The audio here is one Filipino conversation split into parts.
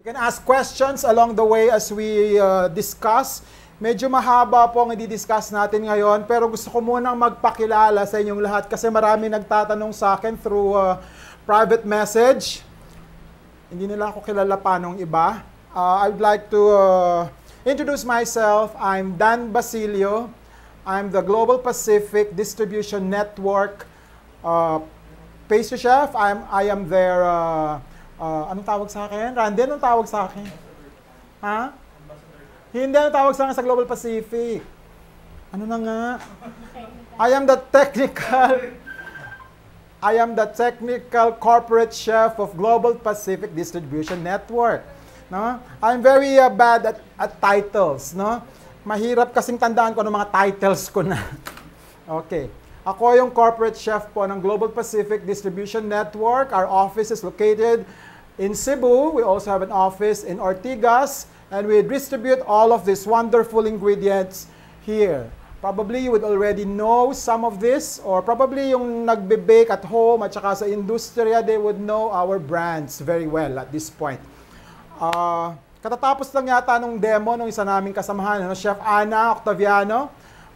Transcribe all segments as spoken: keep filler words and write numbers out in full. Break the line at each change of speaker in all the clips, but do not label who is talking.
You can ask questions along the way as we uh, discuss. Medyo mahaba po ang i-discuss natin ngayon, pero gusto ko munang magpakilala sa inyong lahat kasi marami nagtatanong sa akin through uh, private message. Hindi nila ako kilala pa nung iba. Uh, I'd like to uh, introduce myself. I'm Dan Basilio. I'm the Global Pacific Distribution Network uh, pastry chef. I'm, I am their, uh, uh, anong tawag sa akin? Randy, anong tawag sa akin? Ha? Hindi na tawag sa akin sa Global Pacific. Ano na nga? I am the technical I am the technical corporate chef of Global Pacific Distribution Network. No? I'm very uh, bad at, at titles, no? Mahirap kasing tandaan ko ng mga titles ko na. Okay. Ako yung corporate chef po ng Global Pacific Distribution Network. Our office is located in Cebu. We also have an office in Ortigas. And we distribute all of these wonderful ingredients here. Probably you would already know some of this, or probably yung nagbe-bake at home at saka sa industriya, they would know our brands very well at this point. Uh, katatapos lang yata nung demo nung isa naming kasamahan, no? Chef Ana Octaviano.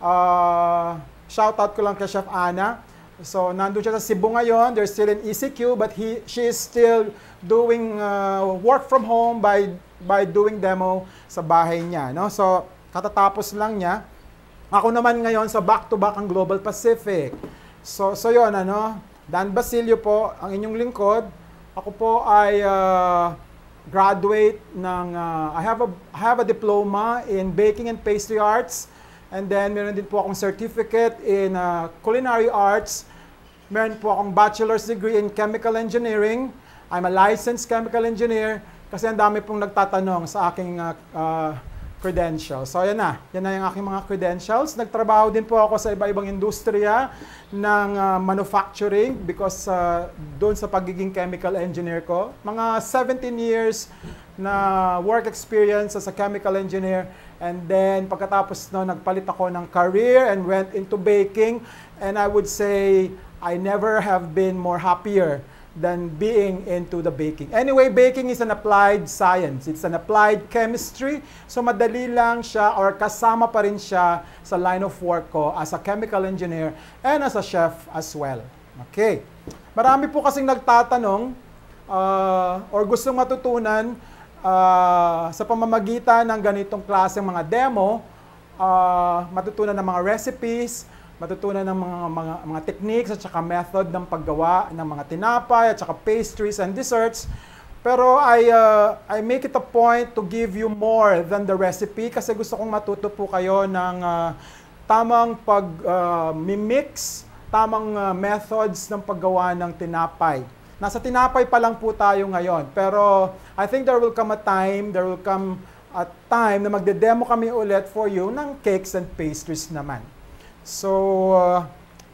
Uh, shout out ko lang kay Chef Ana. So nandun siya sa Cebu ngayon. They're still in E C Q, but he, she is still doing uh, work from home by by doing demo sa bahay niya, no? So, katatapos lang niya. Ako naman ngayon sa back-to-back ang Global Pacific. So, so yun, ano? Dan Basilio po, ang inyong lingkod. Ako po ay uh, graduate ng, uh, I, have a, I have a diploma in Baking and Pastry Arts. And then, meron din po akong certificate in uh, Culinary Arts. Meron po akong bachelor's degree in Chemical Engineering. I'm a licensed chemical engineer. Kasi ang dami pong nagtatanong sa aking uh, uh, credentials. So, yan na. Yan na yung aking mga credentials. Nagtrabaho din po ako sa iba-ibang industriya ng uh, manufacturing because uh, doon sa pagiging chemical engineer ko. Mga seventeen years na work experience as a chemical engineer. And then, pagkatapos no, nagpalit ako ng career and went into baking. And I would say, I never have been more happier than being into the baking. Anyway, baking is an applied science. It's an applied chemistry. So madali lang siya or kasama pa rin siya sa line of work ko as a chemical engineer and as a chef as well. Okay. Marami po kasing nagtatanong uh, or gustong matutunan uh, sa pamamagitan ng ganitong klaseng mga demo, uh, matutunan ng mga recipes, matutunan ng mga, mga, mga techniques at saka method ng paggawa ng mga tinapay at saka pastries and desserts. Pero I, uh, I make it a point to give you more than the recipe kasi gusto kong matuto po kayo ng uh, tamang pag-mimix, uh, tamang uh, methods ng paggawa ng tinapay. Nasa tinapay pa lang po tayo ngayon. Pero I think there will come a time, there will come a time na magde-demo kami ulit for you ng cakes and pastries naman. So, uh,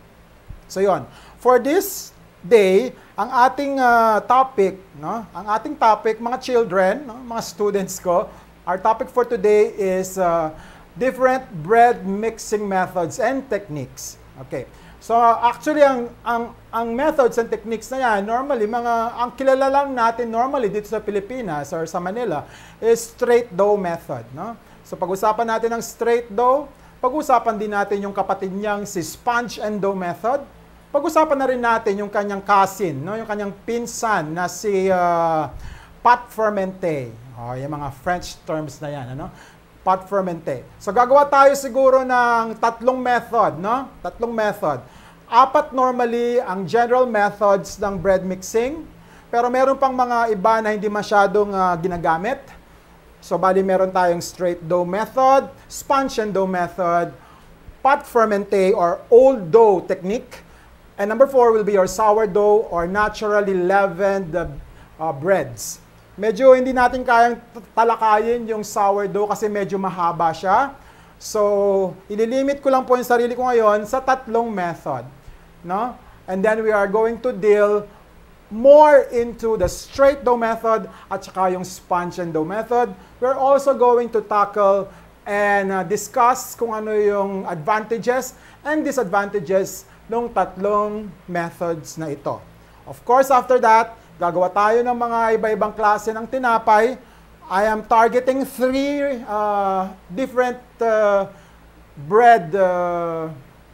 so yon. For this day, ang ating uh, topic, no? Ang ating topic, mga children, no? Mga students ko, our topic for today is uh, different bread mixing methods and techniques. Okay. So, uh, actually, ang, ang, ang methods and techniques na yan, normally, mga, ang kilala lang natin normally dito sa Pilipinas or sa Manila is straight dough method, no? So, pag-usapan natin ang straight dough. Pag-usapan din natin yung kapatid niyang si sponge and dough method. Pag-usapan na rin natin yung kanyang cousin, no? Yung kanyang pinsan na si uh, pot fermenté. Oh, yung mga French terms na yan, ano? Pot fermenté. So gagawa tayo siguro ng tatlong method, no? Tatlong method. Apat normally ang general methods ng bread mixing. Pero meron pang mga iba na hindi masyadong uh, ginagamit. So, bali meron tayong straight dough method, sponge and dough method, pot fermenté or old dough technique, and number four will be your sourdough or naturally leavened uh, breads. Medyo hindi natin kayang talakayin yung sourdough kasi medyo mahaba siya. So, ililimit ko lang po yung sarili ko ngayon sa tatlong method. No? And then we are going to deal more into the straight dough method at saka yung sponge and dough method. We're also going to tackle and uh, discuss kung ano yung advantages and disadvantages ng tatlong methods na ito. Of course, after that, gagawa tayo ng mga iba-ibang klase ng tinapay I am targeting three uh, different uh, bread uh,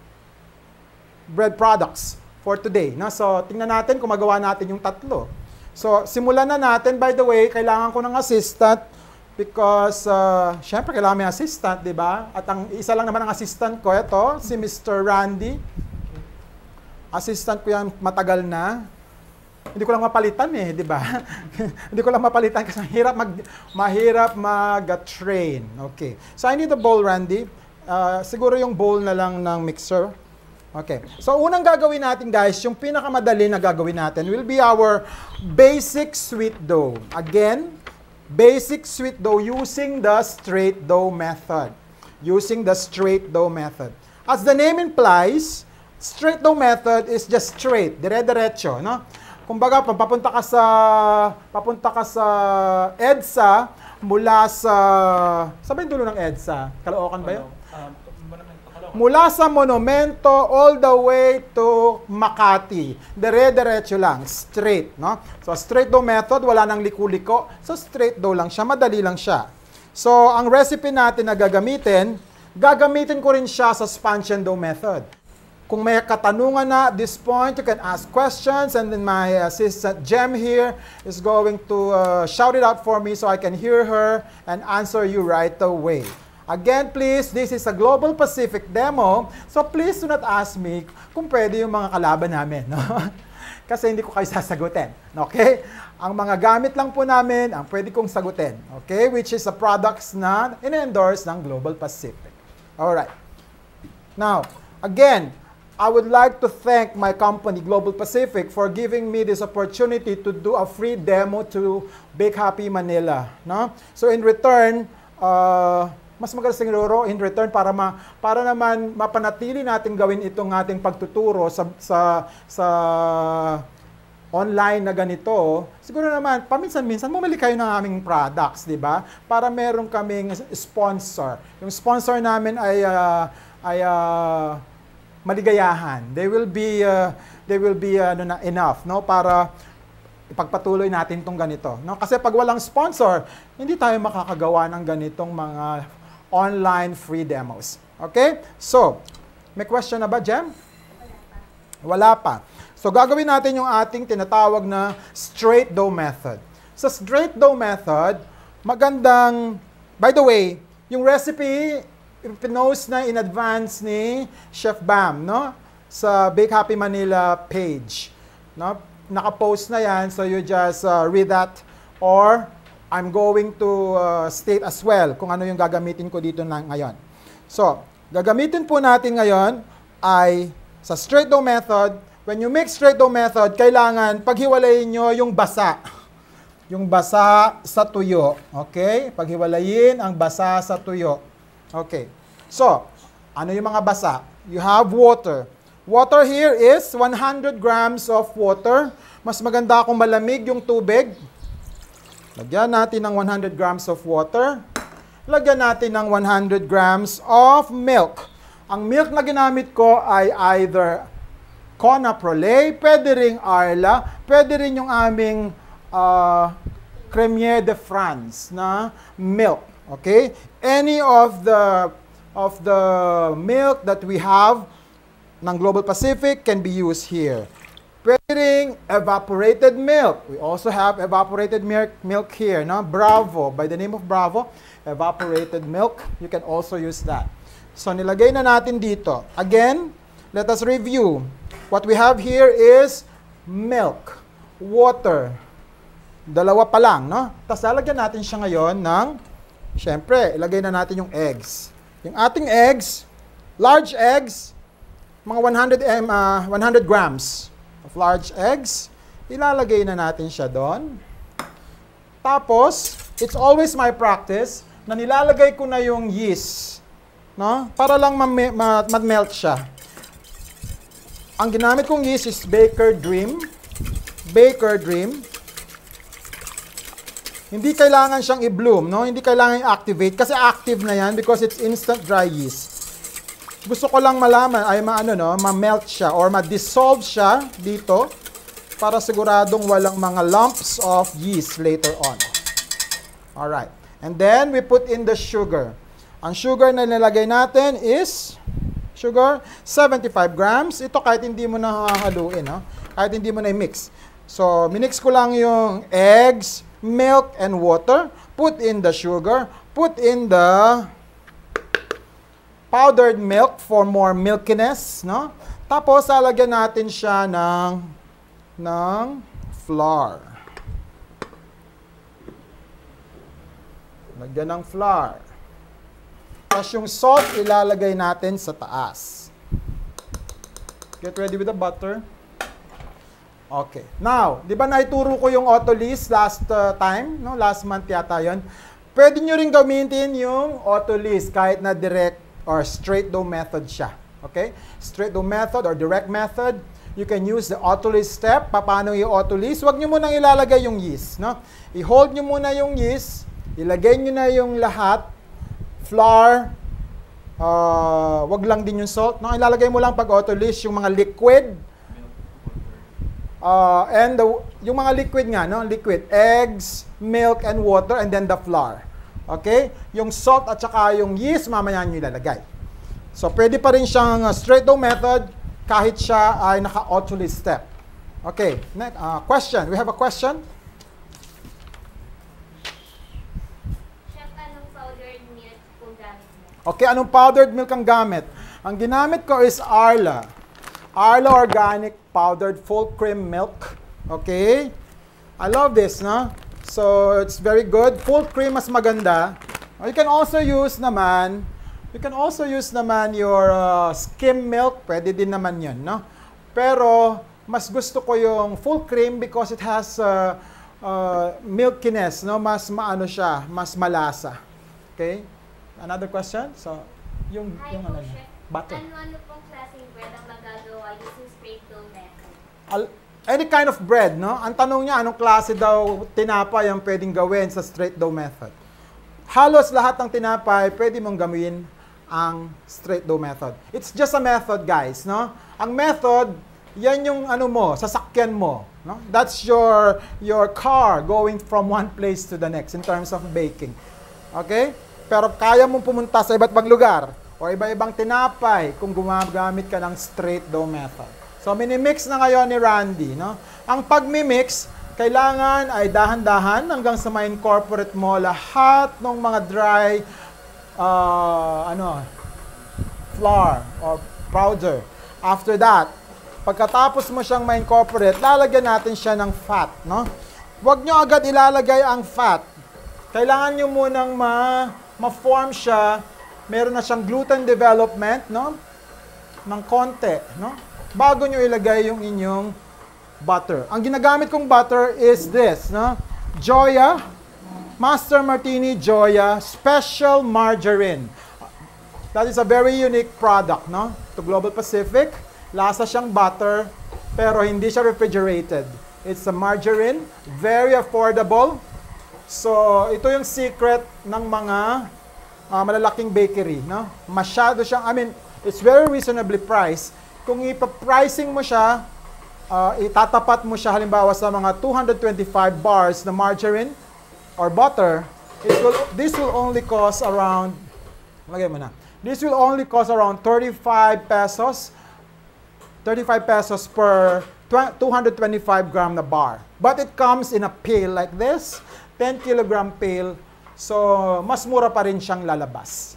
bread products for today. No? So, tingnan natin kung magawa natin yung tatlo. So, simulan na natin. By the way, kailangan ko ng assistant because, uh, syempre, kailangan may assistant, di ba? At ang isa lang naman ang assistant ko, ito, si Mister Randy. Assistant ko yan matagal na. Hindi ko lang mapalitan eh, di ba? Hindi ko lang mapalitan kasi mahirap mag mahirap mag-train. Okay. So I need a bowl, Randy. Uh, siguro yung bowl na lang ng mixer. Okay. So unang gagawin natin, guys, yung pinakamadali na gagawin natin will be our basic sweet dough. Again, basic sweet dough using the straight dough method. Using the straight dough method. As the name implies, straight dough method is just straight, dire-diretso, no? Kumbaga, papunta ka sa papunta ka sa EDSA mula sa sabi yung dulo ng EDSA? Caloocan ba 'yun? Mula sa Monumento all the way to Makati. Dire-diretso lang, straight, no? So straight dough method, wala nang liku-liko. So straight dough lang siya, madali lang siya. So ang recipe natin na gagamitin, gagamitin ko rin siya sa sponge and dough method. Kung may katanungan na at this point, you can ask questions and then my assistant Jem here is going to uh, shout it out for me so I can hear her and answer you right away. Again, please, this is a Global Pacific demo, so please do not ask me kung pwede yung mga kalaban namin, no? Kasi hindi ko kayo sasagutin, okay? Ang mga gamit lang po namin ang pwede kong sagutin, okay? Which is the products na in-endorse ng Global Pacific. Alright. Now, again, I would like to thank my company, Global Pacific, for giving me this opportunity to do a free demo to Bake Happy Manila. No? So in return, uh, mas maganda siguro in return para ma, para naman mapanatili natin gawin itong ating pagtuturo sa sa sa online na ganito. Siguro naman paminsan-minsan bumili kayo ng aming products, di ba? Para meron kaming sponsor. Yung sponsor namin ay uh, ay uh, maligayahan. They will be uh, they will be uh, ano na, enough, no, para ipagpatuloy natin tong ganito, no? Kasi pag walang sponsor, hindi tayo makakagawa ng ganitong mga online free demos. Okay? So, may question na ba, Jem? Wala pa. So, gagawin natin yung ating tinatawag na straight dough method. Sa straight dough method, magandang, by the way, yung recipe pinost na in advance ni Chef Bam, no? Sa Bake Happy Manila page, no? Naka-post na yan, so you just uh, read that, or I'm going to uh, state as well kung ano yung gagamitin ko dito na ngayon. So, gagamitin po natin ngayon ay sa straight dough method. When you make straight dough method, kailangan paghiwalayin nyo yung basa. Yung basa sa tuyo, okay? Paghiwalayin ang basa sa tuyo. Okay. So, ano yung mga basa? You have water. Water here is one hundred grams of water. Mas maganda kung malamig yung tubig. Lagyan natin ng one hundred grams of water. Lagyan natin ng one hundred grams of milk. Ang milk na ginamit ko ay either Kona Prolay, pwede ring Arla, pwede rin yung aming uh, Cremier de France na milk. Okay? Any of the of the milk that we have ng Global Pacific can be used here. Pwede ring evaporated milk. We also have evaporated milk, milk here, no? Bravo, by the name of Bravo, evaporated milk. You can also use that. So, nilagay na natin dito. Again, let us review. What we have here is milk, water. Dalawa pa lang, no? Tapos lalagyan natin siya ngayon ng, syempre, ilagay na natin yung eggs. Yung ating eggs, large eggs, mga one hundred, uh, one hundred grams of large eggs, ilalagay na natin siya doon. Tapos, it's always my practice na nilalagay ko na yung yeast, no? Para lang ma-melt siya. Ang ginamit kong yeast is Baker Dream. Baker Dream. Hindi kailangan siyang i-bloom, no? Hindi kailangan i-activate kasi active na yan because it's instant dry yeast. Gusto ko lang malaman ay maano, no, ma-melt siya or ma-dissolve siya dito para siguradong walang mga lumps of yeast later on. Alright. And then, we put in the sugar. Ang sugar na nilagay natin is, sugar, seventy-five grams. Ito kahit hindi mo na haluin, no? Kahit hindi mo na i-mix. So, minix ko lang yung eggs, milk, and water. Put in the sugar. Put in the powdered milk for more milkiness, no? Tapos, lalagyan natin siya ng, ng flour. Lagyan ng flour. Tapos yung salt, ilalagay natin sa taas. Get ready with the butter. Okay. Now, di ba naituro ko yung autolyse last uh, time? No? Last month yata yun. Pwede nyo rin gamitin yung autolyse kahit na direct or straight dough method siya. Okay? Straight dough method or direct method. You can use the autolyse step. Paano yung autolyse? Huwag nyo munang ilalagay yung yeast. No? I-hold nyo muna yung yeast. Ilagay nyo na yung lahat. Flour. Uh, wag lang din yung salt. No? Ilalagay mo lang pag autolyse yung mga liquid. Uh, and the, yung mga liquid nga, no? Liquid. Eggs, milk, and water, and then the flour. Okay? Yung salt at saka yung yeast, mamaya nyo ilalagay. So, pwede pa rin siyang uh, straight dough method kahit siya ay naka-autolyse step. Okay. Next, uh, question. We have a question?
Chef, anong powdered milk po gamit mo?
Okay, anong powdered milk ang gamit? Ang ginamit ko is Arla. Arla Organic Powdered Full Cream Milk. Okay? I love this, no? So, it's very good. Full cream mas maganda. You can also use naman, you can also use naman your uh, skim milk. Pwede din naman yun, no? Pero, mas gusto ko yung full cream because it has uh, uh, milkiness, no? Mas maano siya, mas malasa. Okay? Another question? So, yung,
Hi
yung
po,
ano,
Chef.
butter.
Ano-ano pong klaseng bread ang magagawa using straight dough method?
Al- any kind of bread, no? Ang tanong niya, anong klase daw tinapay ang pwedeng gawin sa straight dough method? Halos lahat ng tinapay, pwede mong gawin ang straight dough method. It's just a method, guys, no? Ang method, yan yung ano mo, sasakyan mo, no? That's your your car going from one place to the next in terms of baking. Okay? Pero kaya mong pumunta sa iba't ibang lugar o iba-ibang tinapay kung gumagamit ka ng straight dough method. So, minimix na ngayon ni Randy, no? Ang pagmimix, kailangan ay dahan-dahan hanggang sa ma-incorporate mo lahat ng mga dry uh, ano, flour or powder. After that, pagkatapos mo siyang ma-incorporate, lalagyan natin siya ng fat, no? Huwag nyo agad ilalagay ang fat. Kailangan nyo munang ma ma-form siya. Meron na siyang gluten development, no? Ng konti, no? Bago nyo ilagay yung inyong butter. Ang ginagamit kong butter is this, no? Joya, Master Martini Joya Special Margarine. That is a very unique product, no? To Global Pacific. Lasa siyang butter, pero hindi siya refrigerated. It's a margarine, very affordable. So, ito yung secret ng mga uh, malalaking bakery, no? Masyado siyang, I mean, it's very reasonably priced. Kung ipa-pricing mo siya, uh, itatapat mo siya halimbawa sa mga two hundred twenty-five bars na margarine or butter, it will, this will only cost around, lagay mo na, this will only cost around thirty-five pesos, thirty-five pesos per two hundred twenty-five gram na bar. But it comes in a pail like this, ten kilogram pail, so mas mura pa rin siyang lalabas.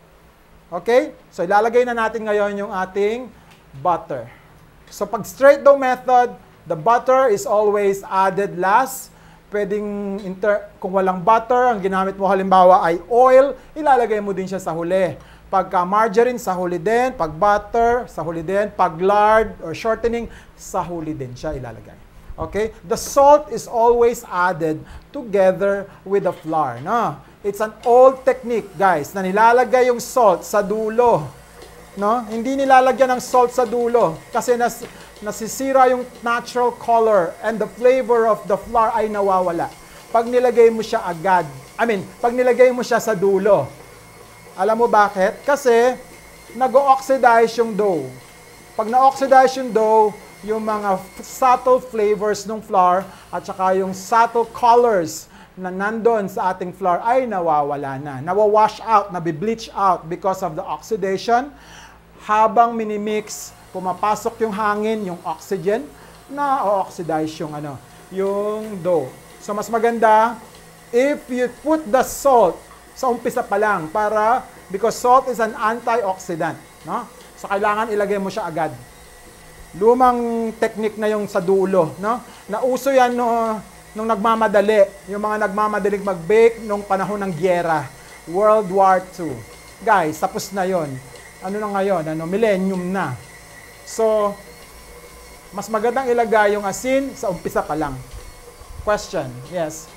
Okay? So ilalagay na natin ngayon yung ating butter. So pag straight dough method, the butter is always added last. Pwedeng, inter- kung walang butter, ang ginamit mo halimbawa ay oil, ilalagay mo din siya sa huli. Pagka margarine, sa huli din. Pag butter, sa huli din. Pag lard or shortening, sa huli din siya ilalagay. Okay? The salt is always added together with the flour. No? It's an old technique, guys, na nilalagay yung salt sa dulo. No? Hindi nilalagyan ng salt sa dulo kasi nas, nasisira yung natural color and the flavor of the flour ay nawawala. Pag nilagay mo siya agad, I mean, pag nilagay mo siya sa dulo, alam mo bakit? Kasi nag-oxidize yung dough. Pag na-oxidize yung dough, yung mga subtle flavors ng flour at saka yung subtle colors na nandun sa ating flour ay nawawala na. Nawawash out, nabibleach out because of the oxidation. Habang minimix, pumapasok yung hangin, yung oxygen, na o-oxidize yung, ano, yung dough. So mas maganda if you put the salt sa umpisa pa lang para, because salt is an antioxidant. No? So kailangan ilagay mo siya agad. Lumang technique na yung sa dulo. No? Nauso yan no, nung nagmamadali, yung mga nagmamadaling mag-bake nung panahon ng gyera, World War Two. Guys, tapos na yon. Ano na ngayon? Ano, millennium na. So, mas magandang ilagay yung asin sa umpisa pa lang. Question, yes.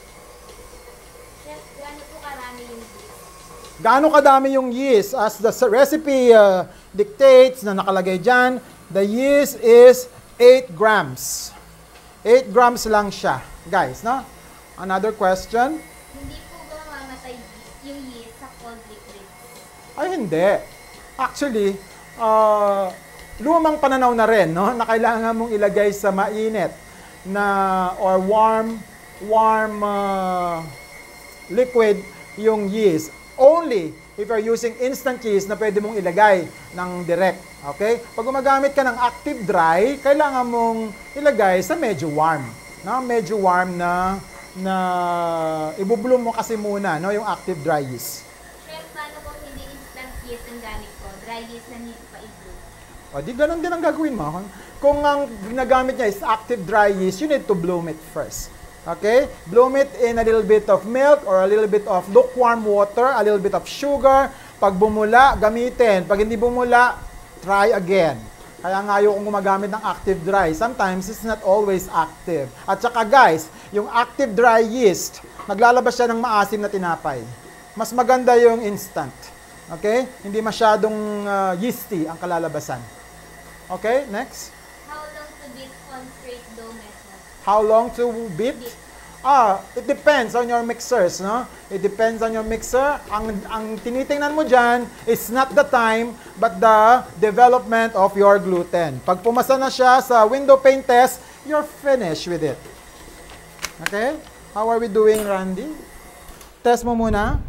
Chef, gaano po karami yung yeast?
Gaano kadami yung yeast? As the recipe uh, dictates na nakalagay dyan, the yeast is eight grams. eight grams lang siya, guys, no? Another question?
Hindi po ba mamamatay yung yeast sa cold liquid?
Ay, hindi. Actually, uh, lumang pananaw na rin, no? Na kailangan mong ilagay sa mainit na or warm, warm uh, liquid yung yeast. Only if you're using instant yeast na pwede mong ilagay ng direct. Okay? Pag gumagamit ka ng active dry, kailangan mong ilagay sa medyo warm. No? Medyo warm na, na ibubloom mo kasi muna, no? Yung active dry yeast.
Chef, paano kung hindi instant yeast ang gamit ko? Dry yeast na need pa i-bloom?
O, di ganun din ang gagawin mo. Kung ang ginagamit niya is active dry yeast, you need to bloom it first. Okay? Bloom it in a little bit of milk or a little bit of lukewarm water, a little bit of sugar. Pag bumula, gamitin. Pag hindi bumula, try again. Kaya nga yung gumagamit ng active dry. Sometimes it's not always active. At saka guys, yung active dry yeast, naglalabas siya ng maasim na tinapay. Mas maganda yung instant. Okay? Hindi masyadong uh, yeasty ang kalalabasan. Okay? Next.
How long to beat on straight dough method?
How long to beat?
Beat.
Ah, it depends on your mixers, no? It depends on your mixer. Ang ang tinitingnan mo diyan is not the time but the development of your gluten. Pag pumasa na siya sa window pane test, you're finished with it. Okay? How are we doing, Randy? Test mo muna.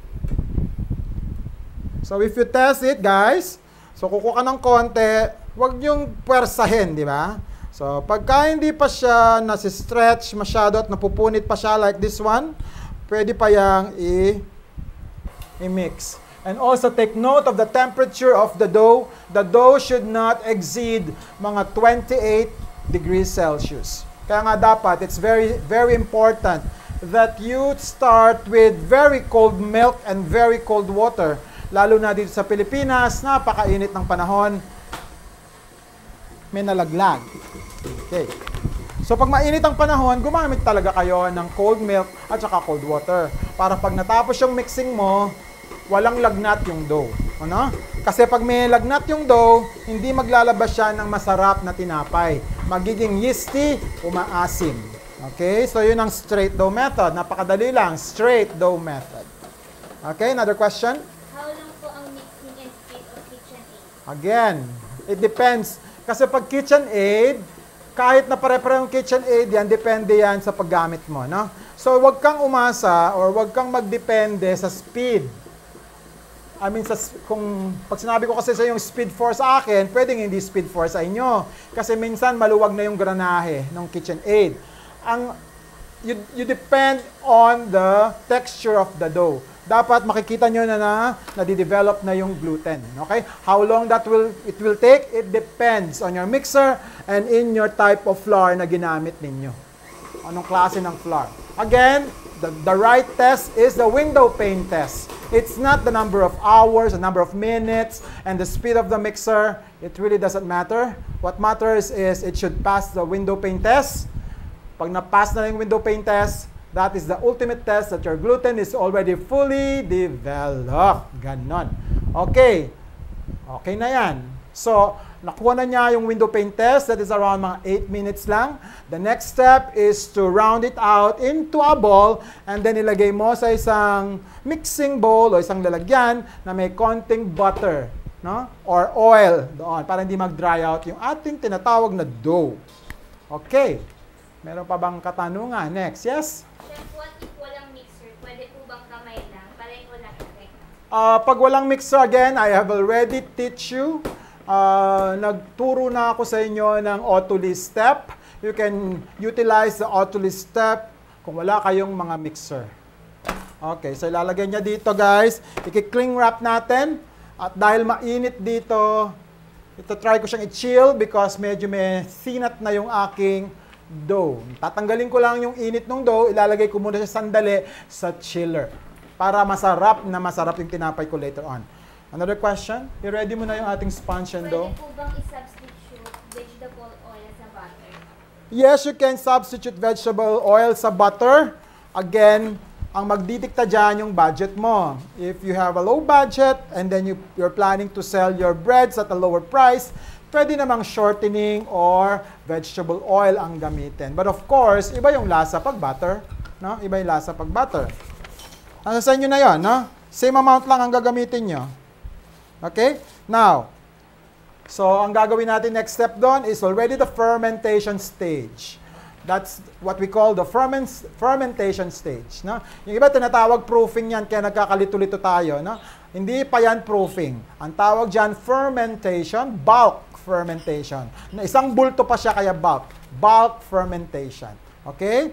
So if you test it, guys, so kukuha ka ng konti, huwag yung puwersahin, di ba? So, pagka hindi pa siya nasi-stretch masyado at napupunit pa siya like this one, pwede pa yang i-mix. And also take note of the temperature of the dough. The dough should not exceed mga twenty-eight degrees Celsius. Kaya nga dapat, it's very, very important that you start with very cold milk and very cold water. Lalo na dito sa Pilipinas, napakainit ng panahon. May nalaglag. Okay. So pag mainit ang panahon, gumamit talaga kayo ng cold milk at saka cold water. Para pag natapos yung mixing mo, walang lagnat yung dough. Ano? Kasi pag may lagnat yung dough, hindi maglalabas siya ng masarap na tinapay. Magiging yeasty, umaasim. Okay? So yun ang straight dough method. Napakadali lang. Straight dough method. Okay? Another question?
How long po ang mixing and speed of KitchenAid?
Again, it depends. Kasi pag KitchenAid, kahit na pare-pareho yung KitchenAid yan, depende yan sa paggamit mo, no? So, wag kang umasa or wag kang magdepende sa speed. I mean, sa, kung pag sinabi ko kasi sa yung speed four sa akin, pwedeng hindi speed four sa inyo. Kasi minsan maluwag na yung granahe ng KitchenAid. Ang, you, you depend on the texture of the dough. Dapat makikita nyo na na nadidevelop na yung gluten. Okay? How long that will it will take? It depends on your mixer and in your type of flour na ginamit ninyo. Anong klase ng flour? Again, the, the right test is the window pane test. It's not the number of hours, the number of minutes, and the speed of the mixer. It really doesn't matter. What matters is it should pass the window pane test. Pag na-pass na yung window pane test, that is the ultimate test that your gluten is already fully developed. Ganon. Okay. Okay na yan. So, nakuha na niya yung window pane test. That is around mga eight minutes lang. The next step is to round it out into a ball and then ilagay mo sa isang mixing bowl o isang lalagyan na may konting butter, no? Or oil doon para hindi mag-dry out yung ating tinatawag na dough. Okay. Meron pa bang katanungan? Next, yes?
Chef, what if bang kamay lang? Pareho lang effect.
Uh, pag walang mixer, again, I have already teach you. Uh, nagturo na ako sa inyo ng Autoly step. You can utilize the Autoly step kung wala kayong mga mixer. Okay, so ilalagay niya dito, guys. I-cling wrap natin. At dahil mainit dito, ito try ko siyang i-chill because medyo may sinat na yung aking dough. Tatanggalin ko lang yung init ng dough. Ilalagay ko muna siya sandali sa chiller para masarap na masarap yung tinapay ko later on. Another question? You ready mo na yung ating sponge and dough?
Pwede po bang i-substitute vegetable oil sa butter?
Yes, you can substitute vegetable oil sa butter. Again, ang magdidikta dyan yung budget mo. If you have a low budget and then you, you're planning to sell your breads at a lower price, pwede namang shortening or vegetable oil ang gamitin. But of course, iba yung lasa pag butter. No? Iba yung lasa pag butter. Nasa sa inyo na yun, no? Same amount lang ang gagamitin nyo. Okay? Now, so ang gagawin natin next step doon is already the fermentation stage. That's what we call the ferment, fermentation stage. No? Yung iba tinatawag proofing yan, kaya nagkakalito-lito tayo. No? Hindi pa yan proofing. Ang tawag dyan, fermentation, bulk fermentation. Na isang bulto pa siya, kaya bulk. Bulk fermentation. Okay?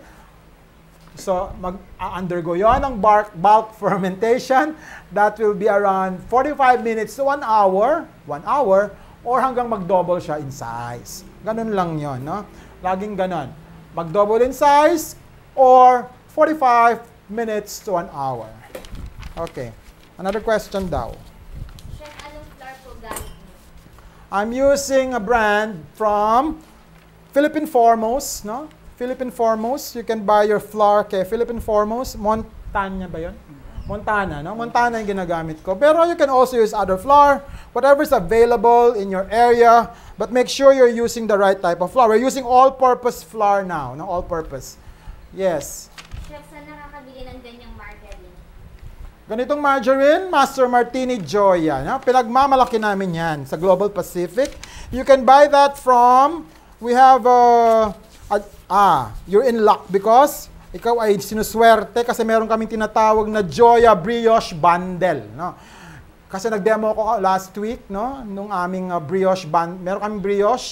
So, mag-undergo yon ang bulk, bulk fermentation. That will be around forty-five minutes to one hour, one hour, or hanggang mag-double siya in size. Ganun lang yon, no? Laging ganon. Mag-double in size or forty-five minutes to one hour. Okay. Another question daw.
Chef, anong flour po gamit mo?
I'm using a brand from Philippine Foremost, no? Philippine Foremost. You can buy your flour kay Philippine Foremost. Montana ba yun? Montana, no? Montana yung ginagamit ko. Pero you can also use other flour, whatever's available in your area. But make sure you're using the right type of flour. We're using all-purpose flour now, no? All-purpose. Yes.
Chef, saan nakakabili ng ganyang margarine?
Ganitong margarine, Master Martini Joya. No? Pinagmamalaki namin yan sa Global Pacific. You can buy that from, we have, uh, uh, ah, you're in luck because ikaw ay sinuswerte kasi meron kaming tinatawag na Joya Brioche Bundle. No? Kasi nag-demo ko last week, no, nung aming uh, brioche band, meron kaming brioche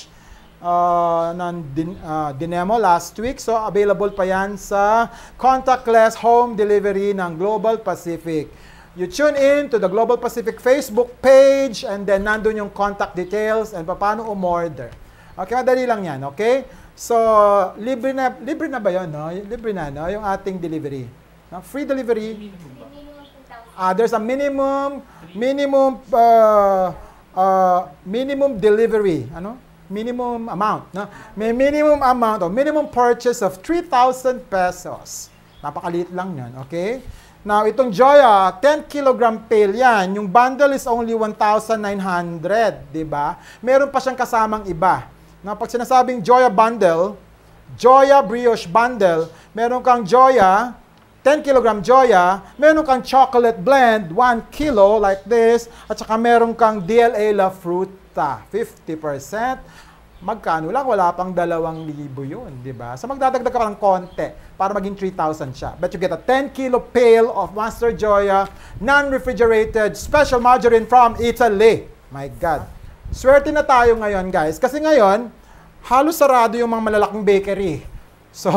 uh, na din, uh, dinemo last week. So available pa yan sa contactless home delivery ng Global Pacific. You tune in to the Global Pacific Facebook page and then nandun yung contact details and paano umorder. Okay, madali lang yan, okay? So libre na libre na ba 'yon, no? Libre na, no, yung ating delivery. No? Free delivery. Ah, uh, there's a minimum minimum uh, uh, minimum delivery, ano? Minimum amount, no? May minimum amount or minimum purchase of three thousand pesos. Napakaliit lang 'yan, okay? Now, itong Joya, ten kilogram pail yan. Yung bundle is only one thousand nine hundred, 'di ba? Meron pa siyang kasamang iba. Na pag sinasabing Joya bundle, Joya brioche bundle, meron kang Joya ten kilogram Joya, meron kang chocolate blend, one kilo like this, at saka meron kang D L A La Fruta, fifty percent. Magkano lang? Wala pang dalawang libo yun, di ba? So magdadagdag ka pa ng konti para maging three thousand siya. But you get a ten kilo pail of Master Joya, non-refrigerated, special margarine from Italy. My God. Swerte na tayo ngayon, guys. Kasi ngayon, halos sarado yung mga malalaking bakery. So,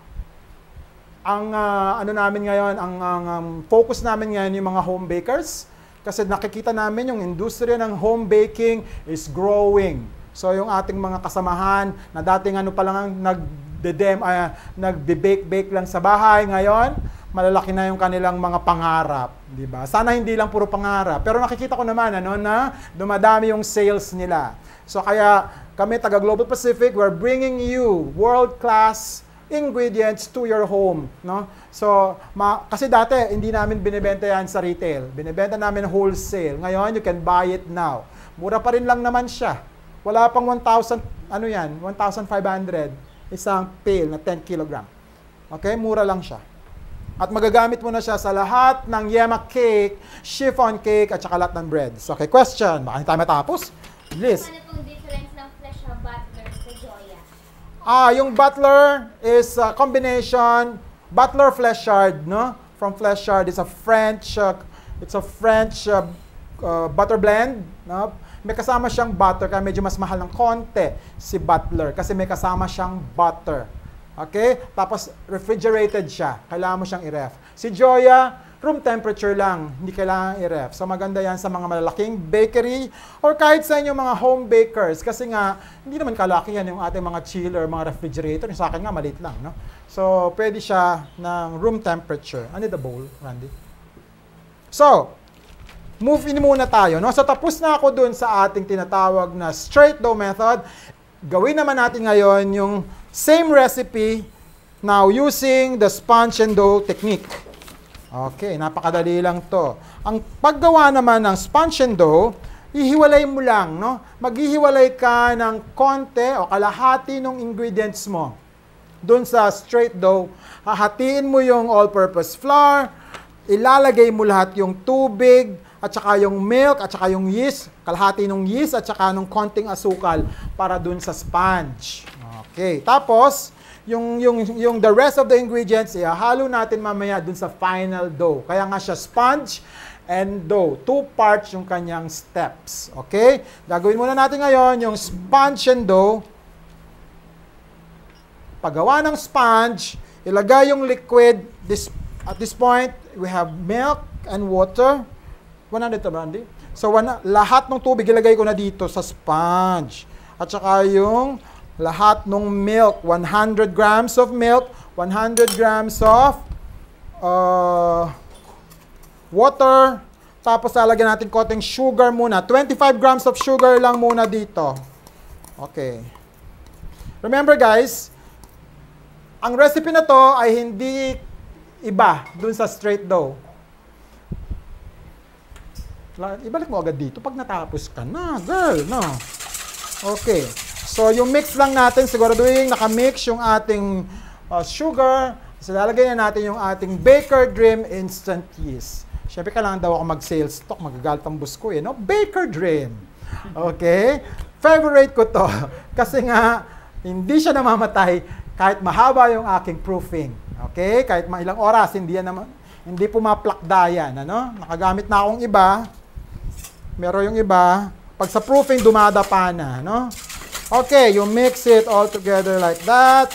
ang uh, ano namin ngayon, ang, ang um, focus namin ngayon yung mga home bakers kasi nakikita namin yung industriya ng home baking is growing. So yung ating mga kasamahan na dating ano pa lang ang nagde-dem uh, nagbe-bake-bake lang sa bahay ngayon, malalaki na yung kanilang mga pangarap, di ba? Sana hindi lang puro pangarap, pero nakikita ko naman ano na dumadami yung sales nila. So kaya kami taga Global Pacific, we're bringing you world-class ingredients to your home, no? So, ma kasi dati hindi namin binebenta yan sa retail. Binebenta namin wholesale. Ngayon, you can buy it now. Mura pa rin lang naman siya. Wala pang one thousand, ano yan, one thousand five hundred isang pail na ten kilogram. Okay? Mura lang siya. At magagamit mo na siya sa lahat ng yema cake, chiffon cake, at saka lahat ng breads. Okay, question. Baka hindi tayo matapos. Liz.
Ano pong difference ng fresh na butter sa Joya?
Ah, yung butler is a combination, butler flesh shard, no? from Flesh Yard. It's a French, uh, it's a French uh, uh, butter blend. No? May kasama siyang butter, kaya medyo mas mahal ng konti si Butler kasi may kasama siyang butter. Okay? Tapos refrigerated siya. Kailangan mo siyang i-ref. Si Joya, room temperature lang. Hindi kailangan i-ref. So maganda yan sa mga malalaking bakery or kahit sa inyo mga home bakers. Kasi nga, hindi naman kalaki yan yung ating mga chiller, mga refrigerator. Yung sa akin nga, maliit lang. No? So, pwede siya ng room temperature. I need a bowl, Randy. So, move in muna tayo. No? So, tapos na ako dun sa ating tinatawag na straight dough method. Gawin naman natin ngayon yung same recipe now using the sponge and dough technique. Okay, napakadali lang to. Ang paggawa naman ng sponge and dough, ihiwalay mo lang. No? Maghihiwalay ka ng konti o kalahati ng ingredients mo. Doon sa straight dough, hahatiin mo yung all-purpose flour, ilalagay mo lahat yung tubig, at saka yung milk, at saka yung yeast, kalahati ng yeast, at saka ng konting asukal para dun sa sponge. Okay. Tapos, yung, yung, yung the rest of the ingredients, ihahalo natin mamaya dun sa final dough. Kaya nga siya sponge and dough. Two parts yung kanyang steps. Okay? Gagawin muna natin ngayon yung sponge and dough. Paggawa ng sponge, ilagay yung liquid. This, at this point, we have milk and water. one hundred to Brandy. So, one, lahat ng tubig ilagay ko na dito sa sponge. At saka yung lahat ng milk. one hundred grams of milk, one hundred grams of uh, water. Tapos, lalagyan natin konting sugar muna. twenty-five grams of sugar lang muna dito. Okay. Remember guys, ang recipe na to ay hindi iba dun sa straight dough. Ibalik mo agad dito pag natapos ka na, girl, no? Okay. So, yung mix lang natin, siguraduhin nakamix yung ating uh, sugar. So, lalagay na natin yung ating Baker Dream Instant Yeast. Siyempre, kailangan daw ako mag-sales stock. Magagalit ang boss ko, eh, no? Baker Dream. Okay? Favorite ko to. Kasi nga, hindi siya namamatay kahit mahaba yung aking proofing. Okay? Kahit mga ilang oras, hindi yan naman, hindi pumaplakda yan, ano? Nakagamit na akong iba. Meron yung iba. Pag sa proofing, dumadapa na, no? Okay, you mix it all together like that.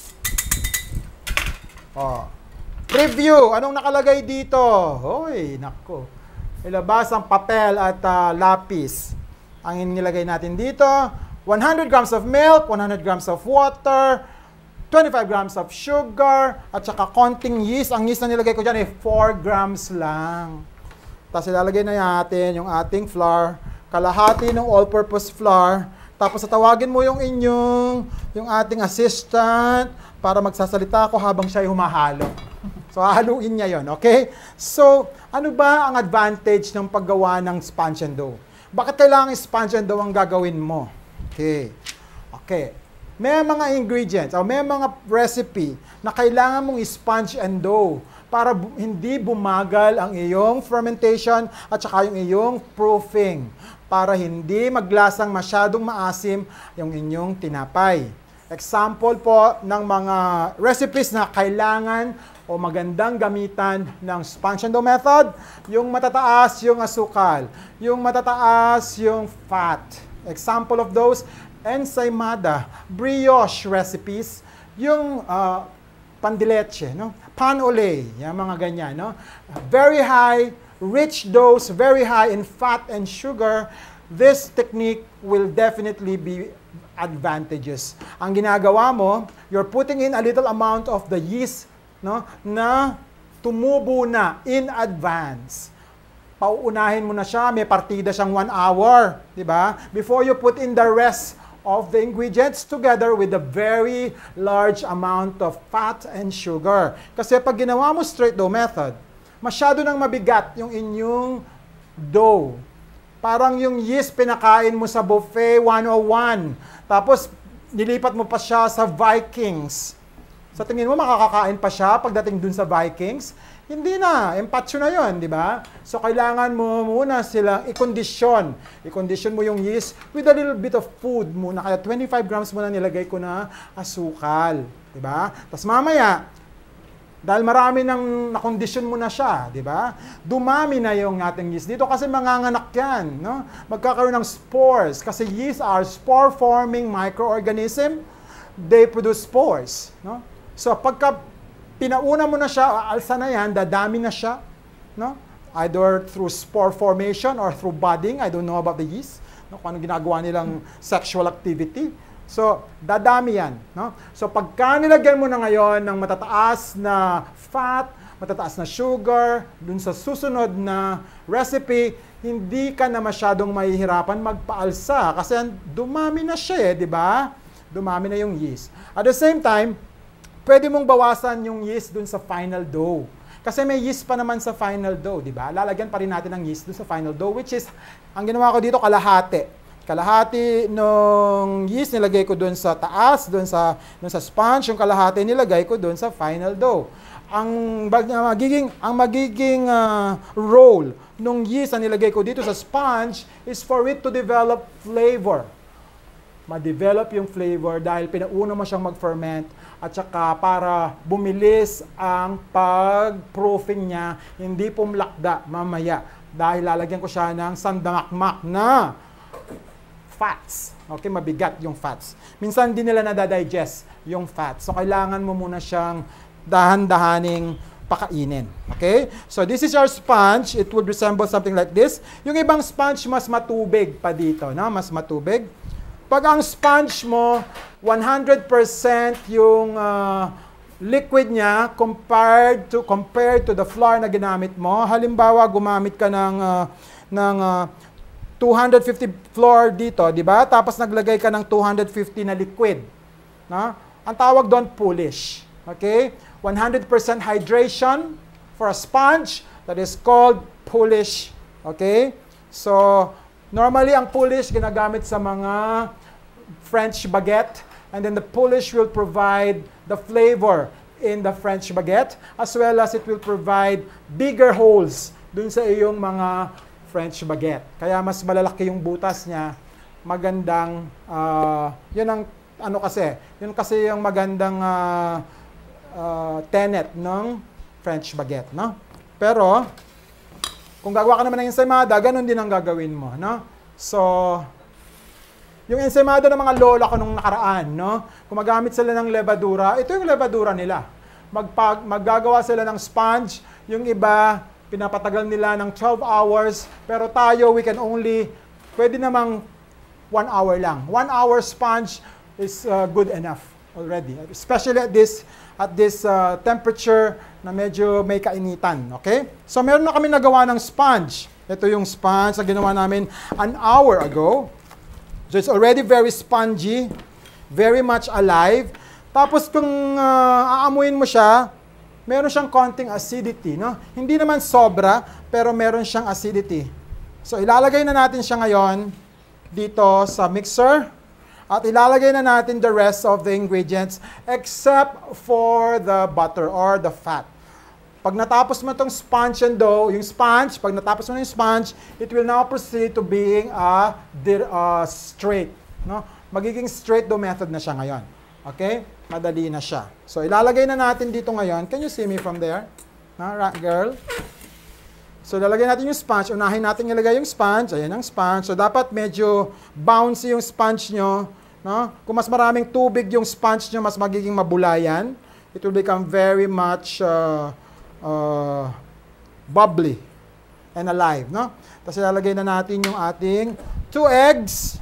Oh. Preview. Anong nakalagay dito? Hoy, nako. Ilabas ang papel at uh, lapis. Ang inilagay natin dito, one hundred grams of milk, one hundred grams of water, twenty-five grams of sugar, at saka konting yeast. Ang yeast na nilagay ko dyan ay four grams lang. Tapos ilalagay na natin yung ating flour, kalahati ng all-purpose flour. Tapos tatawagin mo yung inyong, yung ating assistant para magsasalita ako habang siya ay humahalo. So hahaluin niya yon, okay? So, ano ba ang advantage ng paggawa ng sponge and dough? Bakit kailangan sponge and dough ang gagawin mo? Okay. Okay. May mga ingredients o may mga recipe na kailangan mong sponge and dough para bu- hindi bumagal ang iyong fermentation at saka yung iyong proofing, para hindi maglasang masyadong maasim yung inyong tinapay. Example po ng mga recipes na kailangan o magandang gamitan ng sponge and dough method, yung matataas yung asukal, yung matataas yung fat. Example of those, ensaymada, brioche recipes, yung uh, pandileche, no? Pan ole, yung mga ganyan, no? Very high, rich dose, very high in fat and sugar. This technique will definitely be advantageous. Ang ginagawa mo, you're putting in a little amount of the yeast, no, na tumubo na in advance. Pauunahin mo na siya, may partida siyang one hour, di ba? Before you put in the rest of the ingredients together with a very large amount of fat and sugar. Kasi pag ginawa mo straight dough method, masyado nang mabigat yung inyong dough. Parang yung yeast pinakain mo sa buffet one oh one. Tapos nilipat mo pa siya sa Vikings. Sa tingin mo makakakain pa siya pagdating dun sa Vikings? Hindi na, empacho na yon, di ba? So, kailangan mo muna silang i-condition. I-condition mo yung yeast with a little bit of food muna. Kaya twenty-five grams muna nilagay ko na asukal, di ba? Tapos mamaya, Dahil marami nang nakondisyon mo na siya, di ba? Dumami na yung ating yeast. Dito kasi manganganak yan, no? Magkakaroon ng spores. Kasi yeast are spore-forming microorganism. They produce spores, no? So pagka pinauna mo na siya, alsa na yan, dadami na siya, no? Either through spore formation or through budding. I don't know about the yeast, no? Kung ano ginagawa nilang sexual activity. So, dadami yan. No? So, pagka nilagyan mo na ngayon ng matataas na fat, matataas na sugar, dun sa susunod na recipe, hindi ka na masyadong mahihirapan magpaalsa. Kasi dumami na siya eh, di ba? Dumami na yung yeast. At the same time, pwede mong bawasan yung yeast dun sa final dough. Kasi may yeast pa naman sa final dough, di ba? Lalagyan pa rin natin ng yeast dun sa final dough, which is, ang ginawa ko dito, kalahati. Kalahati nung yeast nilagay ko doon sa taas, doon sa doon sa sponge, yung kalahati nilagay ko doon sa final dough. Ang magiging ang magiging uh, role nung yeast na nilagay ko dito sa sponge is for it to develop flavor. Ma-develop yung flavor dahil pinauna mo siyang mag-ferment at saka para bumilis ang pag-proofing niya, hindi pumlakda mamaya dahil lalagyan ko siya ng sandamakmak na fats. Okay, mabigat yung fats. Minsan hindi nila nadadigest yung fats. So, kailangan mo muna siyang dahan-dahaning pakainin. Okay? So, this is your sponge. It would resemble something like this. Yung ibang sponge, mas matubig pa dito. No? Mas matubig. Pag ang sponge mo, one hundred percent yung uh, liquid niya compared to compared to the flour na ginamit mo. Halimbawa, gumamit ka ng, uh, ng uh, two hundred fifty flour dito, di ba? Tapos naglagay ka ng two hundred fifty na liquid. No? Ang tawag doon, poolish. Okay? one hundred percent hydration for a sponge, that is called poolish. Okay? So, normally ang poolish ginagamit sa mga French baguette, and then the poolish will provide the flavor in the French baguette, as well as it will provide bigger holes dun sa iyong mga French baguette. Kaya mas malalaki yung butas niya, magandang, uh, yun ang, ano kasi, yun kasi yung magandang uh, uh, tenet ng French baguette, no? Pero, kung gagawa ka naman ng ensaymada, ganun din ang gagawin mo, no? So, yung ensaymada ng mga lola ko nung nakaraan, no? Kung magamit sila ng levadura, ito yung levadura nila. Magpag, maggagawa sila ng sponge, yung iba, pinapatagal nila ng twelve hours, pero tayo, we can only, pwede namang one hour lang. One hour sponge is uh, good enough already, especially at this, at this uh, temperature na medyo may kainitan, okay? So, meron na kami nagawa ng sponge. Ito yung sponge na ginawa namin an hour ago. So, it's already very spongy, very much alive. Tapos, kung uh, aamuin mo siya, meron siyang konting acidity, no? Hindi naman sobra, pero meron siyang acidity. So, ilalagay na natin siya ngayon dito sa mixer. At ilalagay na natin the rest of the ingredients except for the butter or the fat. Pag natapos mo itong sponge and dough, yung sponge, pag natapos mo yung sponge, it will now proceed to being a uh, straight. No? Magiging straight dough method na siya ngayon. Okay? Madali na siya. So, ilalagay na natin dito ngayon. Can you see me from there? Na, girl? So, ilalagay natin yung sponge. Unahin natin ilagay yung sponge. Ayan ang sponge. So, dapat medyo bouncy yung sponge nyo. No? Kung mas maraming tubig yung sponge nyo, mas magiging mabulayan. It will become very much uh, uh, bubbly and alive. No? Tapos, ilalagay na natin yung ating two eggs.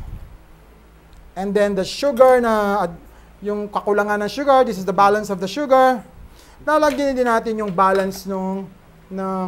And then, the sugar na yung kakulangan ng sugar, this is the balance of the sugar. Lalagyan din natin yung balance nung, ng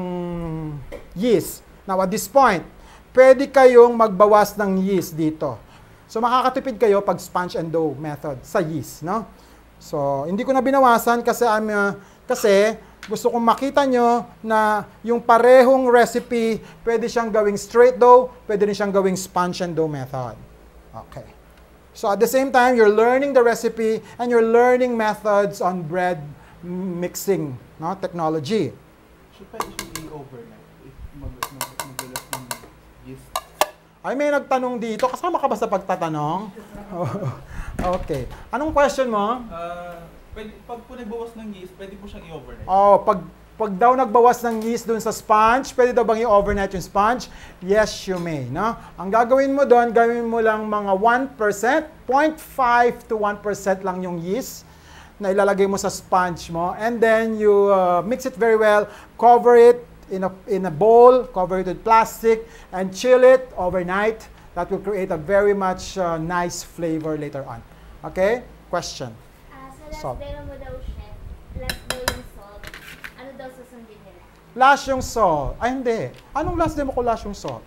yeast. Now, at this point, pwede kayong magbawas ng yeast dito. So, makakatipid kayo pag sponge and dough method sa yeast, no? So, hindi ko na binawasan kasi, um, uh, kasi gusto kong makita nyo na yung parehong recipe, pwede siyang gawing straight dough, pwede rin siyang gawing sponge and dough method. Okay. So at the same time, you're learning the recipe and you're learning methods on bread mixing, no, technology.
Should pa should be overnight if mag-develop ng yeast?
Ay, may nagtanong dito. Kasama ka ba sa pagtatanong? Okay. Anong question mo?
Uh, Pwede, pag po nagbawas ng yeast, pwede po siyang i-overnight.
Oh, pag pag daw nagbawas ng yeast dun sa sponge, pwede daw bang i-overnight yung sponge? Yes, you may, no? Ang gagawin mo doon, gawin mo lang mga one percent, zero point five to one percent lang yung yeast na ilalagay mo sa sponge mo, and then you uh, mix it very well, cover it in a in a bowl, cover it with plastic, and chill it overnight. That will create a very much uh, nice flavor later on. Okay? Question.
Ah, sa last
Salt.
demo mo daw, chef, last daw yung salt, ano daw susundin nila?
Last yung salt. Ay, hindi. Anong last demo ko last yung salt?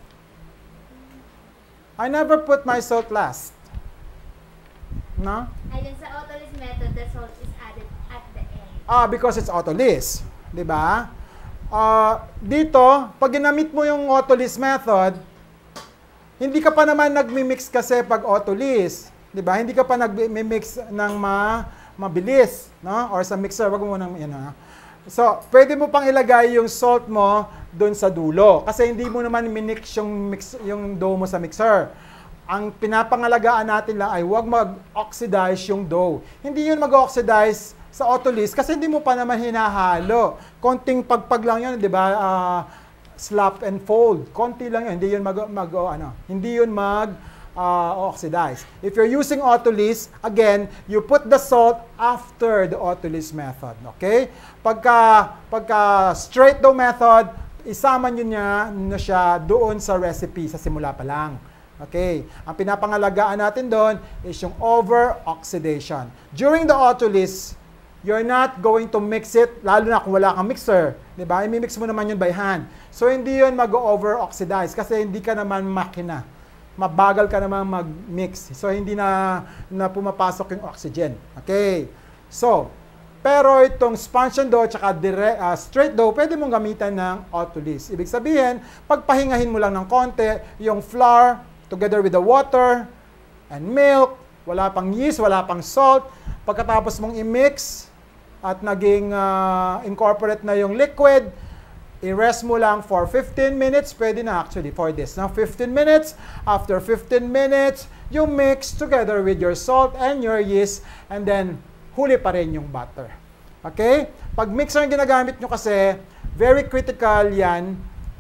I never put my salt last. No?
Ayun, sa autolist method, the salt is added at the end.
Ah, because it's autolysis. Di ba? Ah, dito, pag ginamit mo yung autolysis method, hindi ka pa naman nagmi-mix kasi pag autolysis. Di ba? Hindi ka pa nagmi-mix ng ma mabilis, no? Or sa mixer, wag mo nang yan, ha? So, pwede mo pang ilagay yung salt mo doon sa dulo kasi hindi mo naman minix yung mix yung dough mo sa mixer. Ang pinapangalagaan natin lang ay huwag mag-oxidize yung dough. Hindi yun mag-oxidize sa autolysis kasi hindi mo pa naman hinahalo. Konting pagpag lang yun, di ba? Uh, slap and fold. Konti lang yun. Hindi yun mag, mag oh, ano, hindi yun mag uh, oxidize. If you're using autolysis, again, you put the salt after the autolysis method. Okay? Pagka, pagka straight dough method, isama nyo niya na siya doon sa recipe sa simula pa lang. Okay. Ang pinapangalagaan natin doon is yung over-oxidation. During the autolysis, you're not going to mix it, lalo na kung wala kang mixer. Diba? I-mix mo naman yun by hand. So, hindi yun mag-over-oxidize kasi hindi ka naman makina. Mabagal ka naman mag-mix. So, hindi na, na pumapasok yung oxygen. Okay. So, pero itong sponge and dough tsaka direct, uh, straight dough, pwede mong gamitan ng autolysis. Ibig sabihin, pagpahingahin mo lang ng konti, yung flour, together with the water and milk, wala pang yeast, wala pang salt. Pagkatapos mong i-mix at naging uh, incorporate na yung liquid, i-rest mo lang for fifteen minutes. Pwede na actually for this. Now, fifteen minutes. After fifteen minutes, you mix together with your salt and your yeast and then huli pa rin yung butter. Okay? Pag mixer ang ginagamit nyo kasi, very critical yan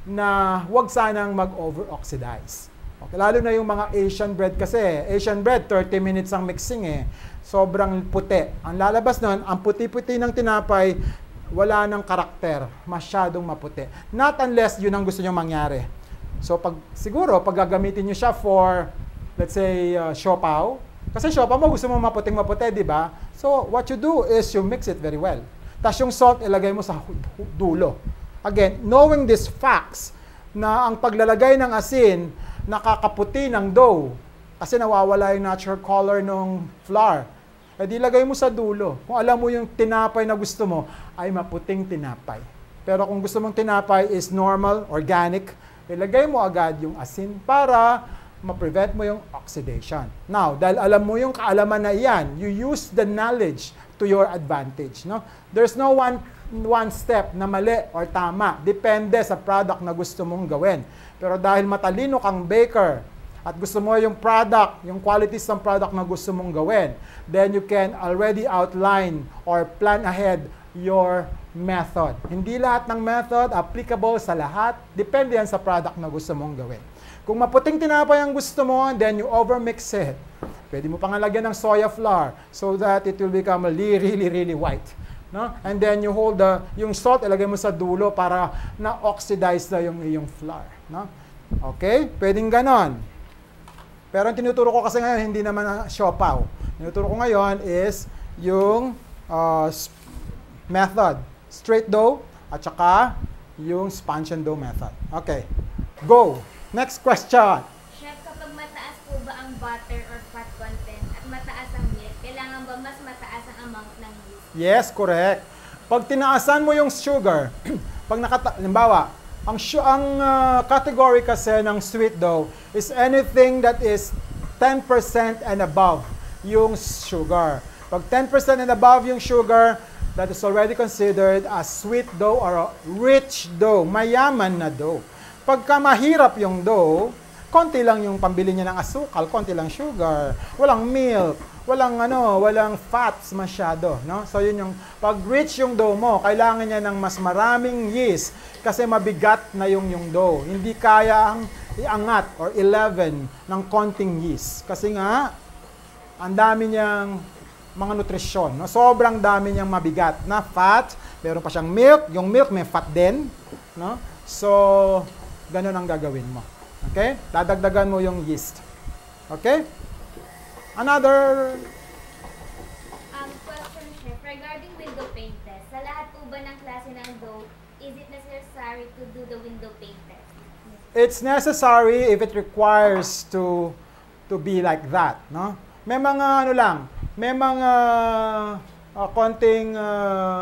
na huwag sanang mag-over-oxidize. Okay, lalo na yung mga Asian bread kasi. Asian bread, thirty minutes ang mixing eh. Sobrang puti. Ang lalabas nun, ang puti-puti ng tinapay, wala ng karakter. Masyadong maputi. Not unless yun ang gusto nyo mangyari. So, pag, siguro, pag gagamitin nyo siya for, let's say, uh, siopaw. Kasi siopaw mo, gusto mo maputing-maputi, di ba? So, what you do is you mix it very well. Tapos yung salt, ilagay mo sa dulo. Again, knowing these facts, na ang paglalagay ng asin, nakakaputi ng dough kasi nawawala yung natural color ng flour. E di lagay mo sa dulo. Kung alam mo yung tinapay na gusto mo, ay maputing tinapay. Pero kung gusto mong tinapay is normal, organic, ilagay mo agad yung asin para ma-prevent mo yung oxidation. Now, dahil alam mo yung kaalaman na iyan, you use the knowledge to your advantage. No? There's no one one step na mali or tama. Depende sa product na gusto mong gawin. Pero dahil matalino kang baker at gusto mo yung product, yung qualities ng product na gusto mong gawin, then you can already outline or plan ahead your method. Hindi lahat ng method applicable sa lahat. Depende yan sa product na gusto mong gawin. Kung maputing tinapay ang gusto mo, then you overmix it. Pwede mo pang lagyan ng soya flour so that it will become really, really, really white. No? And then you hold the, yung salt, ilagay mo sa dulo para na-oxidize na yung iyong flour. No? Okay? Pwedeng ganon. Pero ang tinuturo ko kasi ngayon, hindi naman uh, siopaw. Tinuturo ko ngayon is yung uh, method. Straight dough at saka yung sponge and dough method. Okay. Go! Next question.
Chef, kapag mataas po ba ang butter or fat content at mataas ang milk, kailangan ba mas mataas ang amount ng yeast?
Yes, correct. Pag tinaasan mo yung sugar, pag nakata... Limbawa, ang, ang uh, category kasi ng sweet dough is anything that is ten percent and above yung sugar. Pag ten percent and above yung sugar, that is already considered as sweet dough or a rich dough, mayaman na dough. Pagka mahirap yung dough, konti lang yung pambili niya ng asukal, konti lang sugar, walang milk, walang ano, walang fats masyado, no? So yun yung pag rich yung dough mo, kailangan niya ng mas maraming yeast kasi mabigat na yung yung dough. Hindi kaya ang iangat or eleven ng konting yeast kasi nga ang dami niyang mga nutrisyon, no? Sobrang dami niyang mabigat na fat, meron pa siyang milk, yung milk may fat din, no? So ganun ang gagawin mo. Okay? Dadagdagan mo yung yeast. Okay? Another
Um, question, Chef. Regarding window paint test, sa lahat po ba ng klase ng dough, is it necessary to do the window paint test?
it's necessary if it requires to to be like that, no? May mga ano lang, may mga uh, konting uh,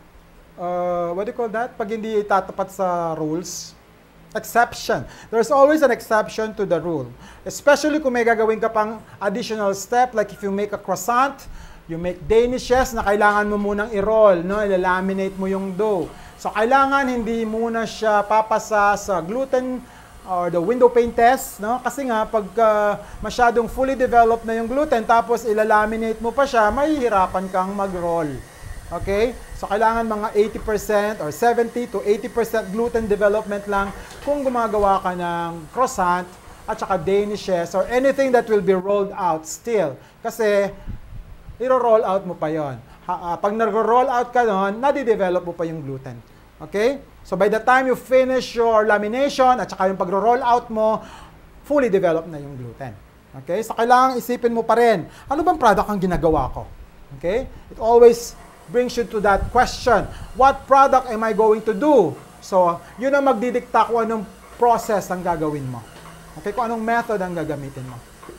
uh, what do you call that? Pag hindi tatapat sa rules, exception. There's always an exception to the rule. Especially kung may gagawin ka pang additional step, like if you make a croissant, you make danishes na kailangan mo munang i-roll, no? I-laminate mo yung dough. So, kailangan hindi muna siya papasa sa gluten or the window paint test, no? Kasi nga, pag uh, masyadong fully developed na yung gluten, tapos ilalaminate mo pa siya, mahihirapan kang mag-roll. Okay? So, kailangan mga eighty percent or seventy to eighty percent gluten development lang kung gumagawa ka ng croissant at saka danishes or anything that will be rolled out still. Kasi, i-roll out mo pa yon. Ha, uh, pag nag-roll out ka nun, nadi-develop mo pa yung gluten. Okay? So, by the time you finish your lamination at saka yung pag-roll out mo, fully developed na yung gluten. Okay? So, kailangan isipin mo pa rin, ano bang product ang ginagawa ko? Okay? It always brings you to that question, what product am I going to do? So, yun ang magdidikta kung anong process ang gagawin mo. Okay? Kung anong method ang gagamitin mo.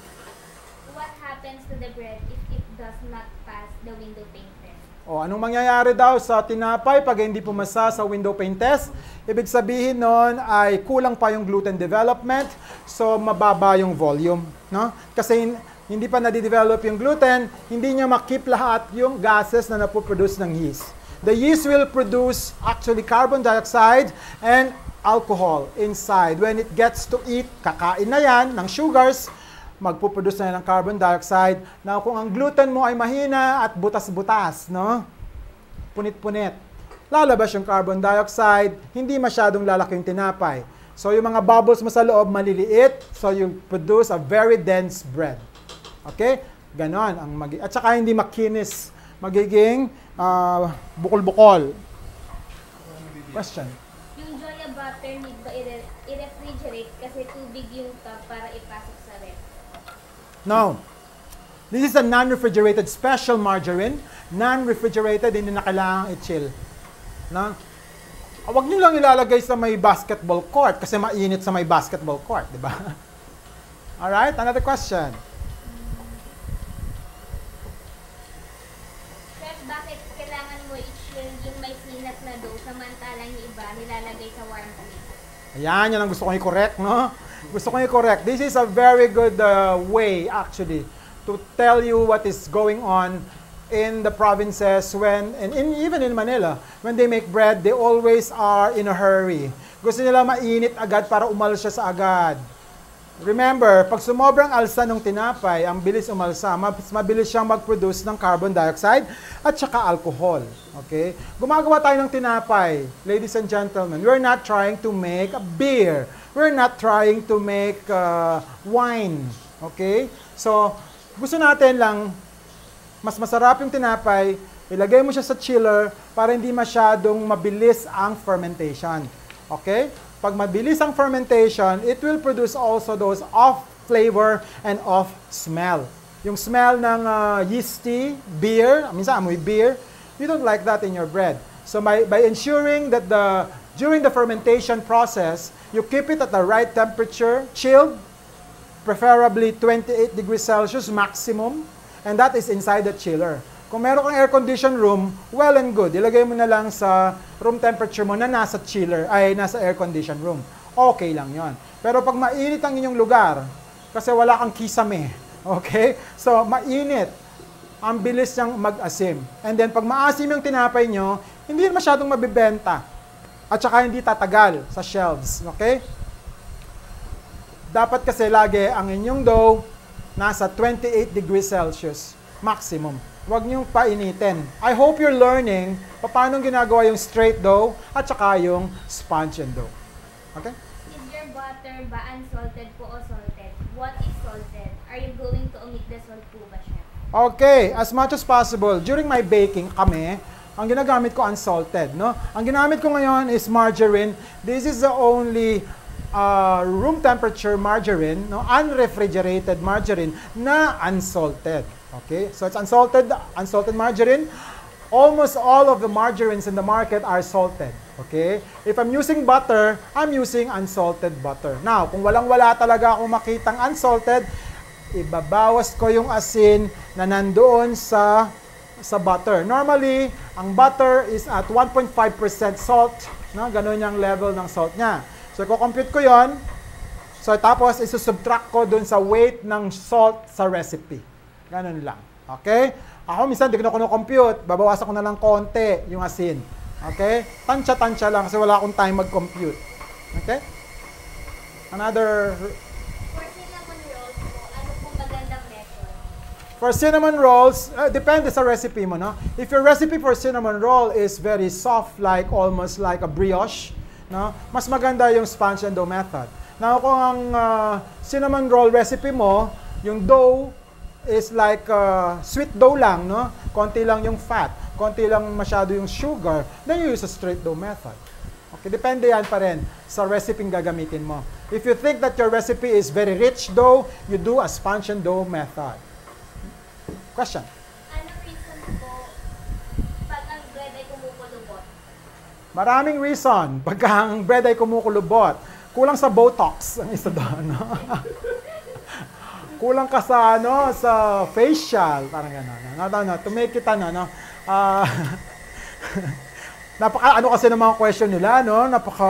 What happens to the bread if it does not pass the window paint test?
O, anong mangyayari daw sa tinapay pag hindi pumasa sa window paint test? Ibig sabihin nun ay kulang pa yung gluten development, so mababa yung volume, no? Kasi hindi pa nadidevelop yung gluten, hindi niya makip lahat yung gases na napoproduce ng yeast. The yeast will produce actually carbon dioxide and alcohol inside. When it gets to eat, kakain na yan ng sugars, magpuproduce na yan ng carbon dioxide. Now, kung ang gluten mo ay mahina at butas-butas, no? Punit-punit, lalabas yung carbon dioxide, hindi masyadong lalaki yung tinapay. So, yung mga bubbles mo sa loob, maliliit, so you produce a very dense bread. Okay? Ganon ang mag- at saka hindi makinis, magiging uh, bukol-bukol. Question?
Yung Joya butter, need ba i- i-refrigerate kasi tubig yung cup para ipasok sa ref?
No. This is a non-refrigerated special margarine. Non-refrigerated, hindi na kailangang i-chill. No? Huwag nyo lang ilalagay sa may basketball court kasi mainit sa may basketball court, di ba? Alright, another question.
Chef, bakit kailangan mo i-chill yung may sinat na dough samantalang yung iba nilalagay sa warm place?
Ayan, yan ang gusto kong i-correct, no? Gusto kong i-correct. This is a very good uh, way, actually, to tell you what is going on in the provinces when, and in, even in Manila, when they make bread, they always are in a hurry. Gusto nila mainit agad para umalsa sa agad. Remember, pag sumobrang alsa ng tinapay, ang bilis umalsa, mas mabilis siyang mag-produce ng carbon dioxide at saka alcohol. Okay? Gumagawa tayo ng tinapay, ladies and gentlemen. We're not trying to make a beer. We're not trying to make uh, wine. Okay? So, gusto natin lang, mas masarap yung tinapay, ilagay mo siya sa chiller para hindi masyadong mabilis ang fermentation. Okay? Pag mabilis ang fermentation, it will produce also those off flavor and off smell. Yung smell ng uh, yeasty beer, minsan amoy beer, you don't like that in your bread. So by, by ensuring that the during the fermentation process, you keep it at the right temperature, chilled, preferably twenty-eight degrees Celsius maximum, and that is inside the chiller. Kung meron kang air-conditioned room, well and good. Ilagay mo na lang sa room temperature mo na nasa chiller, ay nasa air-conditioned room. Okay lang yon. Pero pag mainit ang inyong lugar, kasi wala kang kisame, okay? So, mainit. Ang bilis niyang mag-asim. And then, pag maasim yung tinapay nyo, hindi masyadong mabibenta. At saka hindi tatagal sa shelves, okay? dapat kasi lagi ang inyong dough nasa twenty-eight degrees Celsius maximum. Huwag niyong painitin. I hope you're learning paano ginagawa yung straight dough at saka yung sponge and dough. Okay?
Is your butter ba unsalted po o salted? What is salted? Are you going to omit the salt po ba siya?
Okay, as much as possible. During my baking, kami, ang ginagamit ko unsalted, no? Ang ginamit ko ngayon is margarine. This is the only uh, room temperature margarine, no? Unrefrigerated margarine na unsalted. Okay? So it's unsalted, unsalted margarine. Almost all of the margarines in the market are salted. Okay? If I'm using butter, I'm using unsalted butter. Now, kung walang-wala talaga akong makitang unsalted, ibabawas ko yung asin na nandoon sa sa butter. Normally, ang butter is at one point five percent salt. No? Ganun yung level ng salt niya. So, i-compute ko yon. So, tapos, isusubtract ko dun sa weight ng salt sa recipe. Ganun lang. Okay? Ako, minsan, di ko na compute. Babawasan ko na lang konti yung asin. Okay? Tansya-tansya lang kasi wala akong time mag-compute. Okay? Another...
For cinnamon rolls po, ano pong magandang method?
For cinnamon rolls, uh, depende sa recipe mo, no? If your recipe for cinnamon roll is very soft, like almost like a brioche, no? Mas maganda yung sponge and dough method. Now, kung ang uh, cinnamon roll recipe mo, yung dough is like uh, sweet dough lang, no? Konti lang yung fat, konti lang masyado yung sugar, then you use a straight dough method. Okay, depende yan pa rin sa recipe gagamitin mo. If you think that your recipe is very rich dough, you do a sponge and dough method. Question?
Anong reason po pag ang bread ay kumukulubot?
Maraming reason. Pagka ang bread ay kumukulubot, kulang sa Botox ang isa doon, no? Kulang ka sa ano, sa facial, parang gano'n. No, no, no, to make it ano, no. Uh, napaka ano kasi ng mga question nila, no? Napaka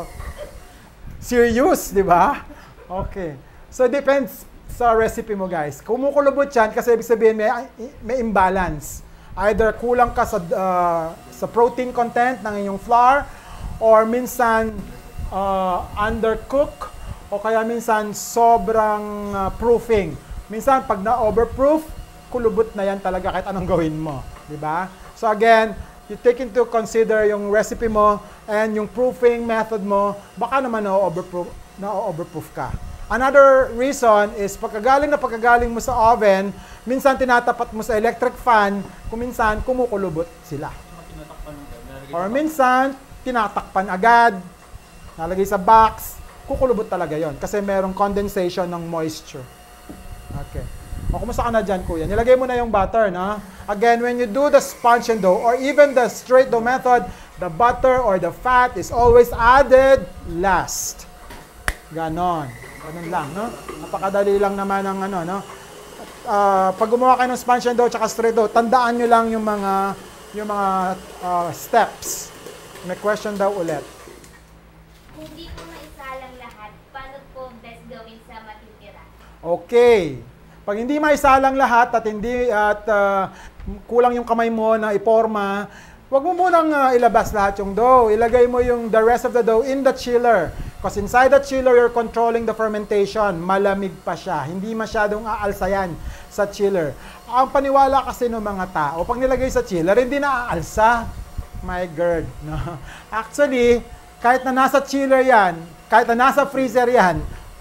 serious, di ba? Okay. So it depends sa recipe mo, guys. Kumukulubot yan kasi ibig sabihin may may imbalance. Either kulang ka sa uh, sa protein content ng inyong flour or minsan uh, undercook o kaya minsan sobrang uh, proofing. Minsan pag na-overproof, kulubot na yan talaga kahit anong gawin mo, di ba? So again, you take into consider yung recipe mo and yung proofing method mo, baka naman na-overproof, na-overproof ka. Another reason is pagkagaling na pagkagaling mo sa oven, minsan tinatapat mo sa electric fan, kung minsan kumukulubot sila. Or minsan, tinatakpan agad, nalagay sa box, kukulubot talaga yon kasi merong condensation ng moisture. Okay. O, kumusta ka na dyan, kuya? Nilagay mo na yung butter, no? Again, when you do the sponge and dough or even the straight dough method, the butter or the fat is always added last. Ganon. Ganon lang, no? Napakadali lang naman ng ano, no? Uh, pag gumawa kayo ng sponge and dough at straight dough, tandaan nyo lang yung mga yung mga uh, steps. May question daw ulit.
Kung di po maisalang lahat, paano po best gawin sa matitira?
Okay. Pag hindi maisalang lahat at hindi at uh, kulang yung kamay mo na iporma, wag mo munang uh, ilabas lahat yung dough. Ilagay mo yung the rest of the dough in the chiller. Because inside the chiller, you're controlling the fermentation. Malamig pa siya. Hindi masyadong aalsa yan sa chiller. Ang paniwala kasi ng mga tao, pag nilagay sa chiller, hindi na aalsa. My God. No? Actually, kahit na nasa chiller yan, kahit na nasa freezer yan,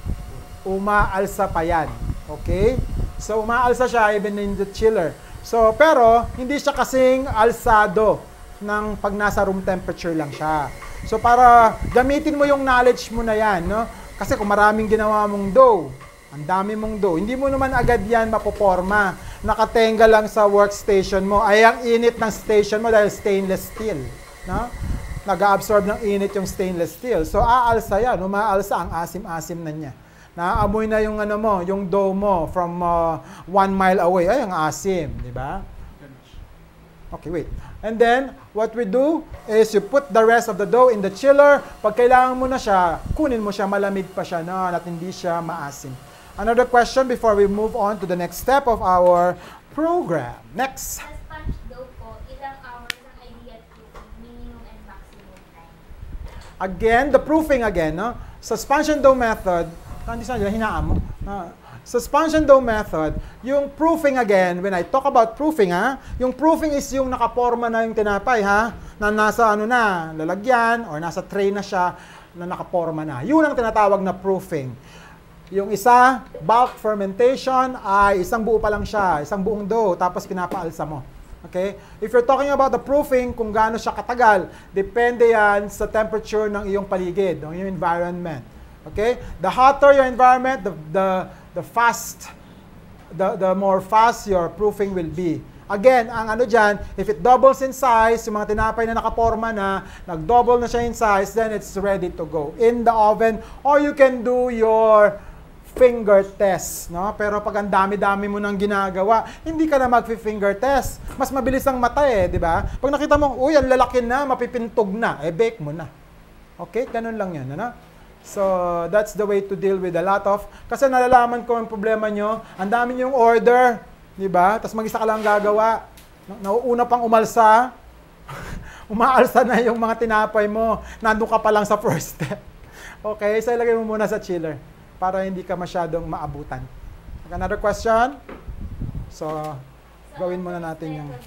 umaalsa pa yan. Okay? So, umaalsa siya even in the chiller. So, pero, hindi siya kasing alsado ng pag nasa room temperature lang siya. So, para gamitin mo yung knowledge mo na yan, no? Kasi kung maraming ginawa mong dough, ang dami mong dough, hindi mo naman agad yan mapoporma. Nakatenga lang sa workstation mo. Ay, ang init ng station mo dahil stainless steel. No? Nag-absorb ng init yung stainless steel. So, aalsa yan. Umaalsa ang asim-asim na niya. Naaamoy na yung ano mo, yung dough mo from uh, one mile away. Ay, ang asim, di ba? Okay, wait. And then, what we do is you put the rest of the dough in the chiller. Pag kailangan mo na siya, kunin mo siya, malamig pa siya na at hindi siya maasim. Another question before we move on to the next step of our program. Next.
Sa sponge dough po, ilang hours ang ideal proofing, minimum and maximum time?
Again, the proofing again, no? Sa sponge and dough method, Hindi sa hinaan mo. Ah. Sa sponge and dough method, yung proofing again, when I talk about proofing, ha, yung proofing is yung nakaporma na yung tinapay, ha, na nasa ano na, lalagyan, or nasa tray na siya, na nakaporma na. Yun ang tinatawag na proofing. Yung isa, bulk fermentation, ay isang buo pa lang siya, isang buong dough, tapos pinapaalsa mo. Okay? If you're talking about the proofing, kung gaano siya katagal, depende yan sa temperature ng iyong paligid, ng iyong environment. Okay? The hotter your environment, the, the the fast, the, the more fast your proofing will be. Again, ang ano dyan, if it doubles in size, yung mga tinapay na nakaporma na, nag-double na siya in size, then it's ready to go in the oven, or you can do your finger test, no? Pero pag ang dami-dami mo nang ginagawa, hindi ka na mag-finger test. Mas mabilis ang mata eh, di ba? Pag nakita mo, uy, ang lalaki na, mapipintog na, eh, bake mo na. Okay? Ganun lang yan, ano? So, that's the way to deal with a lot of, kasi nalalaman ko ang problema nyo, ang dami nyo yung order, di ba? Tapos mag-isa ka lang gagawa. Nauuna pang umalsa, umaalsa na yung mga tinapay mo, nandun ka pa lang sa first step. Okay, so ilagay mo muna sa chiller para hindi ka masyadong maabutan. Another question? So, gawin muna natin yung...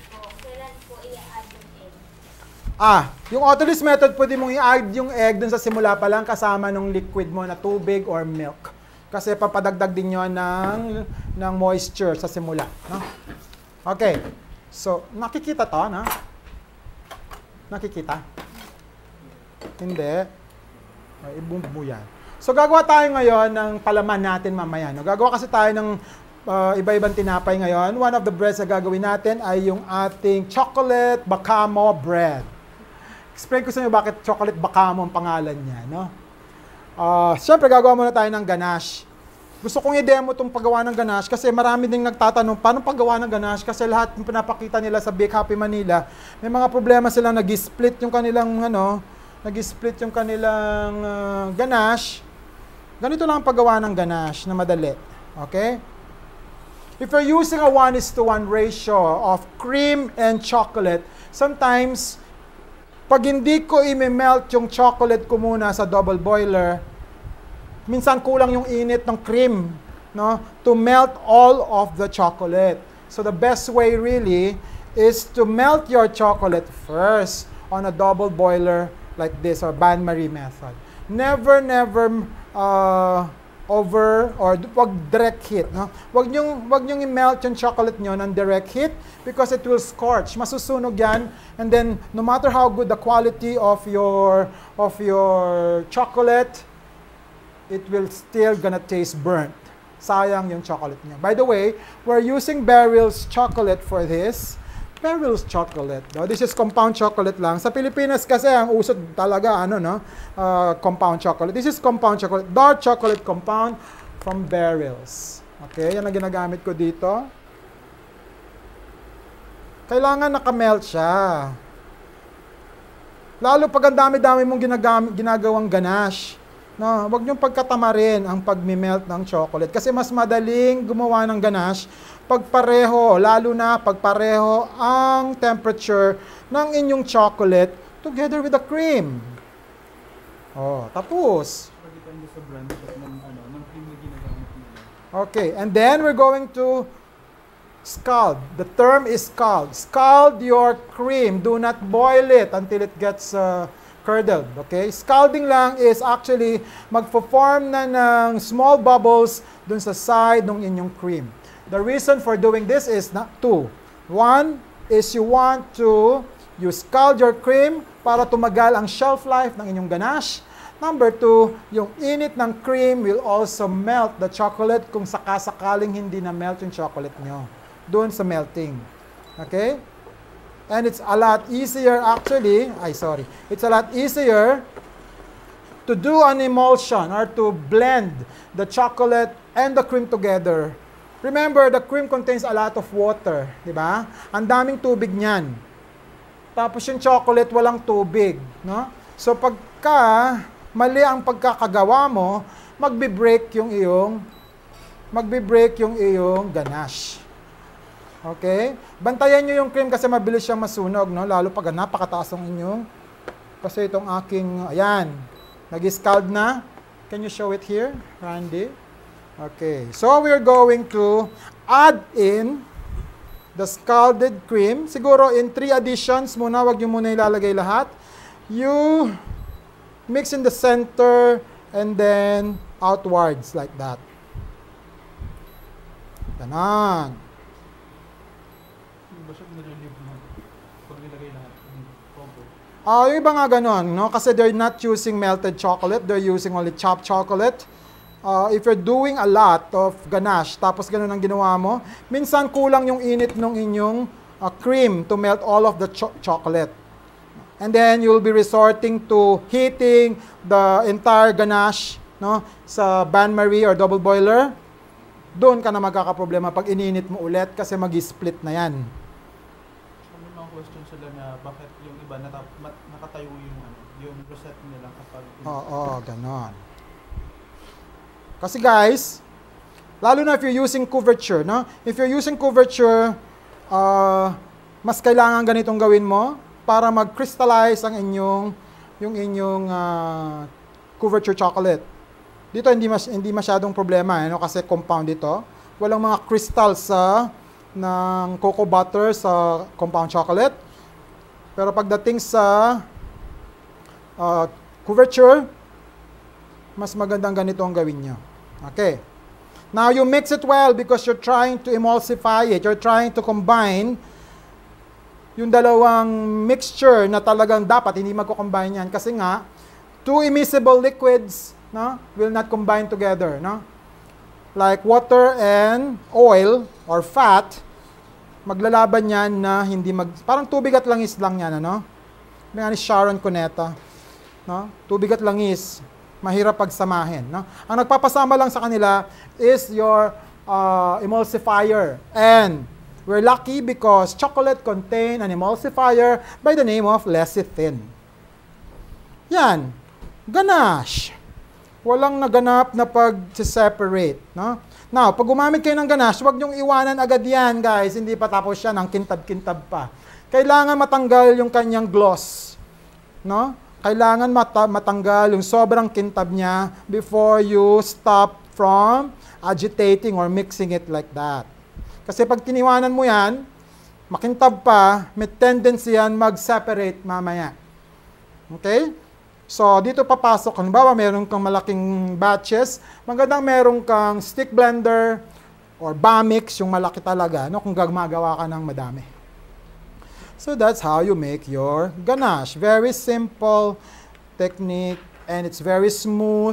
Ah, yung autolysis method, pwede mong i-add yung egg dun sa simula pa lang kasama ng liquid mo na tubig or milk. Kasi papadagdag din yun ng, ng moisture sa simula. No? Okay. So, nakikita to, no? Nakikita? Hindi. Ay, ibumbu yan. So, gagawa tayo ngayon ng palaman natin mamaya. No? Gagawa kasi tayo ng uh, iba-ibang tinapay ngayon. One of the breads na gagawin natin ay yung ating chocolate bacamo bread. Explain ko sa inyo bakit chocolate bacamo ang pangalan niya, no? Uh, Siyempre, gagawa muna tayo ng ganache. Gusto kong i-demo itong paggawa ng ganache kasi marami ding nagtatanong, paano paggawa ng ganache? Kasi lahat ng pinapakita nila sa Bake Happy Manila, may mga problema silang nag-split yung kanilang, ano, nag-split yung kanilang uh, ganache. Ganito lang ang paggawa ng ganache na madali. Okay? If you're using a one is to one ratio of cream and chocolate, sometimes, pag hindi ko i-melt yung chocolate ko muna sa double boiler, minsan kulang yung init ng cream, no, to melt all of the chocolate. So the best way really is to melt your chocolate first on a double boiler like this, or bain-marie method. Never, never uh, over or wag direct heat, no? Wag niyo wag niyo i-melt yung chocolate niyo ng direct heat because it will scorch. Masusunog 'yan, and then no matter how good the quality of your of your chocolate, it will still gonna taste burnt. Sayang yung chocolate niya. By the way, we're using Beryl's chocolate for this. Beryl's chocolate. No? This is compound chocolate lang. Sa Pilipinas kasi ang usod talaga ano no, uh, compound chocolate. This is compound chocolate, dark chocolate compound from Beryl's. Okay, yan ang ginagamit ko dito. Kailangan naka-melt siya. Lalo pag ang dami-dami mong ginagam- ginagawang ganache. No, wag niyong pagkatamarin ang pag-melt ng chocolate kasi mas madaling gumawa ng ganache pag pareho, lalo na pag pareho ang temperature ng inyong chocolate together with the cream. Oh, tapos.
Depende sa brand ng ano, ng cream na ginagamit nila.
Okay, and then we're going to scald. The term is scald. Scald your cream. Do not boil it until it gets uh, curdled. Okay? Scalding lang is actually magpo-form na ng small bubbles dun sa side ng inyong cream. The reason for doing this is not two. One is you want to you scald your cream para tumagal ang shelf life ng inyong ganache. Number two, yung init ng cream will also melt the chocolate kung sakasakaling hindi na melt yung chocolate nyo doon sa melting. Okay? And it's a lot easier actually, ay sorry, it's a lot easier to do an emulsion or to blend the chocolate and the cream together. Remember, the cream contains a lot of water, di ba? Ang daming tubig niyan. Tapos yung chocolate walang tubig, no? So pagka mali ang pagkakagawa mo, magbe-break yung iyong magbe-break yung iyong ganache. Okay? Bantayan niyo yung cream kasi mabilis siyang masunog, no? Lalo pag napakataas ang inyong kasi itong aking ayan, nag-scald na. Can you show it here, Randy? Okay, so we're going to add in the scalded cream. Siguro in three additions muna, wag nyo muna ilalagay lahat. You mix in the center and then outwards like that. Ganon.
Hindi ba siya nililive mo? Pag nilagay lahat, cover.
Ah, yung iba nga ganon, no? Kasi they're not using melted chocolate, they're using only chopped chocolate. Uh, if you're doing a lot of ganache, tapos ganun ang ginawa mo, minsan kulang yung init ng inyong uh, cream to melt all of the cho chocolate. And then you'll be resorting to heating the entire ganache, no, sa bain-marie or double boiler. Doon ka na magkakaproblema pag ininit mo ulit kasi mag-split na yan.
May mga question sila na bakit yung iba natap nakatayo yung ano, yung rosette nila kapag
Oo, oh, ganon. Kasi guys, lalo na if you're using couverture, no? If you're using couverture, uh, mas kailangan ganitong gawin mo para mag-crystallize ang inyong yung inyong uh, couverture chocolate. Dito hindi mas hindi masyadong problema, ano, kasi compound ito. Walang mga crystals sa ng cocoa butter sa compound chocolate. Pero pagdating sa uh, couverture, mas magandang ganito ang gawin nyo. Okay. Now, you mix it well because you're trying to emulsify it. You're trying to combine yung dalawang mixture na talagang dapat hindi magko-combine yan. Kasi nga, two immiscible liquids, no, will not combine together. No? Like water and oil or fat, maglalaban yan na hindi mag... Parang tubig at langis lang yan. Ano? May nga ni Sharon Cuneta. No? Tubig at langis. Mahirap pagsamahin. No? Ang nagpapasama lang sa kanila is your uh, emulsifier. And we're lucky because chocolate contain an emulsifier by the name of lecithin. Yan. Ganache. Walang naganap na pag-separate. No? Now, pag gumamit kayo ng ganache, huwag niyong iwanan agad yan, guys. Hindi pa tapos yan, ang kintab-kintab pa. Kailangan matanggal yung kanyang gloss. No? Kailangan mata matanggal yung sobrang kintab niya before you stop from agitating or mixing it like that. Kasi pag tiniwanan mo yan, makintab pa, may tendency yan mag-separate mamaya. Okay? So, dito papasok, halimbawa, meron kang malaking batches, magandang meron kang stick blender or bamix, yung malaki talaga, no, kung gumagawa ka ng madami. So that's how you make your ganache. Very simple technique and it's very smooth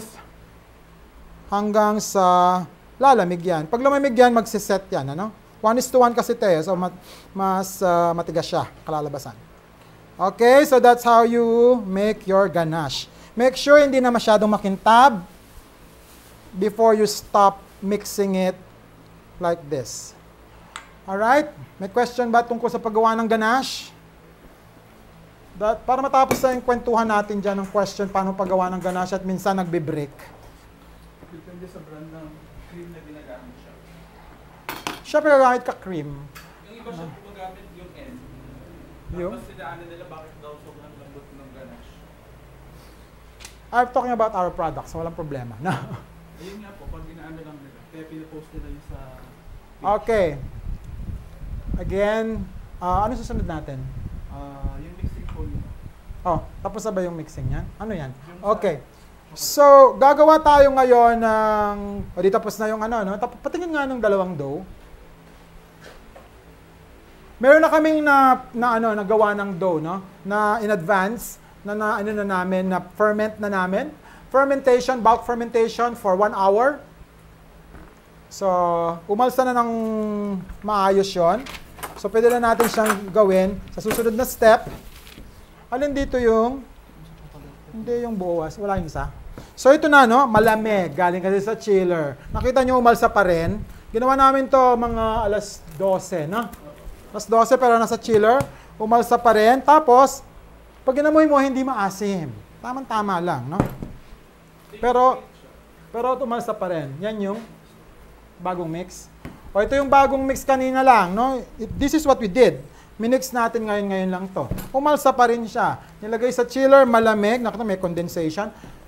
hanggang sa lalamig yan. Pag lumamig yan, magsiset yan. Ano? One is to one kasi tayo, so mat mas uh, matigas siya, kalalabasan. Okay, so that's how you make your ganache. Make sure hindi na masyadong makintab before you stop mixing it like this. Alright? May question ba tungkol sa paggawa ng ganache? That, para matapos na yung kwentuhan natin dyan ng question paano paggawa ng ganache at minsan nagbe-break.
Depende sa brand ng cream na ginagamit siya.
Siya pagagamit ka cream.
Yung iba siya gumagamit yung N.
Yung?
Tapos sinaanan nila bakit daw sobrang lambot ng ganache.
I'm talking about our products, walang problema. No?
Ayun nga po, pag ginaano lang nila. Kaya pinapost nila yung sa page.
Okay. Again, uh, ano susunod natin?
Uh, yung mixing po yun.
Oh, tapos na ba yung mixing yan? Ano yan? Okay. So, gagawa tayo ngayon ng... O, di tapos na yung ano, no? Tap patingin nga ng dalawang dough. Meron na kaming na, na ano, nagawa ng dough, no? Na in advance, na, na ano na namin, na ferment na namin. Fermentation, bulk fermentation for one hour. So, umalsa na ng maayos yon. So, pwede na natin siyang gawin sa susunod na step. Alin dito yung... Hindi yung buwas. Wala yung isa. So, ito na, no? Malamig. Galing kasi sa chiller. Nakita nyo, umalsa pa rin. Ginawa namin to mga alas dose, no? alas dose pero nasa chiller. Umalsa pa rin. Tapos, pag ginamoy mo, hindi maasim. Tamang-tama lang, no? Pero, pero umalsa pa rin. Yan yung bagong mix. O ito yung bagong mix kanina lang, no? This is what we did. Minix natin ngayon, ngayon lang to. Umalsa pa rin siya. Nilagay sa chiller, malamig. Nakita, may condensation.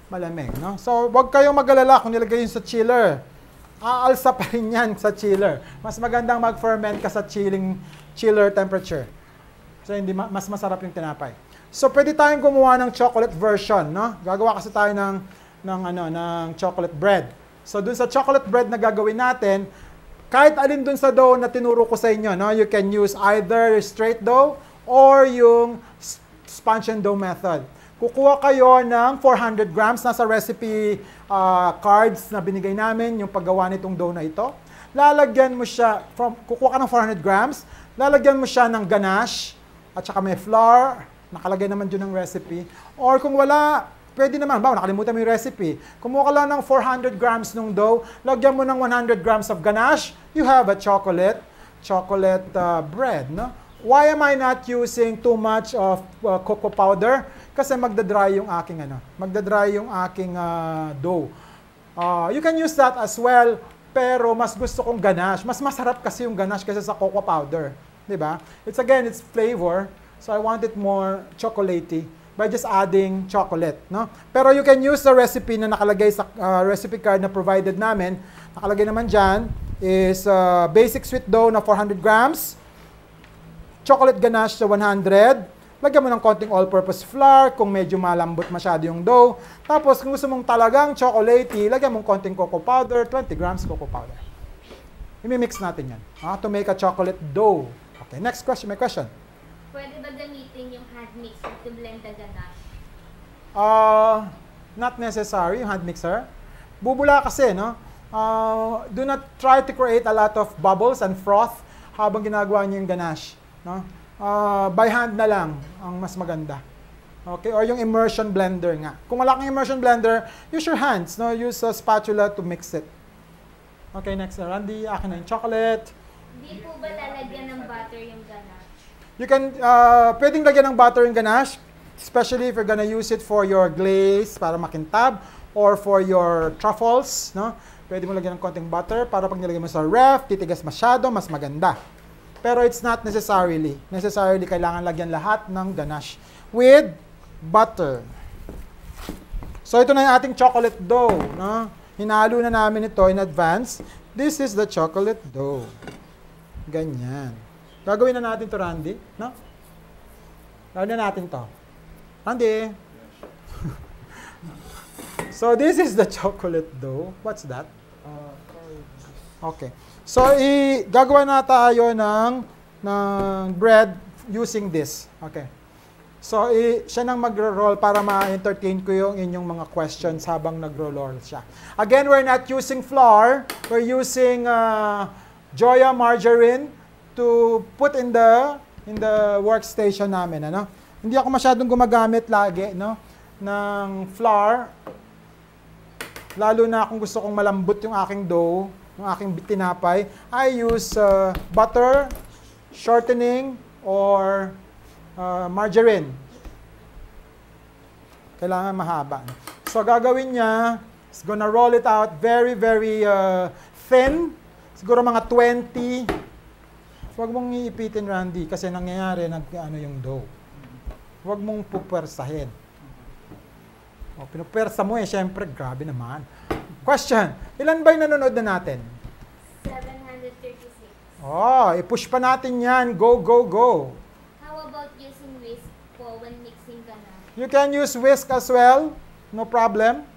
malamig, no? So, wag kayong mag-alala kung nilagay yun sa chiller. Aalsa pa rin yan sa chiller. Mas magandang mag-ferment ka sa chilling chiller temperature. So, hindi ma- mas masarap yung tinapay. So, pwede tayong gumawa ng chocolate version, no? Gagawa kasi tayo ng, ng, ano, ng chocolate bread. So, dun sa chocolate bread na gagawin natin, kahit alin dun sa dough na tinuro ko sa inyo, no? You can use either straight dough or yung sponge and dough method. Kukuha kayo ng four hundred grams, nasa recipe uh, cards na binigay namin, yung paggawa nitong dough na ito. Lalagyan mo siya, from, kukuha ka ng four hundred grams, lalagyan mo siya ng ganache, at saka may flour, nakalagay naman dyan ng recipe. Or kung wala, pwede naman, ba, nakalimutan mo yung recipe. Kumuha ka lang ng four hundred grams ng dough, lagyan mo ng one hundred grams of ganache, you have a chocolate, chocolate uh, bread, no? Why am I not using too much of uh, cocoa powder? Kasi magdadry yung aking ano, magdadry yung aking uh, dough. Uh, you can use that as well, pero mas gusto kong ganache. Mas masarap kasi yung ganache kasi sa cocoa powder, 'di ba? It's again, it's flavor, so I want it more chocolatey by just adding chocolate, no? Pero you can use the recipe na nakalagay sa uh, recipe card na provided namin. Nakalagay naman diyan is uh, basic sweet dough na four hundred grams. Chocolate ganache sa one hundred. Lagyan mo ng konting all-purpose flour kung medyo malambot masyado yung dough. Tapos kung gusto mong talagang chocolatey, lagyan mong konting cocoa powder, twenty grams cocoa powder. I-mix natin yan ah, to make a chocolate dough. Okay, next question. May question?
Pwede ba gamitin yung hand mixer to blend the ganache?
Uh, not necessary, yung hand mixer. Bubula kasi, no? Uh, do not try to create a lot of bubbles and froth habang ginagawa niyo yung ganache. No? Uh, by hand na lang ang mas maganda. Okay? Or yung immersion blender nga. Kung wala kang immersion blender, use your hands. No? Use a spatula to mix it. Okay, next. Randy, akin na yung chocolate.
Di po ba lalagyan ng butter yung ganache?
You can, uh, pwedeng lagyan ng butter yung ganache, especially if you're gonna use it for your glaze para makintab or for your truffles. No? Pwede mo lagyan ng konting butter para pag nilagay mo sa ref, titigas masyado, mas maganda. Pero it's not necessarily. Necessarily, kailangan lagyan lahat ng ganache with butter. So, ito na yung ating chocolate dough. No? Hinalo na namin ito in advance. This is the chocolate dough. Ganyan. Gagawin na natin to, Randy. No? Gagawin na natin to. Randy. So, this is the chocolate dough. What's that? Okay. So, i gagawa na tayo ng, ng bread using this. Okay. So, i siya nang magro-roll para ma-entertain ko yung inyong mga questions habang nagro-roll siya. Again, we're not using flour. We're using uh, Joya margarine to put in the in the workstation namin. Ano? Hindi ako masyadong gumagamit lagi, no, ng flour. Lalo na kung gusto kong malambot yung aking dough, yung aking tinapay, I use uh, butter, shortening, or uh, margarine. Kailangan mahaba. So, gagawin niya, is gonna roll it out very, very uh, thin. Siguro mga twenty. Huwag mong iipitin, Randy, kasi nangyayari, nag, ano yung dough. Huwag mong pupwersahin. O, pinupwersa mo eh, syempre, grabe naman. Question, ilan ba yung nanonood na natin?
seven hundred thirty-six.
Oh, i-push pa natin yan. Go, go, go.
How about using whisk po when mixing ganache?
You can use whisk as well. No problem.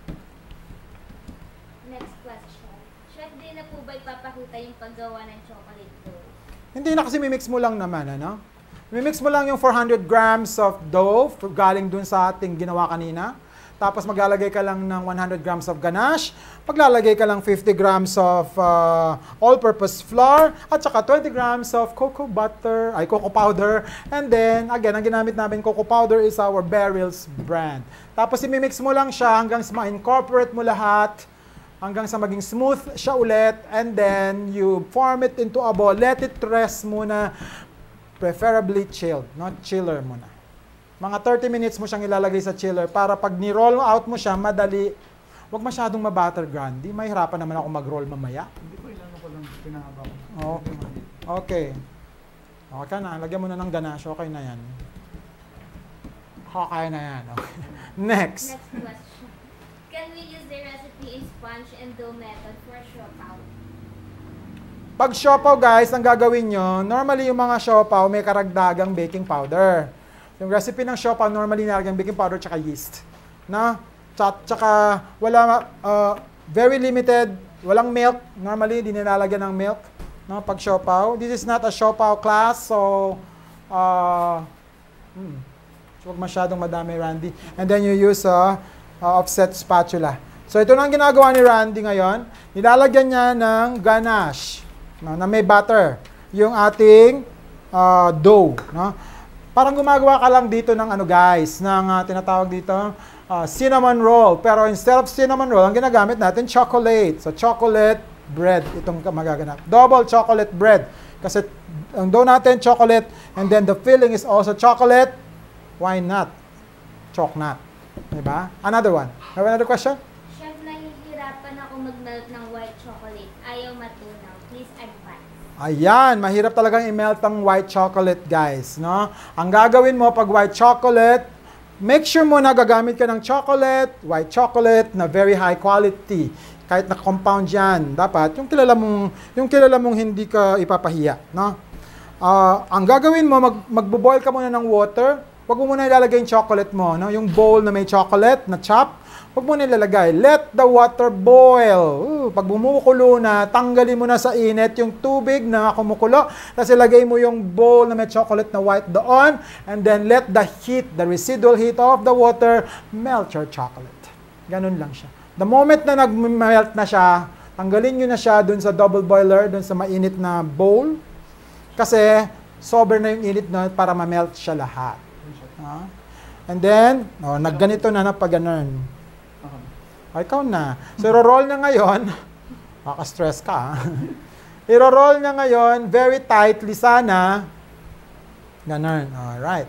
Next question. Chef, di na po ba ipapakuta yung paggawa ng chocolate dough?
Hindi na kasi mimix mo lang naman, ano? Mimix mo lang yung four hundred grams of dough galing dun sa ating ginawa kanina. Tapos maglalagay ka lang ng one hundred grams of ganache, maglalagay ka lang fifty grams of uh, all-purpose flour, at saka twenty grams of cocoa butter, ay cocoa powder. And then, again, ang ginamit namin cocoa powder is our Beryl's brand. Tapos imimix mo lang siya hanggang sa ma-incorporate mo lahat, hanggang sa maging smooth siya ulit, and then you form it into a ball. Let it rest muna, preferably chilled, not chiller muna. Mga thirty minutes mo siyang ilalagay sa chiller para pag ni-roll out mo siya, madali. Huwag masyadong mabatter, Grandy. Mahirapan naman ako mag-roll mamaya.
Hindi ko ilan ko lang pinahaba ko.
Okay. Okay. Okay na. Lagyan mo na ng ganache. Okay na yan. Okay na yan. Okay. Next.
Next question. Can we use the recipe in sponge and dough method for siopaw?
Pag siopaw guys, ang gagawin nyo, normally yung mga siopaw may karagdagang baking powder. Yung recipe ng siopaw, normally nilalagyan baking powder tsaka yeast. Na? Tsaka wala, uh, very limited, walang milk. Normally, hindi nilalagyan ng milk. No? Pag siopaw. This is not a siopaw class, so uh, hmm, so huwag masyadong madami, Randy. And then you use a uh, uh, offset spatula. So ito na ang ginagawa ni Randy ngayon. Nilalagyan niya ng ganache, no, na may butter, yung ating uh, dough. No? Parang gumagawa ka lang dito ng ano guys, ng uh, tinatawag dito, uh, cinnamon roll. Pero instead of cinnamon roll, ang ginagamit natin, chocolate. So chocolate bread, itong magaganap. Double chocolate bread. Kasi ang dough natin, chocolate, and then the filling is also chocolate. Why not? Chocolate. Diba? Another one. Have another question?
Chef, nahihirapan ako mag-melt ng white chocolate. Ayaw matunaw. Please advise.
Ayan, mahirap talagang i-melt ang white chocolate, guys. No? Ang gagawin mo pag white chocolate, make sure mo na gagamit ka ng chocolate, white chocolate na very high quality. Kahit na compound yan, dapat yung kilala mong, yung kilala mong hindi ka ipapahiya. No? Uh, ang gagawin mo, mag, magbo-boil ka muna ng water. Huwag mo muna ilalagay yung chocolate mo, no? Yung bowl na may chocolate, na chop, huwag mo na ilalagay. Let the water boil. Ooh, pag bumukulo na, tanggalin mo na sa init yung tubig na kumukulo, tapos ilagay mo yung bowl na may chocolate na white doon, and then let the heat, the residual heat of the water, melt your chocolate. Ganun lang siya. The moment na nag-melt na siya, tanggalin nyo na siya dun sa double boiler, dun sa mainit na bowl, kasi sober na yung init na para ma-melt siya lahat. Uh, and then, oh, nagganito na na pag ganun. Ay, ikaw na. So, iro-roll niya ngayon. Maka-stress ka. Iro-roll niya ngayon, very tightly sana. Ganun. Alright.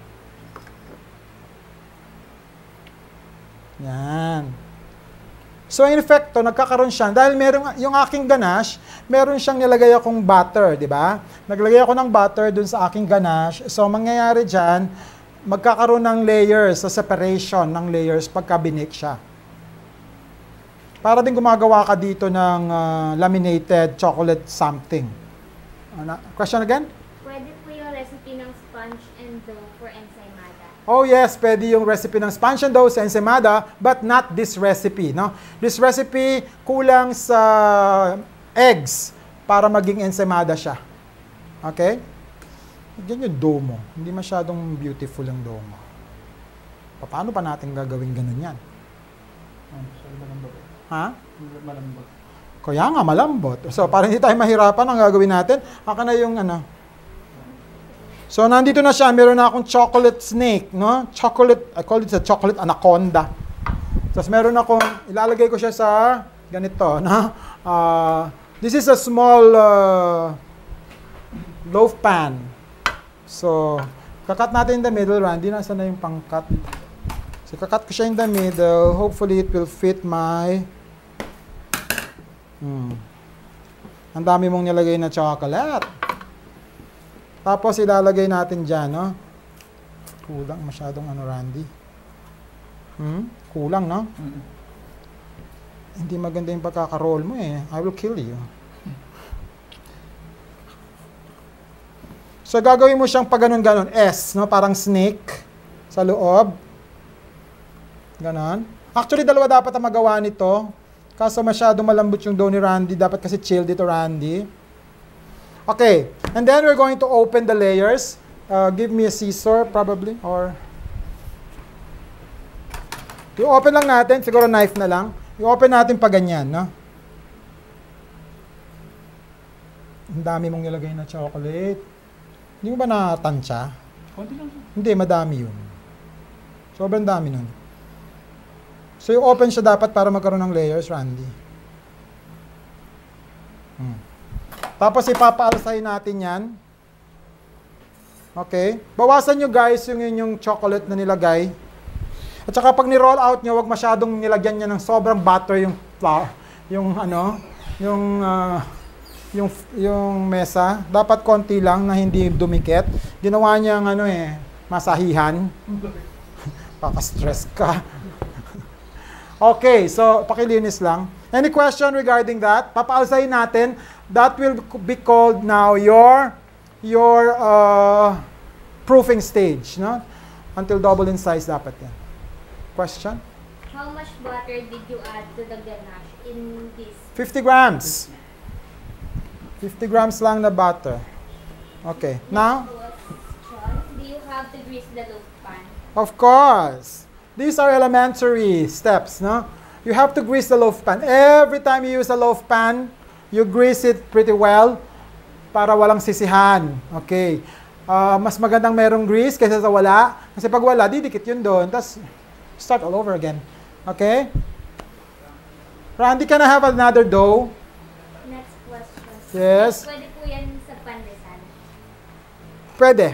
Yan. So, in effect, to, nagkakaroon siya. Dahil meron, yung aking ganache, meron siyang nilagay akong butter, di ba? Naglagay ako ng butter dun sa aking ganache. So, mangyayari dyan, magkakaroon ng layers, sa separation ng layers pagka binake siya. Para din gumagawa ka dito ng uh, laminated chocolate something. Uh, question again?
Pwede po yung recipe ng sponge and dough for ensaymada.
Oh yes, pwede yung recipe ng sponge and dough sa ensaymada, but not this recipe. No? This recipe kulang sa eggs para maging ensaymada siya. Okay? Yan yung dough mo. Hindi masyadong beautiful ang dough mo. Paano pa natin gagawin ganun yan? Ha?
Malambot.
Kaya nga, malambot. So, para hindi tayo mahirapan, ang gagawin natin, haka na yung ano. So, nandito na siya. Meron na akong chocolate snake, no? Chocolate, I call it a chocolate anaconda. Tapos meron akong, ilalagay ko siya sa ganito, no? Uh, this is a small uh, loaf pan. So, kakat natin in the middle, Randy. Nasaan na yung pang-cut? So, kakat ko siya in the middle. Hopefully, it will fit my... Hmm. Ang dami mong nilagay na chocolate. Tapos, ilalagay natin dyan, no? Kulang masyadong ano, Randy. Hmm? Kulang, no?
Mm-hmm.
Hindi maganda yung pagkakaroll mo, eh. I will kill you. So, gagawin mo siyang pag ganon-ganon. S, no? Parang snake sa loob. Ganon. Actually, dalawa dapat ang magawa nito. Kaso masyadong malambot yung dough ni Randy. Dapat kasi chill dito, Randy. Okay. And then, we're going to open the layers. Uh, give me a scissor, probably. Or... I-open lang natin. Siguro knife na lang. I-open natin pa ganyan, no? Ang dami mong nilagay na chocolate. Hindi mo ba natansya?
Konti lang.
Hindi, madami yun. Sobrang dami nun. So, yung open siya dapat para magkaroon ng layers, Randy. Hmm. Tapos, ipapaalsahin natin yan. Okay? Bawasan nyo, guys, yung inyong chocolate na nilagay. At saka, pag ni-roll out nyo, wag masyadong nilagyan nyo ng sobrang butter yung flour. Yung, ano, yung... Uh, yung yung mesa, dapat konti lang na hindi dumikit. Ginawa niya ng ano eh, masahihan. Paka-stress ka. Okay, so pakilinis lang. Any question regarding that? Papaalsahin natin. That will be called now your your uh, proofing stage, no? Until double in size dapat yan. Question?
How much butter did you add to the ganache in this?
fifty grams. fifty grams lang na butter. Okay, now?
Question, do you have to grease the loaf pan?
Of course. These are elementary steps, no? You have to grease the loaf pan. Every time you use a loaf pan, you grease it pretty well para walang sisihan. Okay. Uh, mas magandang merong grease kaysa sa wala. Kasi pag wala, didikit yun doon. Tapos, start all over again. Okay? Randy, can I have another dough?
Next question.
Yes.
Pwede po yan sa pandesal.
Pwede.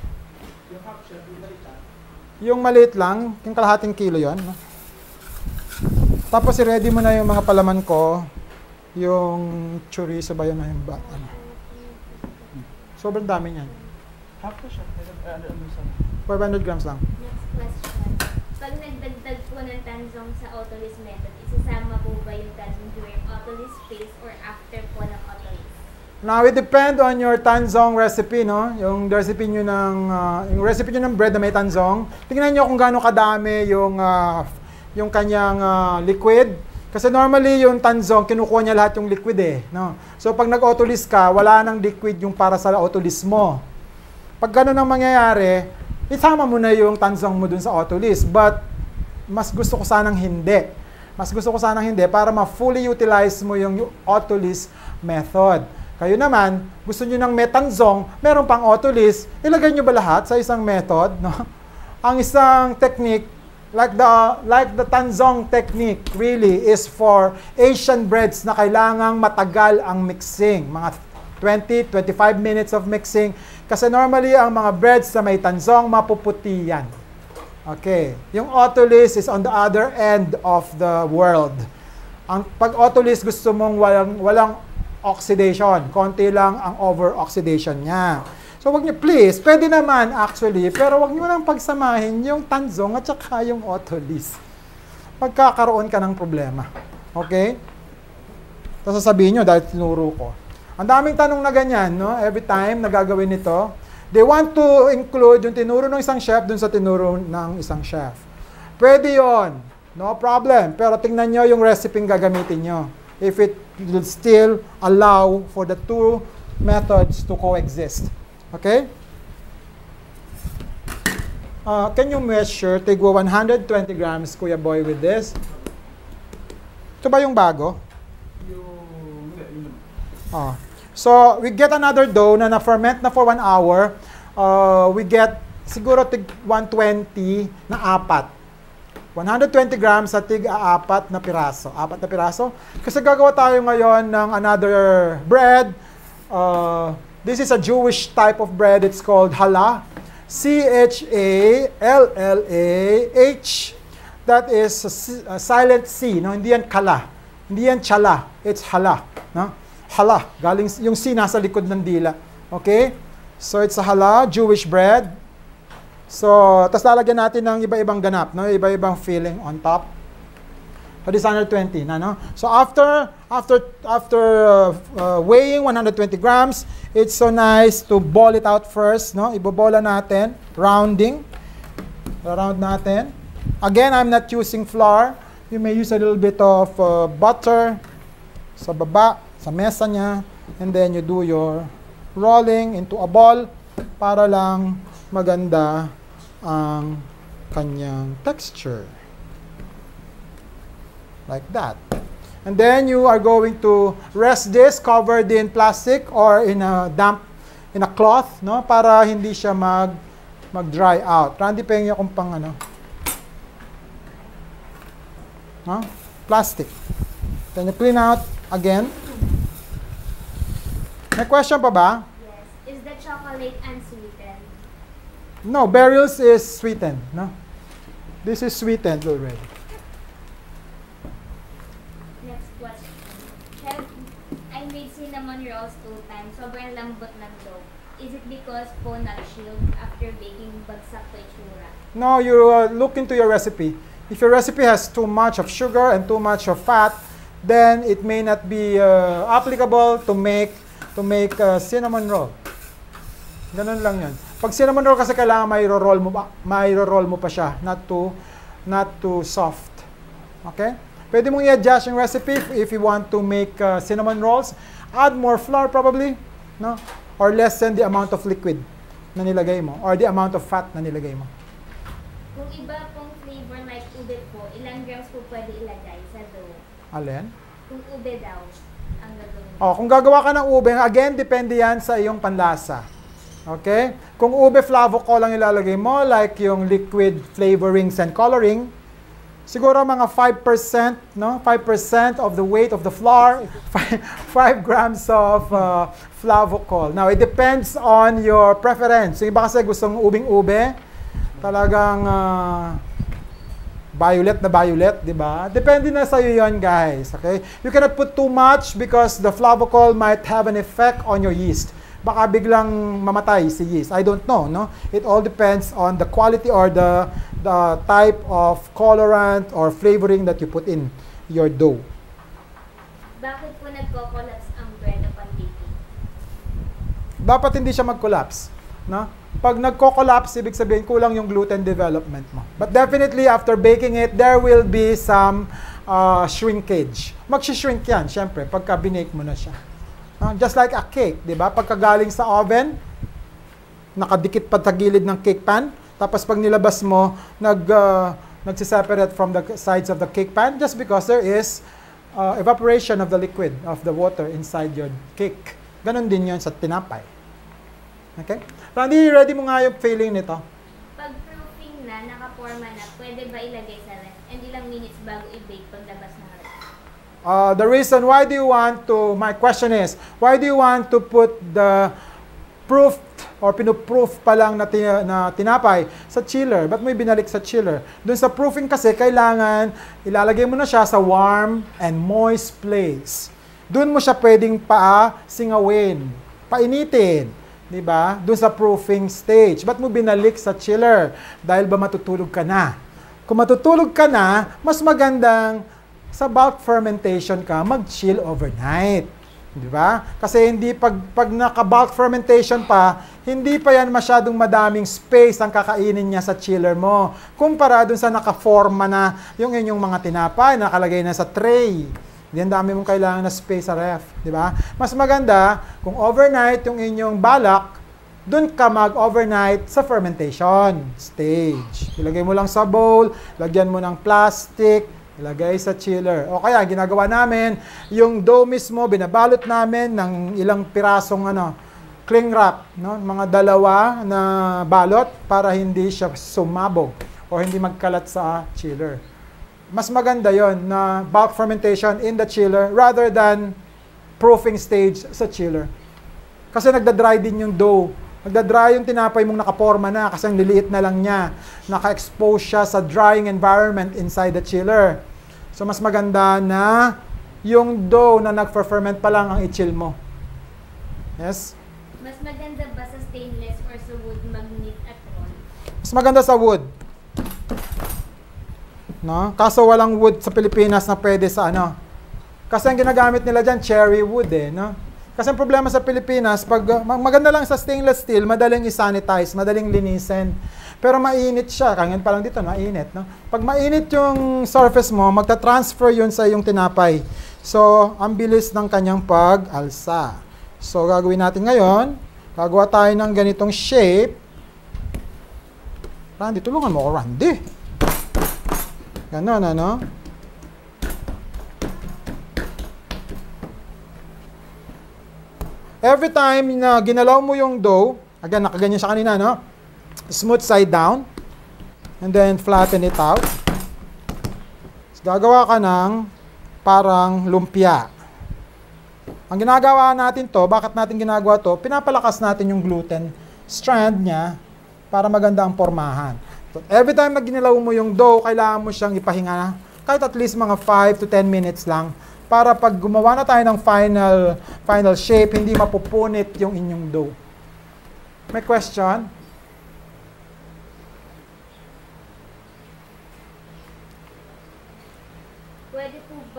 Yung maliit lang, yung kalahating kilo yon. No? Tapos, i-ready mo na yung mga palaman ko. Yung chorizo ba yun? Yung ba, ano. Sobrang dami niyan.
Half the chef. Ano, ano, sa
five hundred grams lang.
Next question. Pag nagdagdag po ng tanzong sa autolysis method, isasama po ba yung tanzong during autolysis phase or after po ng autolysis?
Now, it depend on your tanzong recipe, no? Yung recipe nyo ng, uh, yung recipe nyo ng bread na may tanzong. Tingnan nyo kung gaano kadami yung, uh, yung kanyang uh, liquid. Kasi normally yung tanzong, kinukuha niya lahat yung liquid eh. No? So pag nag-autolysis ka, wala nang liquid yung para sa autolysis mo. Pag gano'n ang mangyayari, isama mo na yung tanzong mo dun sa autolysis. But mas gusto ko sanang hindi. Mas gusto ko sanang hindi para ma-fully utilize mo yung autolysis method. Kayo naman, gusto nyo ng may tanzong, meron pang autolysis, ilagay nyo ba lahat sa isang method? No? Ang isang technique, Like the like the tanzong technique really is for Asian breads na kailangang matagal ang mixing, mga twenty to twenty-five minutes of mixing kasi normally ang mga breads na may tanzong mapuputi yan. Okay, yung autolysis is on the other end of the world. Ang pag autolysis gusto mong walang walang oxidation, konti lang ang over-oxidation niya. So wag niyo please, pwede naman actually, pero wag niyo nang pagsamahin yung tanzong at saka yung autolysis. Magkakaroon ka ng problema. Okay? Tapos sasabihin niyo dahil tinuro ko. Ang daming tanong na ganyan, no? Every time nagagawin ito, they want to include yung tinuro ng isang chef dun sa tinuro ng isang chef. Pwede yon, no problem. Pero tingnan niyo yung recipe gagamitin niyo. If it will still allow for the two methods to coexist. Okay? Uh, can you measure, tigwa one hundred twenty grams, Kuya Boy, with this? Ito ba yung bago?
Yung... Hindi, yun.
Oh. So, we get another dough na na-ferment na for one hour. Uh, we get siguro tig one twenty na apat. one hundred twenty grams sa tig apat na piraso. Apat na piraso. Kasi gagawa tayo ngayon ng another bread. Uh, This is a Jewish type of bread. It's called challah. C H A L L A H. That is a silent C. No? Hindi yan kala. Hindi yan chala. It's challah. No? Challah. Galing, yung C nasa likod ng dila. Okay? So it's a challah, Jewish bread. So, tapos lalagyan natin ng iba-ibang ganap. No? Iba-ibang filling on top. So this one hundred twenty na, no? So after after after uh, uh, weighing one hundred twenty grams, it's so nice to ball it out first, no? Ibobola natin, rounding. Round natin. Again, I'm not using flour. You may use a little bit of uh, butter sa baba, sa mesa niya, and then you do your rolling into a ball para lang maganda ang kanyang texture. Like that. And then you are going to rest this covered in plastic or in a damp, in a cloth, no? Para hindi siya mag, mag-dry out. Randy, pengin akong pang ano. No? Plastic. Then you clean out again. May question pa ba?
Yes. Is the chocolate unsweetened?
No, berries is sweetened, no? This is sweetened already.
Cinnamon rolls two times, sobrang lambot ng dough. Is it because po not chilled after baking bagsak to itsura?
No, you uh, look into your recipe. If your recipe has too much of sugar and too much of fat, then it may not be uh, applicable to make to make uh, cinnamon roll. Ganun lang 'yan. Pag cinnamon roll kasi kailangan may roll mo pa, may roll mo pa siya, not too not too soft. Okay? Pwede mong i-adjust yung recipe if, if you want to make uh, cinnamon rolls. Add more flour probably, no? Or lessen the amount of liquid na nilagay mo or the amount of fat na nilagay mo.
Kung iba pong flavor like ube po, ilang grams po pwede ilagay sa dough?
Alin?
Kung ube daw ang gagawin.
Oh, kung gagawa ka ng ube, again, depende yan sa iyong panlasa. Okay? Kung ube flavocol ang ilalagay mo, like yung liquid flavorings and coloring, siguro mga five percent, no? five percent of the weight of the flour, five grams of uh, flavocol. Now, it depends on your preference. Yung iba kasi gustong ubing-ube, talagang uh, violet na violet, di ba? Depende na sa iyo yon, guys. Okay? You cannot put too much because the flavocol might have an effect on your yeast. Baka biglang mamatay si yeast. I don't know, no? It all depends on the quality or the the type of colorant or flavoring that you put in your dough.
Bakit po nagko-collapse ang bread upon baking?
Dapat hindi siya mag-collapse, no? Pag nagko-collapse, ibig sabihin kulang yung gluten development mo. But definitely after baking it, there will be some uh, shrinkage. Mag-shrink yan, syempre, pagka binake mo na siya. Uh, just like a cake, di ba? Pagka galing sa oven, nakadikit pa sa gilid ng cake pan, tapos pag nilabas mo, nag, uh, nagsiseparate from the sides of the cake pan just because there is uh, evaporation of the liquid, of the water inside your cake. Ganon din yun sa tinapay. Okay? Randy, ready mo nga yung filling nito?
Pag proofing na, nakaporma na, pwede ba ilagay sa ref? And ilang minutes bago i-bake paglabas ng ref?
Uh, the reason why do you want to, my question is, why do you want to put the proofed or pinuproof pa lang na, tina, na tinapay sa chiller? Ba't mo binalik sa chiller? Doon sa proofing kasi, kailangan ilalagay mo na siya sa warm and moist place. Doon mo siya pwedeng pa-singawin, painitin. Diba? Doon sa proofing stage. Ba't mo binalik sa chiller? Dahil ba matutulog ka na? Kung matutulog ka na, mas magandang sa bulk fermentation ka, mag-chill overnight. Diba? Kasi hindi pag, pag naka-bulk fermentation pa, hindi pa yan masyadong madaming space ang kakainin niya sa chiller mo. Kumpara dun sa naka-forma na yung inyong mga tinapay, nakalagay na sa tray. Hindi ang dami mong kailangan na space sa ref, di ba? Mas maganda kung overnight yung inyong balak, dun ka mag-overnight sa fermentation stage. Ilagay mo lang sa bowl, lagyan mo ng plastic, ilagay sa chiller. O kaya, ginagawa namin, yung dough mismo, binabalot namin ng ilang pirasong ano, cling wrap, no? Mga dalawa na balot para hindi siya sumabog o hindi magkalat sa chiller. Mas maganda yon na bulk fermentation in the chiller rather than proofing stage sa chiller. Kasi nagda-dry din yung dough. Nagda-dry yung tinapay mong nakaporma na kasi ang liliit na lang niya. Naka-expose siya sa drying environment inside the chiller. So mas maganda na yung dough na nag-ferment pa lang ang i-chill mo. Yes?
Mas maganda ba sa stainless or sa wood mag-knit at roll?
Mas maganda sa wood. No? Kaso walang wood sa Pilipinas na pwede sa ano. Kasi ang ginagamit nila dyan, cherry wood eh. No? Kasi ang problema sa Pilipinas, pag maganda lang sa stainless steel, madaling i-sanitize, madaling linisin. Pero mainit siya. Kanyan pa lang dito, mainit. No? Pag mainit yung surface mo, magta-transfer yun sa yung tinapay. So, ang bilis ng kanyang pag-alsa. So, gagawin natin ngayon, gagawa tayo ng ganitong shape. Randy, tulungan mo ako, Randy. Ganon, ano? Every time na ginalaw mo yung dough, again, nakaganyan siya kanina, no? Smooth side down. And then, flatten it out. So, gagawa ka ng parang lumpia. Ang ginagawa natin to, bakit natin ginagawa to? Pinapalakas natin yung gluten strand niya para maganda ang pormahan. So, every time na ginalaw mo yung dough, kailangan mo siyang ipahinga kahit at least mga five to ten minutes lang para pag gumawa na tayo ng final final shape, hindi mapupunit yung inyong dough. May question?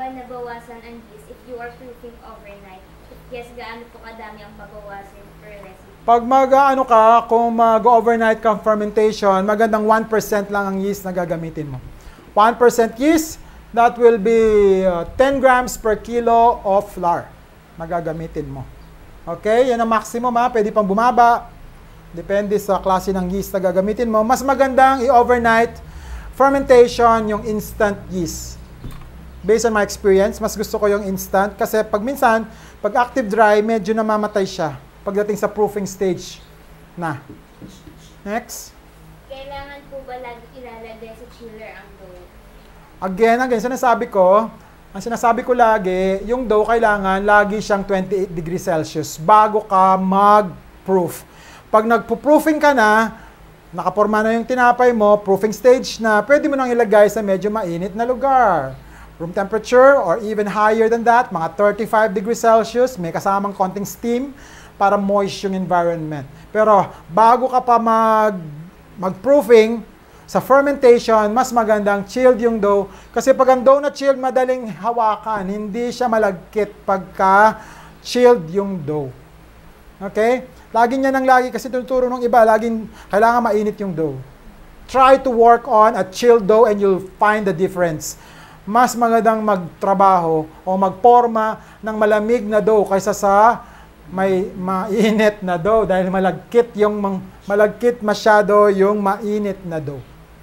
ba nabawasan ang yeast if you are proofing overnight? If yes, gaano po kadami ang babawasin per recipe?
Pag mag-ano ka, kung mag-overnight ka fermentation, magandang one percent lang ang yeast na gagamitin mo. one percent yeast, that will be uh, ten grams per kilo of flour na gagamitin mo. Okay, yan ang maximum ha. Pwede pang bumaba. Depende sa klase ng yeast na gagamitin mo. Mas magandang i-overnight fermentation yung instant yeast. Based on my experience, mas gusto ko yung instant kasi pag minsan, pag active dry, medyo namamatay siya pagdating sa proofing stage na. Next.
Kailangan po ba lagi ilalagay sa chiller ang dough?
Again, again, sinasabi ko, ang sinasabi ko lagi, yung dough kailangan lagi siyang twenty-eight degrees Celsius bago ka mag-proof. Pag nagpo-proofing ka na, nakaporma na yung tinapay mo, proofing stage na, pwede mo nang ilagay sa medyo mainit na lugar. Room temperature or even higher than that, mga thirty-five degrees Celsius, may kasamang konting steam para moist yung environment. Pero bago ka pa mag, mag-proofing, sa fermentation, mas magandang chilled yung dough. Kasi pag ang dough na chilled, madaling hawakan. Hindi siya malagkit pagka chilled yung dough. Okay? Lagi niya nang lagi kasi tinuturo ng iba, laging kailangan mainit yung dough. Try to work on a chilled dough and you'll find the difference. Mas magandang magtrabaho o magporma ng malamig na dough kaysa sa may mainit na dough dahil malagkit yung malagkit masyado yung mainit na dough.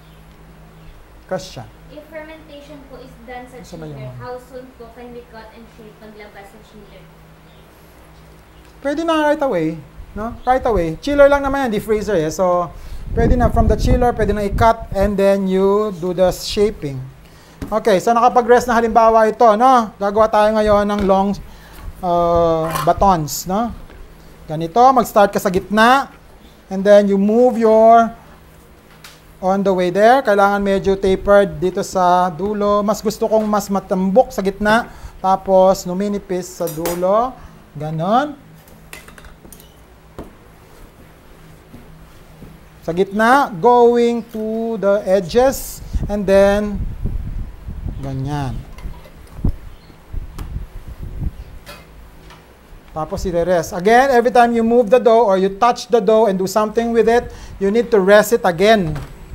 Question.
If fermentation po is done sa
Saan ba
chiller,
yung-
how soon po can we cut and shape paglabas sa chiller?
Pwede na right away, no? Right away. Chiller lang naman yan, di freezer eh. So, pwede na from the chiller, pwede na i-cut and then you do the shaping. Okay, so nakapag-rest na halimbawa ito, no? Gagawa tayo ngayon ng long uh, batons, no? Ganito, mag-start ka sa gitna and then you move your on the way there. Kailangan medyo tapered dito sa dulo. Mas gusto kong mas matambok sa gitna tapos numinipis sa dulo. Ganon. Sa gitna, going to the edges, and then, ganyan. Tapos i-rest. Again, every time you move the dough or you touch the dough and do something with it, you need to rest it again.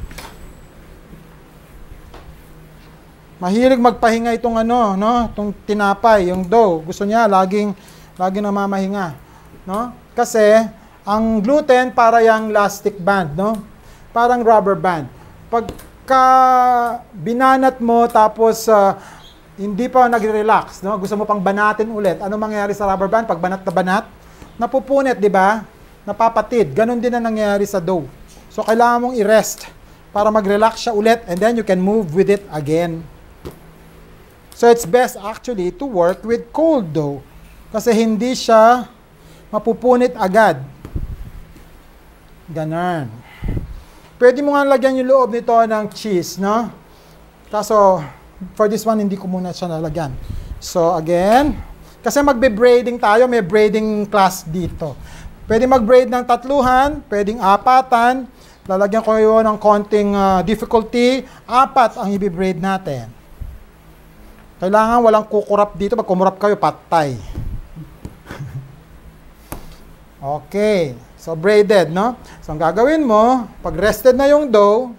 Mahilig magpahinga itong ano, no? Itong tinapay, yung dough. Gusto niya laging laging namamahinga, no? Kasi ang gluten para yung elastic band, no? Parang rubber band. Pagka binanat mo tapos uh, hindi pa nagre-relax, no? Gusto mo pang banatin ulit. Ano mangyayari sa rubber band pag banat na banat? Napupunit, di ba? Napapatid. Ganon din ang nangyayari sa dough. So kailangan mong i-rest para mag-relax siya ulit and then you can move with it again. So it's best actually to work with cold dough kasi hindi siya mapupunit agad. Ganon. Pwede mo nga lagyan yung loob nito ng cheese, no? Kaso, for this one, hindi ko muna siya nalagyan. So, again, kasi magbe-braiding tayo, may braiding class dito. Pwede mag-braid ng tatluhan, pwedeng apatan. Lalagyan ko yun ng konting uh, difficulty. Apat ang i-braid natin. Kailangan walang kukurap dito. Pag kumurap kayo, patay. Okay. So, braided, no? So, ang gagawin mo, pag rested na yung dough,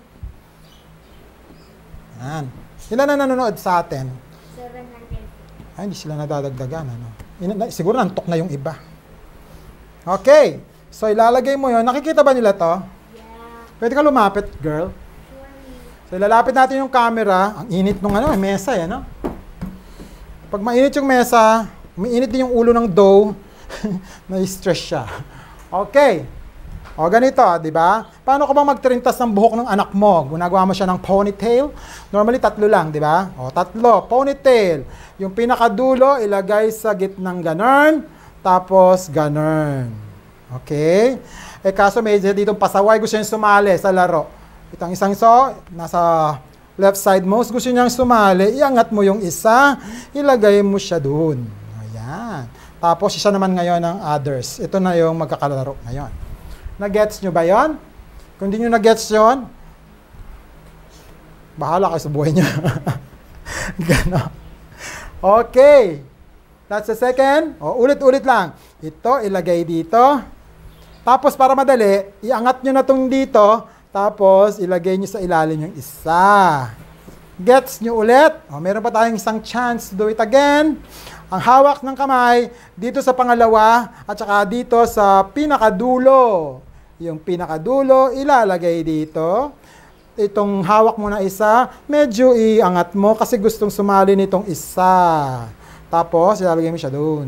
yan. Ilan na nanonood sa atin?
seven hundred.
Ay, hindi sila nadadagdagan, ano? Ina- Siguro nantok na yung iba. Okay. So, ilalagay mo yun. Nakikita ba nila to?
Yeah.
Pwede ka lumapit, girl.
Surely.
So, ilalapit natin yung camera. Ang init nung ano, may mesa, eh, no? Pag mainit yung mesa, umiinit din yung ulo ng dough, na-stress siya. Okay. O, ganito, di ba? Paano ka ba magtrintas ng buhok ng anak mo? Gunagawa mo siya ng ponytail? Normally, tatlo lang, di ba? O, tatlo. Ponytail. Yung pinakadulo, ilagay sa gitnang ganun. Tapos, ganun. Okay? Eh, kaso may dito pasaway, gusto niyang sumali sa laro. Itang isang so, nasa left side most, gusto niyang sumali. Iangat mo yung isa, ilagay mo siya doon. Ayan. Tapos, isa naman ngayon ng others. Ito na yung magkakalaro ngayon. Na-gets nyo ba yon? Kung hindi nyo na-gets yon, bahala kayo sa buhay nyo. Gano. Okay. That's the second. O, ulit-ulit lang. Ito, ilagay dito. Tapos, para madali, iangat nyo na itong dito. Tapos, ilagay nyo sa ilalim yung isa. Gets nyo ulit? O, meron pa tayong isang chance to do it again. Ang hawak ng kamay, dito sa pangalawa, at saka dito sa pinakadulo. Yung pinakadulo, ilalagay dito. Itong hawak mo na isa, medyo iangat mo kasi gustong sumali nitong isa. Tapos, ilalagay mo siya doon.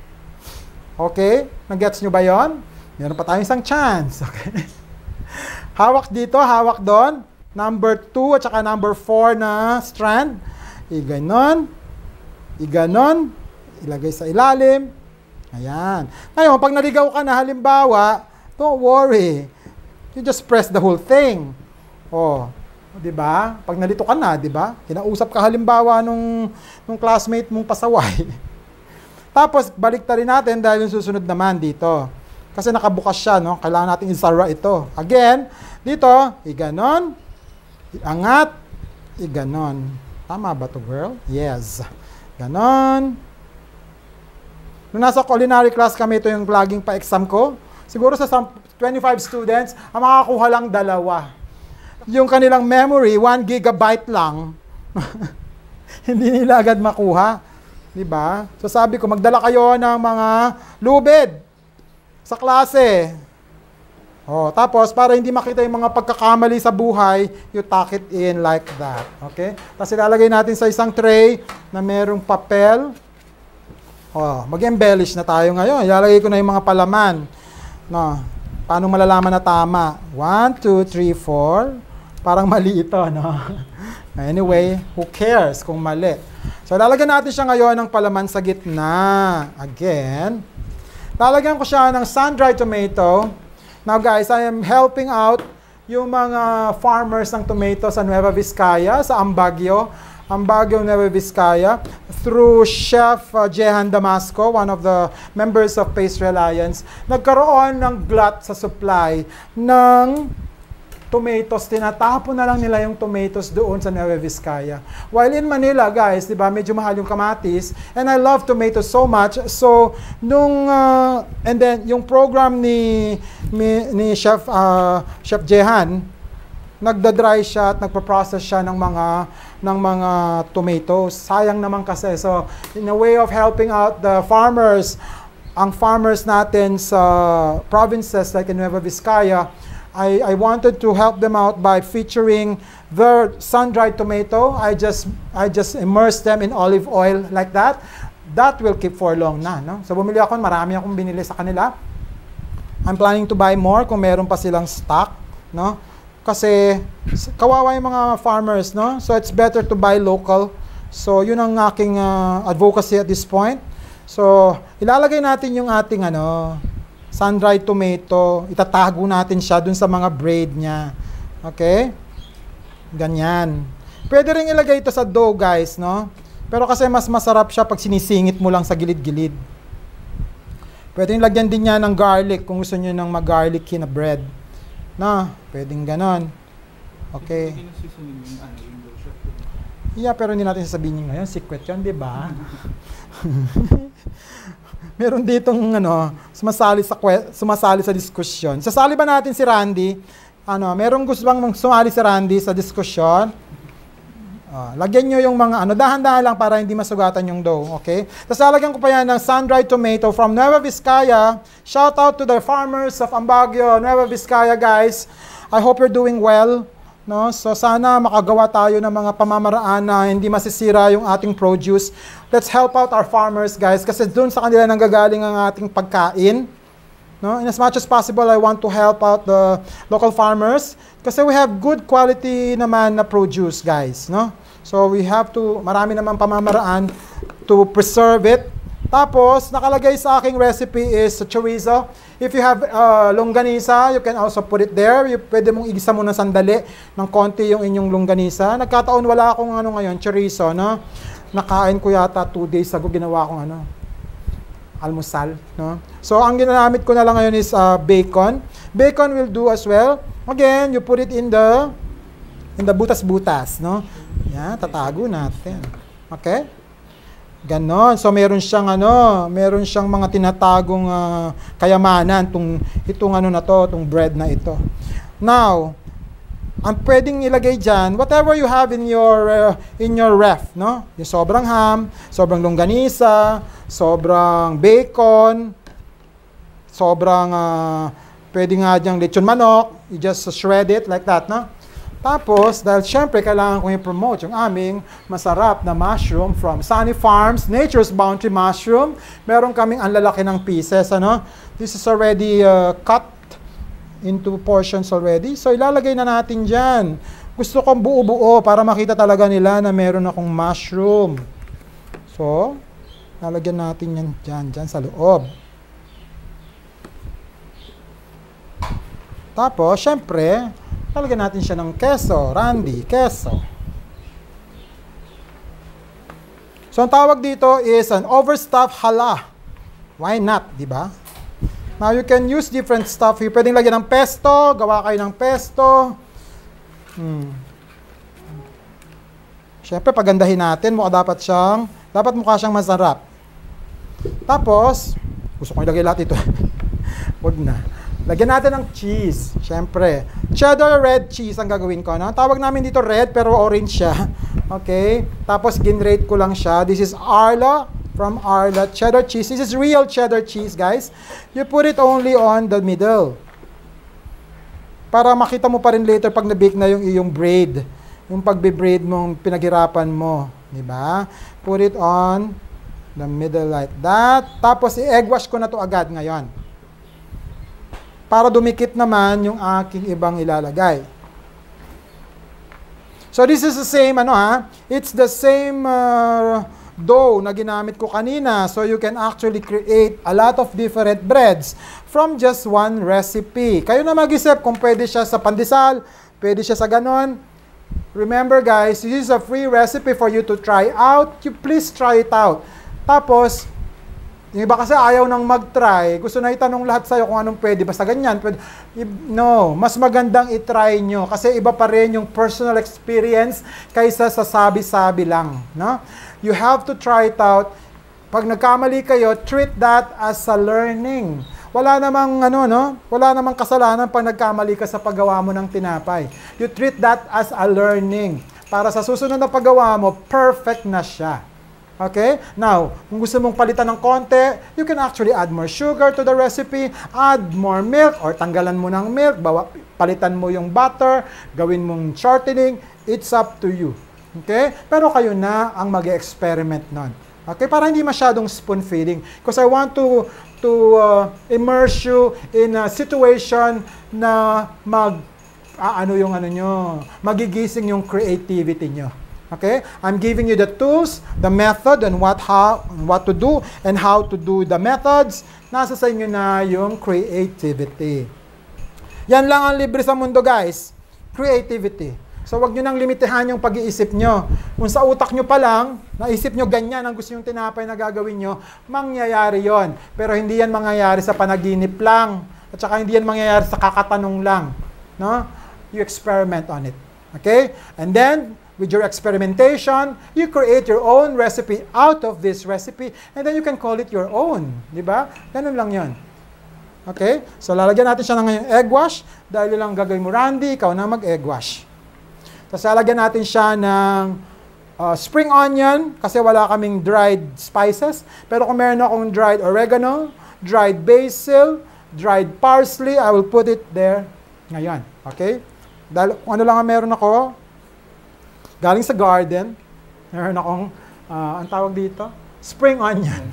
Okay? Nag-gets nyo ba yon? Meron pa tayong isang chance. Okay? Hawak dito, hawak doon. Number two at saka number four na strand. I-ganon. I-ganon. Ilagay sa ilalim. Ayan. Ngayon, pag naligaw ka na, halimbawa, don't worry. You just press the whole thing. Oh, 'di ba? Pag nalito ka na, 'di ba? Kinausap ka halimbawa nung nung classmate mong pasaway. Tapos balik ta rin natin dahil yung susunod naman dito. Kasi nakabukas siya, no? Kailangan nating isara ito. Again, dito, iganon, iangat, iganon. Tama ba to, girl? Yes. Ganon. Nung nasa culinary class kami, ito yung laging pa-exam ko. Siguro sa twenty-five students, ang makakakuha lang dalawa. Yung kanilang memory, one gigabyte lang. Hindi nila agad makuha. Diba? So sabi ko, magdala kayo ng mga lubid sa klase. Oh, tapos, para hindi makita yung mga pagkakamali sa buhay, you tuck it in like that. Okay? Tapos ilalagay natin sa isang tray na merong papel. Oh, mag-embellish na tayo ngayon. Ilalagay ko na yung mga palaman. No. Paano malalaman na tama? one, two, three, four. Parang mali ito, no? Anyway, who cares kung mali? So, lalagyan natin siya ngayon ng palaman sa gitna. Again, lalagyan ko siya ng sun-dried tomato. Now, guys, I am helping out yung mga farmers ng tomato sa Nueva Vizcaya, sa Ambagyo. Ambagyo, Nueva Vizcaya, through Chef uh, Jehan Damasco, one of the members of Pastry Alliance. Nagkaroon ng glut sa supply ng tomatoes, tinatapon na lang nila yung tomatoes doon sa Nueva Vizcaya. While in Manila, guys, di ba, medyo mahal yung kamatis, and I love tomatoes so much. So, nung, uh, and then, yung program ni, ni, ni Chef, uh, Chef Jehan, nagda-dry siya at nagpa-process siya ng mga, ng mga tomatoes. Sayang naman kasi. So, in a way of helping out the farmers, ang farmers natin sa provinces like in Nueva Vizcaya, I, I wanted to help them out by featuring their sun-dried tomato. I just I just immerse them in olive oil like that. That will keep for long na, no? So bumili ako, marami akong binili sa kanila. I'm planning to buy more kung meron pa silang stock, no? Kasi kawawa yung mga farmers, no? So it's better to buy local. So yun ang aking uh, advocacy at this point. So ilalagay natin yung ating ano, sun-dried tomato, itatago natin siya dun sa mga braid niya. Okay? Ganyan. Pwede rin ilagay ito sa dough, guys, no? Pero kasi mas masarap siya pag sinisingit mo lang sa gilid-gilid. Pwede rin lagyan din niya ng garlic kung gusto niyo ng mag-garlicky na bread. No? Pwedeng ganon. Okay? Yeah, pero hindi natin sasabihin niyo ngayon. Secret yun, di ba? Meron ditong ano, sumasali sa sumasali sa diskusyon. Sasali ba natin si Randy? Ano, merong gusto bang sumali si Randy sa diskusyon? Uh, lagyan nyo yung mga ano, dahan-dahan lang para hindi masugatan yung dough, okay? Tapos lalagyan ko pa yan ng sun-dried tomato from Nueva Vizcaya. Shout out to the farmers of Ambagyo, Nueva Vizcaya, guys. I hope you're doing well. No? So sana makagawa tayo ng mga pamamaraan na hindi masisira yung ating produce. Let's help out our farmers, guys, kasi doon sa kanila nanggagaling ang ating pagkain. No? In as much as possible, I want to help out the local farmers kasi we have good quality naman na produce, guys. No? So we have to, marami naman pamamaraan to preserve it. Tapos, nakalagay sa aking recipe is chorizo. If you have uh, longganisa, you can also put it there. You, pwede mong igisa muna sandali ng konti yung inyong longganisa. Nagkataon wala akong ano ngayon, chorizo, no? Nakain ko yata two days ago, ginawa akong ano, almusal, no? So, ang ginamit ko na lang ngayon is uh, bacon. Bacon will do as well. Again, you put it in the in the butas-butas, no? Yan, tatago natin. Okay? Ganon. So meron siyang ano, meron siyang mga tinatagong uh, kayamanan tong itong ano na to, tong bread na ito. Now, ang pwedeng ilagay diyan, whatever you have in your uh, in your ref, no? Yung sobrang ham, sobrang longganisa, sobrang bacon, sobrang uh, pwede nga diyang lechon manok, you just shred it like that, no? Tapos, dahil syempre kailangan kong i-promote yung aming masarap na mushroom from Sunny Farms, Nature's Bounty Mushroom. Meron kaming ang lalaki ng pieces, ano? This is already uh, cut into portions already. So, ilalagay na natin dyan. Gusto kong buo-buo para makita talaga nila na meron akong mushroom. So, lalagyan natin yan dyan, dyan sa loob. Tapos, syempre, lalagyan natin siya ng keso, Randy, keso. So, ang tawag dito is an overstuffed challah. Why not, di ba? Now, you can use different stuff. You pwedeng lagyan ng pesto, gawa kayo ng pesto. Hmm. Siyempre, pagandahin natin, mukha dapat siyang, dapat mukha siyang masarap. Tapos, gusto kong ilagay lahat ito. Huwag na. Lagyan natin ng cheese, syempre. Cheddar red cheese ang gagawin ko, no? Tawag namin dito red, pero orange siya. Okay? Tapos, ginrate ko lang siya. This is Arla, from Arla. Cheddar cheese. This is real cheddar cheese, guys. You put it only on the middle. Para makita mo pa rin later pag na-bake na yung iyong braid. Yung pagbe-braid mong pinaghirapan mo. Diba? Put it on the middle like that. Tapos, i-egg wash ko na to agad ngayon. Para dumikit naman yung aking ibang ilalagay. So this is the same, ano ha? It's the same uh, dough na ginamit ko kanina. So you can actually create a lot of different breads from just one recipe. Kayo na mag-isip kung pwede siya sa pandesal, pwede siya sa ganon. Remember guys, this is a free recipe for you to try out. You please try it out. Tapos, yung iba kasi ayaw nang mag-try. Gusto na itanong lahat sa'yo kung anong pwede. Basta ganyan. Pwede. No, mas magandang i-try nyo. Kasi iba pa rin yung personal experience kaysa sa sabi-sabi lang. No? You have to try it out. Pag nagkamali kayo, treat that as a learning. Wala namang, ano, no? Wala namang kasalanan pag nagkamali ka sa paggawa mo ng tinapay. You treat that as a learning. Para sa susunod na paggawa mo, perfect na siya. Okay? Now, kung gusto mong palitan ng konti, you can actually add more sugar to the recipe, add more milk, or tanggalan mo ng milk, bawa, palitan mo yung butter, gawin mong shortening, it's up to you. Okay? Pero kayo na ang mag-experiment nun. Okay? Para hindi masyadong spoon feeding. Because I want to to uh, immerse you in a situation na mag, ah, ano yung ano nyo, magigising yung creativity nyo. Okay? I'm giving you the tools, the method, and what how what to do, and how to do the methods. Nasa sa inyo na yung creativity. Yan lang ang libre sa mundo, guys. Creativity. So, wag nyo nang limitahan yung pag-iisip nyo. Kung sa utak nyo pa lang, naisip nyo ganyan ang gusto yung tinapay na gagawin nyo, mangyayari yon. Pero hindi yan mangyayari sa panaginip lang. At saka hindi yan mangyayari sa kakatanong lang. No? You experiment on it. Okay? And then, with your experimentation, you create your own recipe out of this recipe, and then you can call it your own. Di ba? Ganun lang yon. Okay? So, lalagyan natin siya ng ngayong egg wash. Dahil yun lang gagawin mo, Randy, ikaw na mag-egg wash. Tapos, lalagyan natin siya ng uh, spring onion, kasi wala kaming dried spices. Pero kung meron akong dried oregano, dried basil, dried parsley, I will put it there ngayon. Okay? Dahil kung ano lang ang meron ako, galing sa garden, meron akong, uh, ang tawag dito, spring onion.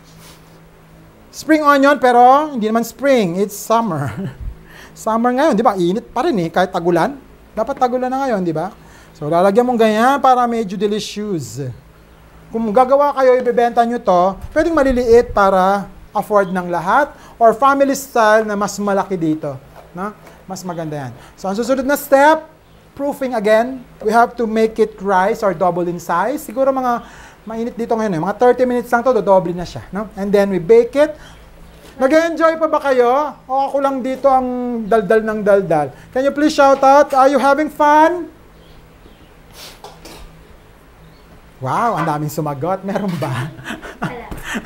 Spring onion, pero hindi naman spring, it's summer. Summer ngayon, di ba? Init pa rin eh, kahit tagulan. Dapat tagulan na ngayon, di ba? So, lalagyan mong ganyan para medyo delicious. Kung gagawa kayo, ibebenta nyo to, pwedeng maliliit para afford ng lahat, or family style na mas malaki dito. No? Mas maganda yan. So, ang susunod na step, proofing again. We have to make it rise or double in size. Siguro mga mainit dito ngayon eh. Mga thirty minutes lang to, dodoble na siya. No? And then we bake it. Nag-enjoy pa ba kayo? O ako lang dito ang daldal ng daldal? Can you please shout out? Are you having fun? Wow, ang daming sumagot. Meron ba?
Wala.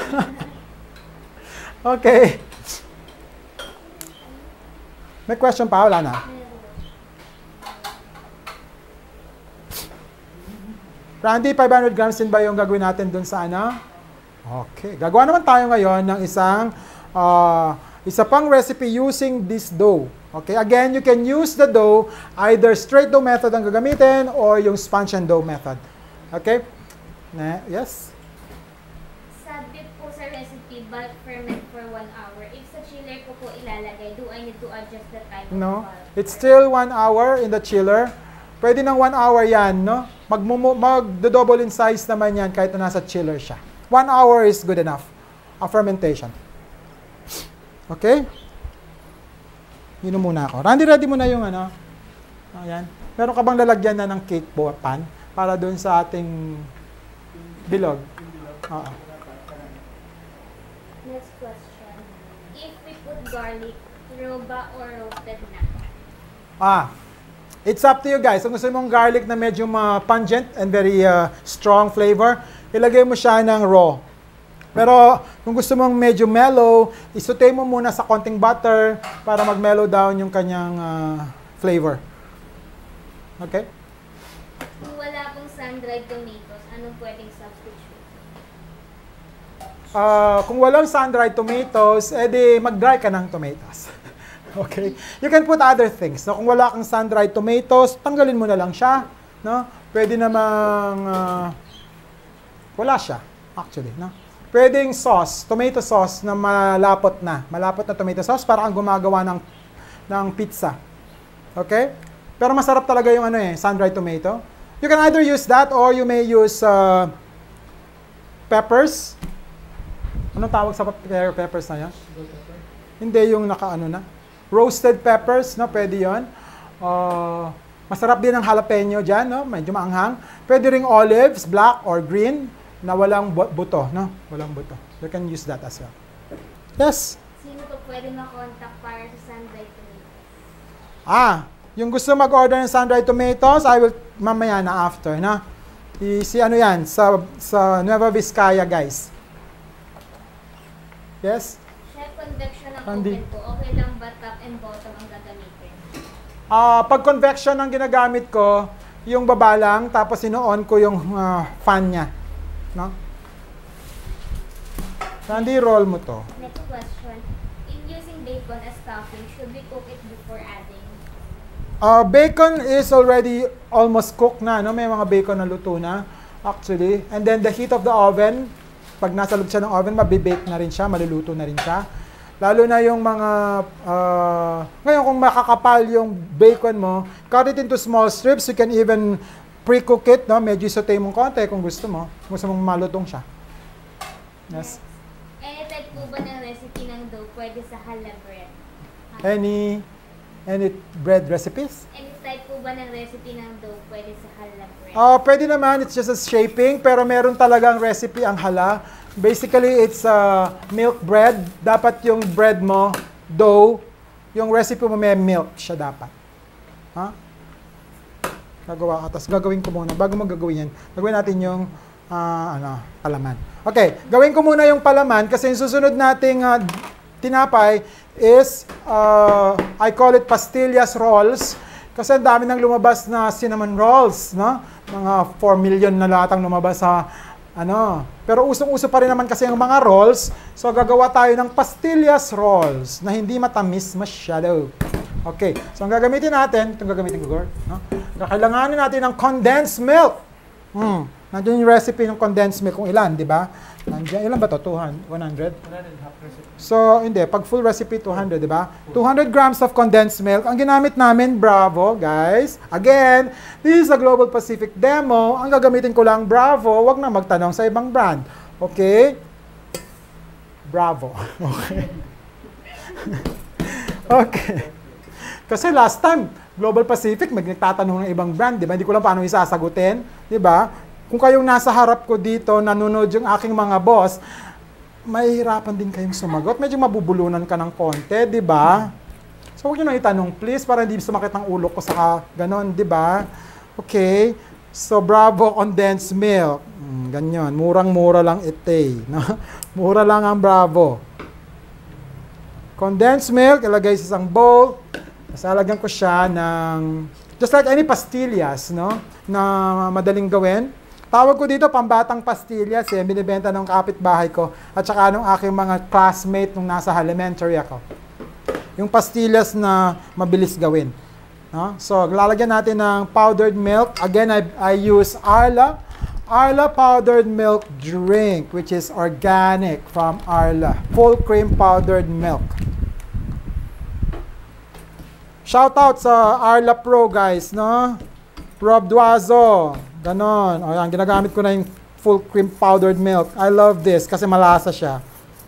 Okay. May question pa? Wala na? Randy, five hundred grams din ba yung gagawin natin dun sa ano? Okay. Gagawa naman tayo ngayon ng isang uh, isa pang recipe using this dough. Okay. Again, you can use the dough, either straight dough method ang gagamitin or yung sponge and dough method. Okay? Na, yes?
Sabi po sa recipe, bulk ferment for one hour. If sa chiller ko po ilalagay, do I need to adjust the time of
No.
bulk?
It's still one hour in the chiller. Pwede ng one hour yan, no? Mag-double in size naman yan kahit na nasa chiller siya. One hour is good enough. A fermentation. Okay? Yun muna ako. Randy, ready mo na yung ano? Ayan. Meron ka bang lalagyan na ng cake pan para doon sa ating bilog? Oo.
Next question. If we put garlic, raw ba or roasted na?
Ah, it's up to you guys. Kung gusto mong garlic na medyo uh, pungent and very uh, strong flavor, ilagay mo siya ng raw. Pero kung gusto mong medyo mellow, isutay mo muna sa konting butter para mag-mellow down yung kanyang uh, flavor. Okay?
Kung wala pong sun-dried tomatoes, anong pwedeng substitute?
Uh, kung walang sun-dried tomatoes, edi mag-dry ka ng tomatoes. Okay? You can put other things. No? Kung wala kang sun-dried tomatoes, tanggalin mo na lang siya. No? Pwede namang uh, wala siya, actually. No? Pwedeng sauce, tomato sauce na malapot na. Malapot na tomato sauce para kang gumagawa ng, ng pizza. Okay? Pero masarap talaga yung ano eh, sun-dried tomato. You can either use that or you may use uh, peppers. Anong tawag sa pe- peppers na yan? Hindi yung naka-ano na. Roasted peppers, no? Pwede yun. Uh, masarap din ang jalapeno dyan, no? Medyo maanghang. Pwede ring olives, black or green, na walang buto, no? Walang buto. You can use that as well. Yes?
Sino po pwede makontak para sa sun-dried tomatoes?
Ah, yung gusto mag-order ng sun-dried tomatoes, I will mamaya na after, na. I, si ano yan, sa, sa Nueva Vizcaya, guys. Yes?
Chef, convection ng
Randy.
oven po, okay lang ba top and bottom ang gagamitin?
Ah, pag convection ang ginagamit ko, yung baba lang, tapos ino-on ko yung uh, fan niya. No? Randy, roll mo to.
Next question. In using bacon as stuffing, should we cook it before adding?
Uh, bacon is already almost cooked na. No? May mga bacon na luto na, actually. And then the heat of the oven, pag nasa loob siya ng oven, mabibake na rin siya, maluluto na rin siya. Lalo na yung mga, uh, ngayon kung makakapal yung bacon mo, cut it into small strips. You can even pre-cook it, no? Medyo saute mong konti kung gusto mo. Gusto mong malutong siya. Yes.
Any type po ba ng recipe ng dough pwede sa challah bread?
Any, any bread recipes?
Any type po ba ng recipe ng dough pwede sa challah bread?
Uh, pwede naman, it's just a shaping, pero meron talagang recipe ang challah. Basically, it's uh, milk bread. Dapat yung bread mo, dough, yung recipe mo may milk siya dapat. Ha? Huh? Gagawa ka. Tapos gagawin ko muna. Bago mo gagawin yan, gagawin natin yung uh, ano, palaman. Okay, gawin ko muna yung palaman kasi yung susunod nating uh, tinapay is, uh, I call it pastillas rolls. Kasi ang dami nang lumabas na cinnamon rolls, no? Mga four million na lahat ang lumabas sa ano. Pero usong-uso pa rin naman kasi yung mga rolls. So gagawa tayo ng pastillas rolls na hindi matamis masyado. Okay, so ang gagamitin natin, itong gagamitin ko, Gord, no? Kakailanganin natin ng condensed milk. Hmm. Nandiyan yung recipe ng condensed milk kung ilan, di ba? Nandiyan, ilan ba to? two hundred? one hundred?
Wala rin half recipe.
So, hindi. Pag full recipe, two hundred, di ba? two hundred grams of condensed milk. Ang ginamit namin, Bravo, guys. Again, this is a Global Pacific demo. Ang gagamitin ko lang, Bravo. Huwag na magtanong sa ibang brand. Okay? Bravo. Okay. Okay. Kasi last time, Global Pacific, may nagtatanong ng ibang brand, di ba? Hindi ko lang paano isasagutin, di ba? Kung kayong nasa harap ko dito, nanonood yung aking mga boss, mahihirapan din kayong sumagot. Medyo mabubulunan ka ng konti, di ba? So, huwag nyo na itanong, please, para hindi sumakit ang ulo ko sa ganon, di ba? Okay. So, Bravo condensed milk. Mm, ganyan. Murang-mura lang ito eh. No? Mura lang ang Bravo. Condensed milk, ilagay sa isang bowl. Sasalagyan ko siya ng, just like any pastillas, no? Na madaling gawin. Tawag ko dito, pambatang pastillas eh. Binibenta ng kapitbahay ko. At saka nung aking mga classmate nung nasa elementary ako. Yung pastillas na mabilis gawin. No? So, lalagyan natin ng powdered milk. Again, I, I use Arla. Arla powdered milk drink, which is organic from Arla. Full cream powdered milk. Shout out sa Arla Pro, guys, no? Rob Duazo. Ganon. O yan, ginagamit ko na yung full cream powdered milk. I love this kasi malasa siya.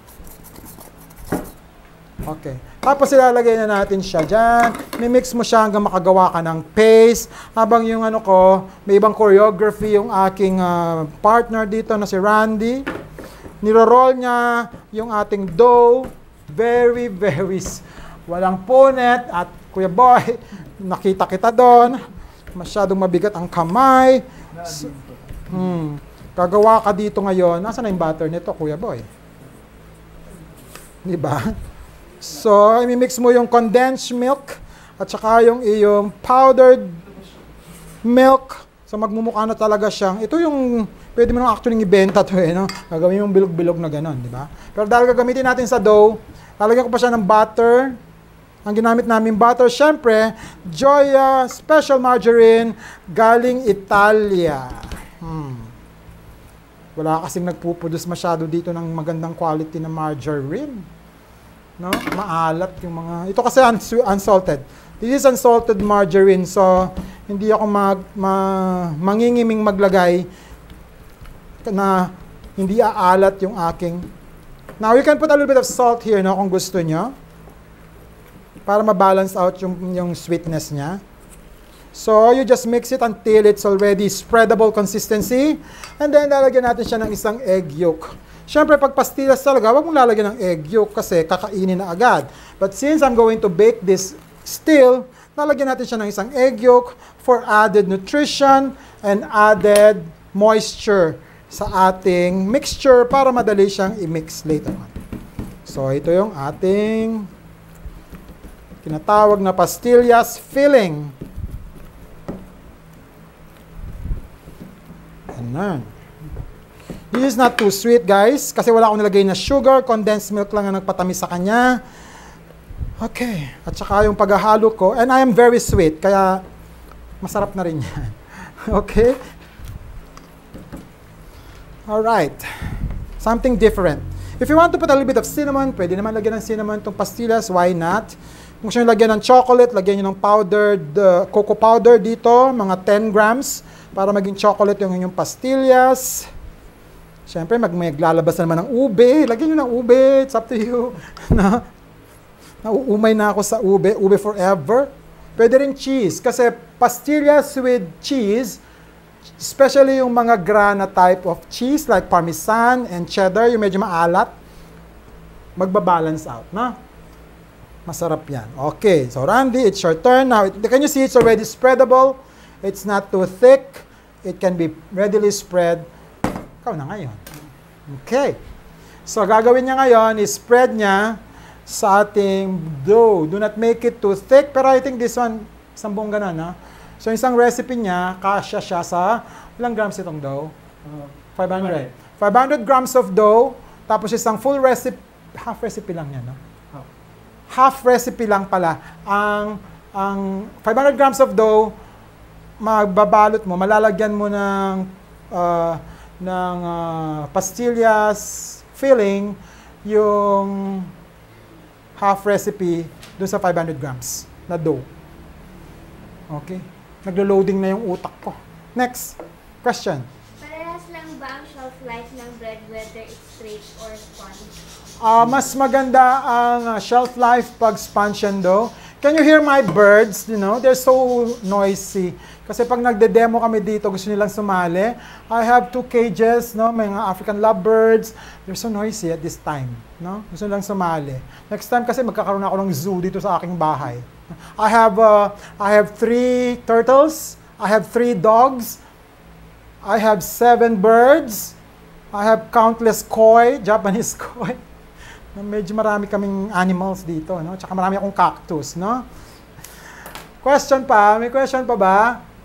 Okay. Tapos ilalagay na natin siya dyan. Mimix mo siya hanggang makagawa ka ng paste. Habang yung ano ko, may ibang choreography yung aking uh, partner dito na si Randy. Niro-roll niya yung ating dough. Very, very, walang punit. At Kuya Boy, nakita kita doon. Masyadong mabigat ang kamay. So, hmm, gagawa ka dito ngayon. Nasaan na yung butter nito, Kuya Boy? Diba? So, i-mix mo yung condensed milk at saka yung iyong powdered milk. So, magmumukha na talaga siyang, ito yung, pwede mo nang actually ibenta to eh, no? Gagawin yung bilog-bilog na ganon, di ba? Pero dahil gagamitin natin sa dough, lalagyan ko pa siya ng butter. Ang ginamit namin butter, syempre, Joya Special Margarine galing Italia. Hmm. Wala kasing nagpuproduce masyado dito ng magandang quality na margarine. No? Maalat yung mga... Ito kasi uns- unsalted. This is unsalted margarine. So, hindi ako mag, ma, mangingiming maglagay na hindi aalat yung aking... Now, you can put a little bit of salt here, no, kung gusto nyo. Para ma-balance out yung, yung sweetness niya. So, you just mix it until it's already spreadable consistency. And then, lalagyan natin siya ng isang egg yolk. Siyempre, pag pastillas talaga, wag mong lalagyan ng egg yolk kasi kakainin na agad. But since I'm going to bake this still, lalagyan natin siya ng isang egg yolk for added nutrition and added moisture sa ating mixture para madali siyang i-mix later on. So, ito yung ating tinatawag na pastillas filling. Ayan. This is not too sweet, guys, kasi wala akong nilagay na sugar, condensed milk lang ang nagpatamis sa kanya. Okay, at saka yung paghahalo ko, and I am very sweet, kaya masarap na rin yan. Okay? Alright. Something different. If you want to put a little bit of cinnamon, pwede naman lagyan ng cinnamon itong pastillas, why not? Kung gusto nyo lagyan ng chocolate, lagyan nyo ng powdered, uh, cocoa powder dito, mga ten grams, para maging chocolate yung inyong pastillas. Siyempre, mag maglalabas na naman ng ube. Lagyan nyo ng ube. It's up to you. na, nauumay na ako sa ube. Ube forever. Pwede rin cheese. Kasi pastillas with cheese, especially yung mga grana type of cheese like parmesan and cheddar, yung medyo maalat, magbabalance out. Na? Masarap yan. Okay. So, Randy, it's your turn. Now, can you see it's already spreadable? It's not too thick. It can be readily spread. Ikaw na ngayon. Okay. So, gagawin niya ngayon is spread niya sa ating dough. Do not make it too thick. Pero I think this one, isang buong ganun, ha? So, isang recipe niya, kasya siya sa, ilang grams itong dough? Uh, five hundred. five hundred grams of dough. Tapos isang full recipe, half recipe lang yan, no? Oh. Half recipe lang pala. Ang, ang five hundred grams of dough, magbabalot mo, malalagyan mo ng uh, ng uh, pastillas filling yung half recipe dun sa five hundred grams na dough. Okay? Naglo-loading na yung utak ko. Next question.
Parehas lang ba ang shelf life ng bread whether it's straight or sponge?
Uh, mas maganda ang uh, shelf life pag sponge and dough. Can you hear my birds? You know, they're so noisy. Kasi pag nagde-demo kami dito, gusto nilang sumali. I have two cages, no, mga African lovebirds. They're so noisy at this time, no? Gusto nilang sumali. Next time kasi magkakaroon ako ng zoo dito sa aking bahay. I have uh, I have three turtles. I have three dogs. I have seven birds. I have countless koi, Japanese koi. Medyo marami kaming animals dito, no? Tsaka marami akong cactus, no? Question pa? May question pa ba?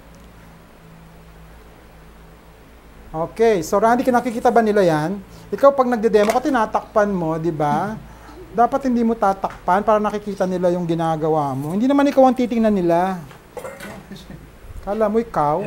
Okay, so Randy, nakikita ba nila yan? Ikaw pag nagde-demo ka, tinatakpan mo, di ba? Dapat hindi mo tatakpan para nakikita nila yung ginagawa mo. Hindi naman ikaw ang titingnan nila. Kala mo ikaw.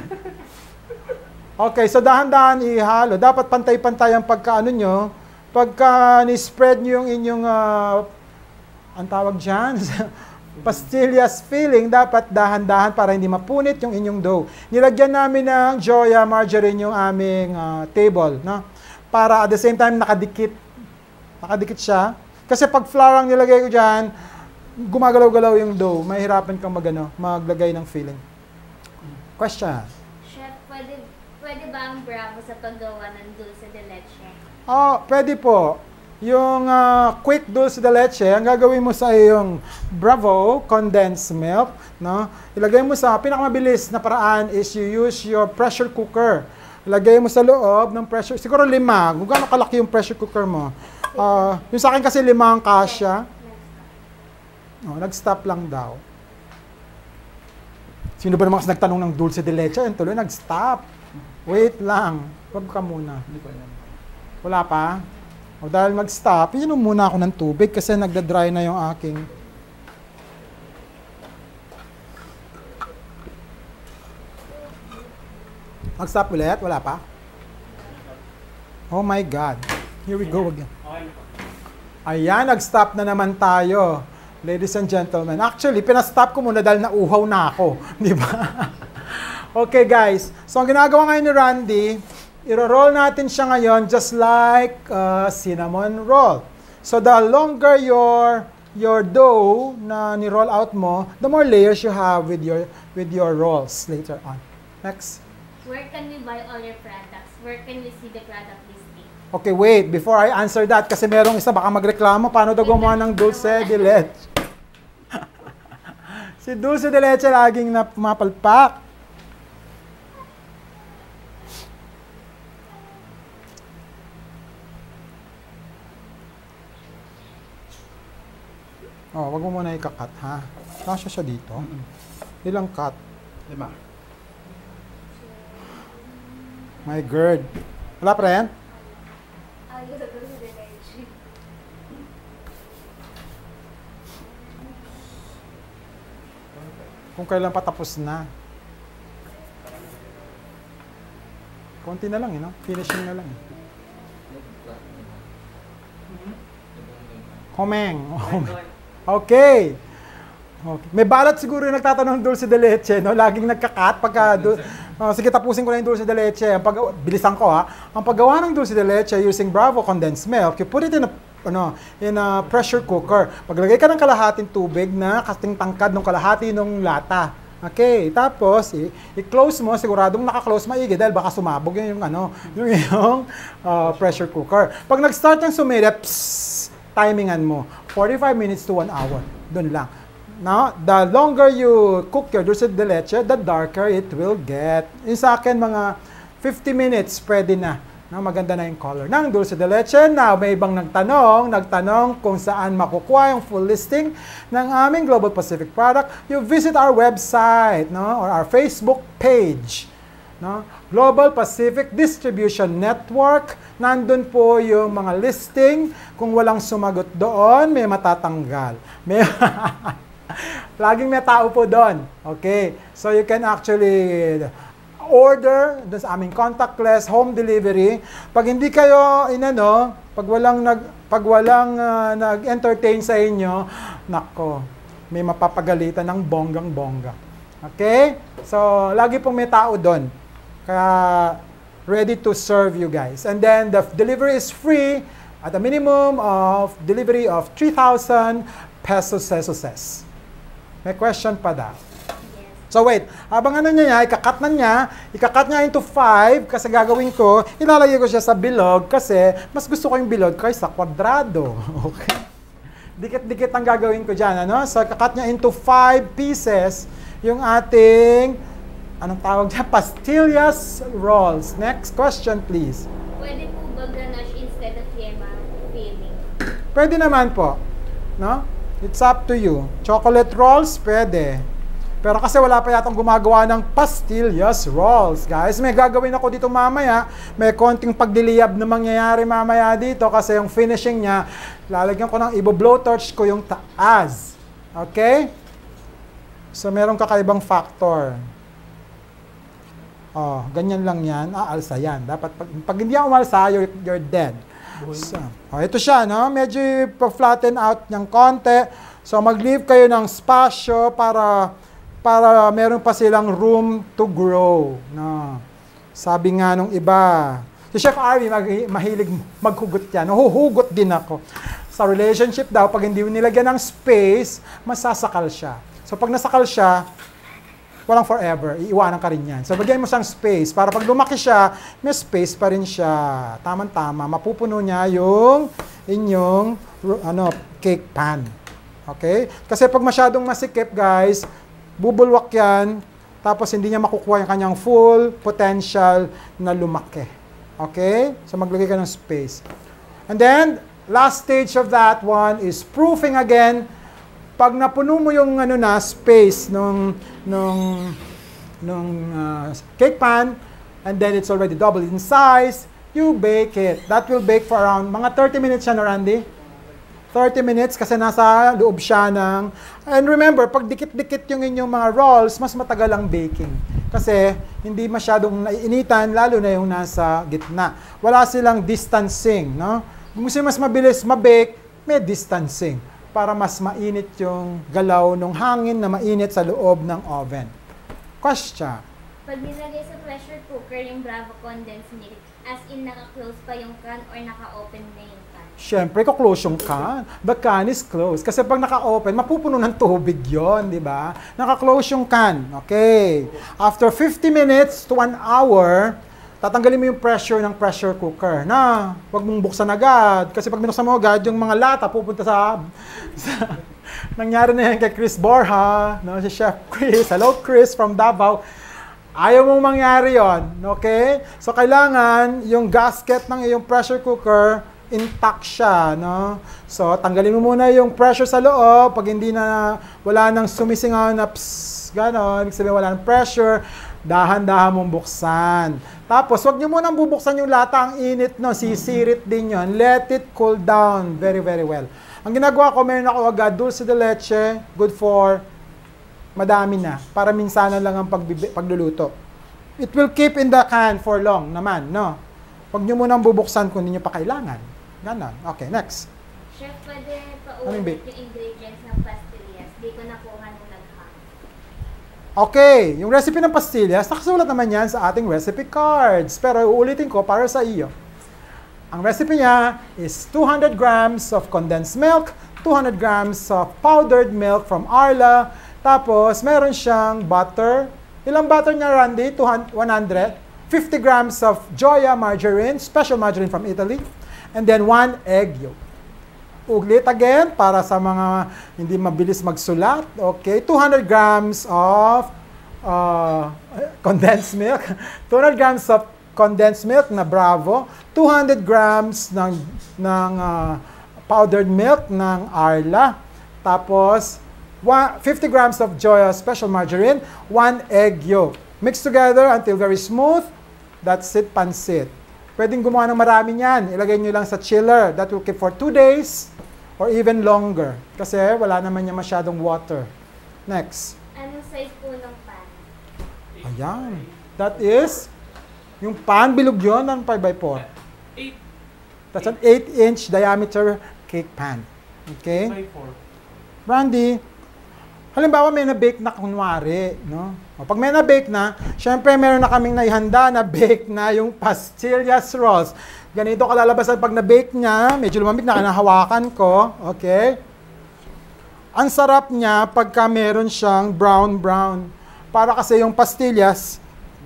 Okay, so dahan-dahan ihalo. Dapat pantay-pantay ang pagkaano nyo. Pagka ni-spread nyo yung inyong, uh, ang tawag dyan, pastillas filling, dapat dahan-dahan para hindi mapunit yung inyong dough. Nilagyan namin ng Joya margarine yung aming uh, table, no? Para at the same time nakadikit. Nakadikit siya. Kasi pag flour ang nilagay ko dyan, gumagalaw-galaw yung dough. Mahirapan kang magano, maglagay ng filling. Question?
Chef, pwede, pwede ba ang Bravo sa paggawa ng dulce de leche?
Oh, pwede po. Yung uh, quick dulce de leche, ang gagawin mo sa iyong Bravo condensed milk, no? Ilagay mo sa pinakamabilis na paraan is you use your pressure cooker. Ilagay mo sa loob ng pressure, siguro lima. Kung gaano kalaki yung pressure cooker mo. Uh, yung sa akin kasi lima ang kasya. Oh, nag-stop lang daw. Sino ba naman kasi nagtanong ng dulce de leche? Yung tuloy, nag-stop. Wait lang. Wag ka muna. Wala pa? O dahil mag-stop, inom muna ako ng tubig kasi nagda-dry na yung aking... Mag-stop ulit? Wala pa? Oh my God. Here we go again. Ayan, nag-stop na naman tayo. Ladies and gentlemen. Actually, pinastop ko muna dahil nauhaw na ako. Di ba? Okay, guys. So, ang ginagawa ngayon ni Randy, iro-roll natin siya ngayon just like uh, cinnamon roll. So, the longer your your dough na ni-roll out mo, the more layers you have with your with your rolls later on. Next.
Where can we buy all your products? Where can we see the product listing?
Okay, wait. Before I answer that, kasi merong isa baka magreklamo, paano daw gumawa ng dulce de leche? Si dulce de leche laging na pumapalpak. Oh, wag mo muna ikakat, ha? Kasya siya dito. Ilang cut?
Lima.
My God. Wala pa rin?
Ayaw sa dulce de leche.
Kung kailan patapos na. Konti na lang, eh, no? Finishing na lang. Eh. Homeng. Okay. Okay. May balat siguro yung nagtatanong ng dulce de leche, no? Laging nagka-cut pagka... Uh, sige, tapusin ko na yung dulce de leche. Ang pag bilisan ko, ha? Ang paggawa ng dulce de leche using Bravo condensed milk, you put it in a, ano, in a pressure cooker. Paglagay ka ng kalahating tubig na kasting tangkad ng kalahati ng lata. Okay, tapos i-close mo, siguradong naka-close maigi dahil baka sumabog yung, yung ano, yung, yung uh, pressure cooker. Pag nag-start ng sumira, psss, timingan mo. forty-five minutes to one hour. Doon lang. Now, the longer you cook your dulce de leche, the darker it will get. Yung sa akin, mga fifty minutes, pwede na. No, maganda na yung color ng dulce de leche. Now, may ibang nagtanong, nagtanong kung saan makukuha yung full listing ng aming Global Pacific product. You visit our website, no, or our Facebook page. No? Global Pacific Distribution Network. Nandun po yung mga listing. Kung walang sumagot doon, may matatanggal. May laging may tao po doon. Okay? So you can actually order doon sa aming contactless home delivery. Pag hindi kayo inano, pag walang nag pag walang uh, nag-entertain sa inyo, nako, may mapapagalitan ng bonggang-bongga. Okay? So lagi pong may tao doon. Kaya ready to serve you guys. And then the delivery is free at a minimum of delivery of three thousand pesos pesos. May question pa daw? Yes. So wait, habang ano niya, ikakat na niya, ikakat niya into five kasi gagawin ko, ilalagay ko siya sa bilog kasi mas gusto ko yung bilog kaysa kwadrado. Okay? Dikit-dikit ang gagawin ko dyan, ano? So ikakat niya into five pieces yung ating Anong tawag dyan? Pastillas rolls. Next question, please.
Pwede po ba ganache instead of yema filling?
Pwede naman po. No? It's up to you. Chocolate rolls, pwede. Pero kasi wala pa yatang gumagawa ng pastillas rolls, guys. May gagawin ako dito mamaya. May konting pagdiliyab na mangyayari mamaya dito kasi yung finishing niya, lalagyan ko ng ibo-blowtorch ko yung taas. Okay? So, meron kakaibang factor. Oh, ganyan lang yan. Ah, alsa yan. Dapat, pag, pag hindi yan umalsa, you're, you're dead. So, oh, ito siya, no? Medyo pa-flatten out ng konti. So, mag-leave kayo ng spasyo para para meron pa silang room to grow. No? Sabi nga nung iba, si Chef Army, mag, mahilig maghugot yan. Nahuhugot din ako. Sa relationship daw, pag hindi nilagyan ng space, masasakal siya. So, pag nasakal siya, walang forever. Iiwanan ka rin yan. So, bagyan mo siyang space. Para pag lumaki siya, may space pa rin siya. Tama-tama. Mapupuno niya yung inyong ano, cake pan. Okay? Kasi pag masyadong masikip, guys, bubulwak yan, tapos hindi niya makukuha yung kanyang full potential na lumaki. Okay? So, maglagay ka ng space. And then, last stage of that one is proofing again. Pag napuno mo yung ano na, space nung, nung, nung uh, cake pan, and then it's already doubled in size, you bake it. That will bake for around mga thirty minutes siya, no, Randy? thirty minutes kasi nasa loob siya ng... And remember, pag dikit-dikit yung inyong mga rolls, mas matagal ang baking. Kasi hindi masyadong naiinitan, lalo na yung nasa gitna. Wala silang distancing, no? Kung gusto mas mabilis mabake, may distancing para mas mainit yung galaw ng hangin na mainit sa loob ng oven. Question.
Pag nilagay sa pressure cooker yung Bravo condensed milk, as in naka-close pa yung can or naka-open na yung can?
Siyempre, ka-close yung can. The can is closed. Kasi pag naka-open, mapupuno ng tubig yon, di ba? Naka-close yung can. Okay. After fifty minutes to one hour, tatanggalin mo yung pressure ng pressure cooker. Na, huwag mong buksan agad. Kasi pag binuksan mo agad, yung mga lata pupunta sa... sa nangyari na yan kay Chris Borja, no? Si Chef Chris. Hello, Chris from Davao. Ayaw mong mangyari yon, okay? So, kailangan yung gasket ng iyong pressure cooker, intact siya, no? So, tanggalin mo muna yung pressure sa loob. Pag hindi na, wala nang sumisingaw na psss, gano'n, ibig sabihin wala nang pressure, dahan-dahan mong buksan. Tapos, wag nyo munang bubuksan yung lata, ang init, no? Sisirit din yon. Let it cool down very, very well. Ang ginagawa ko, meron ako agad, dulce de leche, good for madami na, para minsanan lang ang pagluluto. It will keep in the can for long naman, no? Huwag nyo munang bubuksan kung hindi nyo pa kailangan. Ganon. Okay, next.
Chef, pwede pa
Ano yung
ulit
bake?
yung ingredients ng pastillas. Di ko nakuha nung nag-hack.
Okay, yung recipe ng pastillas, nakasulat naman yan sa ating recipe cards. Pero uulitin ko para sa iyo. Ang recipe niya is two hundred grams of condensed milk, two hundred grams of powdered milk from Arla, tapos meron siyang butter. Ilang butter niya, Randy? one hundred. fifty grams of Joya margarine, special margarine from Italy. And then one egg yolk. Ulit again, para sa mga hindi mabilis magsulat. Okay, two hundred grams of uh, condensed milk. two hundred grams of condensed milk na Bravo. two hundred grams ng, ng uh, powdered milk ng Arla. Tapos, fifty grams of Joya special margarine, one egg yolk. Mix together until very smooth. That's it, pansit. Pwedeng gumawa ng marami niyan. Ilagay nyo lang sa chiller. That will keep for two days or even longer. Kasi wala naman niya masyadong water. Next.
Anong size po ng pan?
Ayan. That is, yung pan, bilog yun, ng five by four.
eight
That's an eight inch diameter cake pan. Okay?
by four.
Randy, halimbawa may na-bake na kunwari, no? O, pag may na-bake na, syempre meron na kaming naihanda na bake na yung pastillas rolls. Ganito kalalabasan pag na-bake niya, medyo lumamig na, kanahawakan ko, okay? Ang sarap niya pagka meron siyang brown-brown. Para kasi yung pastillas,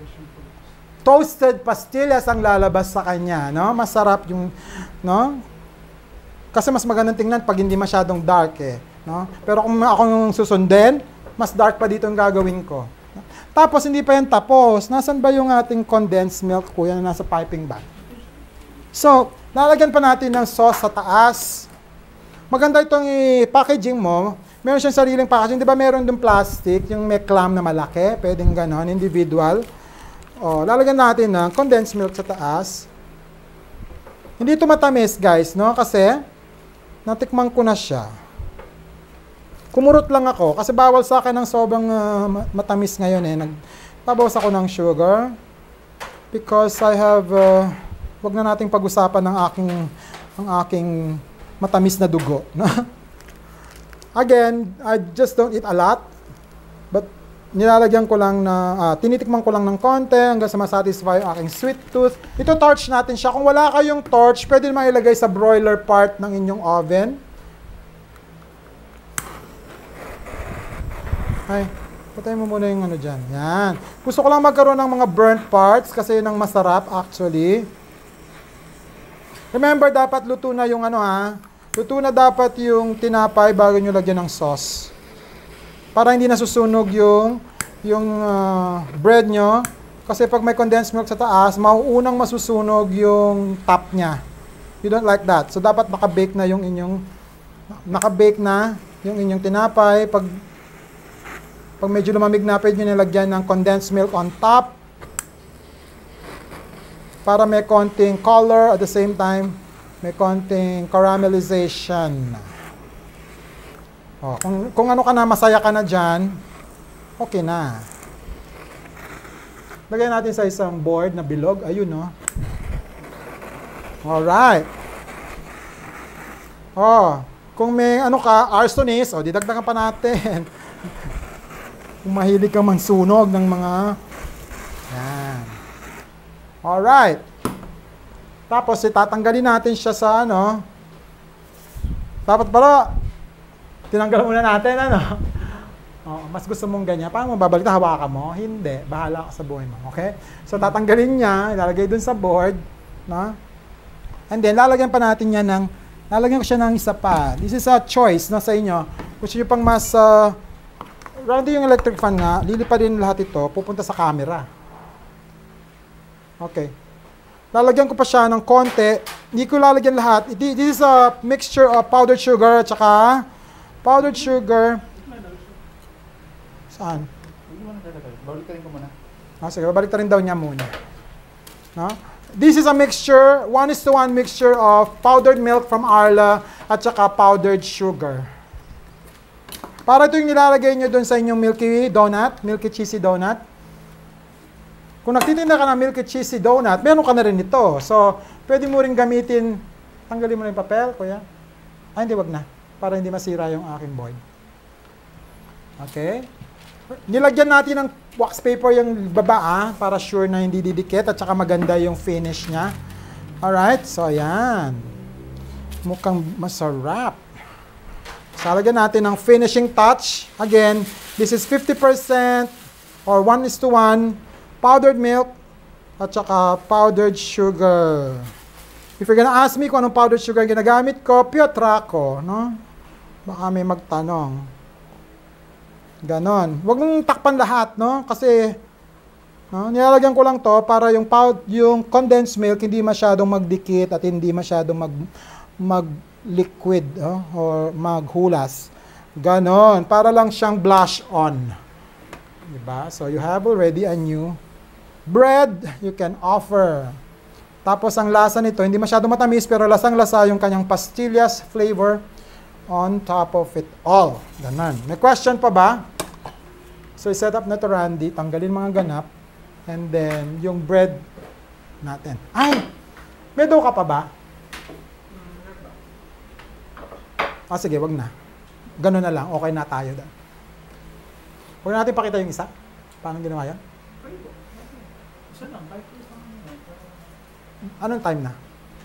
toasted pastillas ang lalabas sa kanya, no? Masarap yung, no? Kasi mas magandang tingnan pag hindi masyadong dark, eh. No? Pero kung ako yung susundin, mas dark pa dito ang gagawin ko. Tapos, hindi pa yan tapos. Nasaan ba yung ating condensed milk, kuya, na nasa piping bag? So, lalagyan pa natin ng sauce sa taas. Maganda itong i-packaging mo. Meron siyang sariling packaging. Di ba meron din plastic, yung may clam na malaki. Pwedeng ganon, individual. O, lalagyan natin ng condensed milk sa taas. Hindi ito matamis, guys, no? Kasi, natikman ko na siya. Kumurot lang ako kasi bawal sa akin ng sobrang uh, matamis ngayon eh. Nagbabawas ako ng sugar because I have uh, wag na nating pag-usapan ng aking ang aking matamis na dugo, no? Again, I just don't eat a lot. But nilalagyan ko lang na uh, tinitikman ko lang ng konti hanggang sa ma-satisfy ang aking sweet tooth. Ito torch natin siya. Kung wala kayong torch, pwede naman ilagay sa broiler part ng inyong oven. Ay, patay mo muna yung ano dyan. Yan. Gusto ko lang magkaroon ng mga burnt parts kasi yun ang masarap actually. Remember, dapat luto na yung ano ha. Luto na dapat yung tinapay bago nyo lagyan ng sauce. Para hindi nasusunog yung, yung uh, bread nyo. Kasi pag may condensed milk sa taas, mauunang masusunog yung top niya. You don't like that. So dapat naka-bake na yung inyong, naka-bake na yung inyong tinapay. Pag Pag medyo lumamig na, pwede nyo nilagyan ng condensed milk on top para may konting color at the same time may konting caramelization. O, kung, kung ano ka na, masaya ka na dyan, okay na. Lagyan natin sa isang board na bilog. Ayun, no? Alright. O, kung may ano ka, arsonist, o, didagdagan pa natin. Kung mahilig kang mansunog ng mga... Yan. Alright. Tapos, itatanggalin natin siya sa ano. Dapat pala, tinanggal muna natin, ano. Oh, mas gusto mong ganyan. Paano mo babalik? Hawakan mo? Hindi. Bahala ka sa buhay mo. Okay? So, tatanggalin niya. Ilalagay dun sa board. No? And then, lalagyan pa natin yan ng... Lalagyan ko siya ng isa pa. This is a choice na sa inyo. Gusto nyo pang mas... Uh, Round yung electric fan nga, lilipad din lahat ito, pupunta sa camera. Okay. Lalagyan ko pa siya ng konti. Hindi ko lalagyan lahat. This is a mixture of powdered sugar at saka powdered sugar. Saan?
Baliktarin ko muna.
Ah, sige, baliktarin daw niya muna. No? This is a mixture, one is to one mixture of powdered milk from Arla at saka powdered sugar. Para ito yung nilalagay nyo doon sa inyong milky donut, milky cheesy donut. Kung nagtitinda ka ng milky cheesy donut, meron ka na rin ito. So, pwede mo rin gamitin, tanggalin mo na yung papel, kuya. Ay, hindi, wag na. Para hindi masira yung aking board. Okay. Nilagyan natin ng wax paper yung baba, ah, para sure na hindi didikit at saka maganda yung finish niya. Alright, so ayan. Mukhang masarap. Salagyan natin ng finishing touch. Again, this is fifty percent or one is to one powdered milk at saka powdered sugar. If you're gonna ask me kung anong powdered sugar ginagamit ko, Piotraco, no? Baka may magtanong. Ganon. Huwag mong takpan lahat, no? Kasi, no, nilalagyan ko lang to para yung, powder, yung condensed milk hindi masyadong magdikit at hindi masyadong mag, mag liquid oh, or maghulas. Ganon. Para lang siyang blush on. Diba? So, you have already a new bread you can offer. Tapos, ang lasa nito, hindi masyado matamis, pero lasang-lasa yung kanyang pastillas flavor on top of it all. Ganon. May question pa ba? So, i-set up na to, Randy. Tanggalin mga ganap. And then, yung bread natin. Ay! May dough ka pa ba? Ah, sige, wag na. Ganun na lang. Okay na tayo doon. Huwag natin pakita yung isa. Paano ginawa yan?
Isa lang.
Anong time na?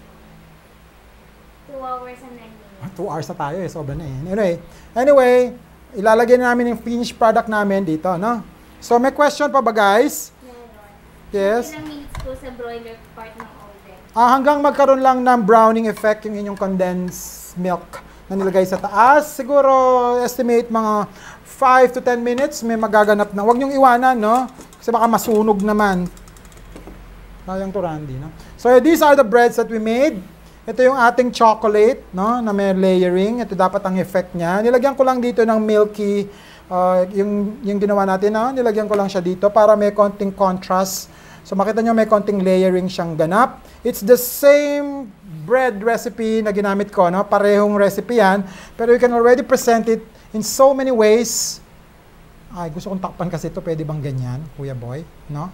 two hours and nine minutes.
Two hours na tayo eh. Sobra na eh. Anyway, anyway, ilalagay na namin yung finished product namin dito, no? So, may question pa ba, guys?
Meron.
Yes?
Ilang minutes po sa broiler part ng oven?
Ah, hanggang magkaroon lang ng browning effect yung inyong condensed milk na nilagay sa taas. Siguro, estimate mga five to ten minutes, may magaganap na. Huwag niyong iwanan, no? Kasi baka masunog naman. Sayang to, Randy, no? So, these are the breads that we made. Ito yung ating chocolate, no? Na may layering. Ito dapat ang effect niya. Nilagyan ko lang dito ng milky, uh, yung, yung ginawa natin, no? Nilagyan ko lang siya dito para may konting contrast. So, makita nyo may konting layering siyang ganap. It's the same bread recipe na ginamit ko, no? Parehong recipe yan. Pero you can already present it in so many ways. Ay, gusto kong takpan kasi ito. Pwede bang ganyan, Kuya Boy? No?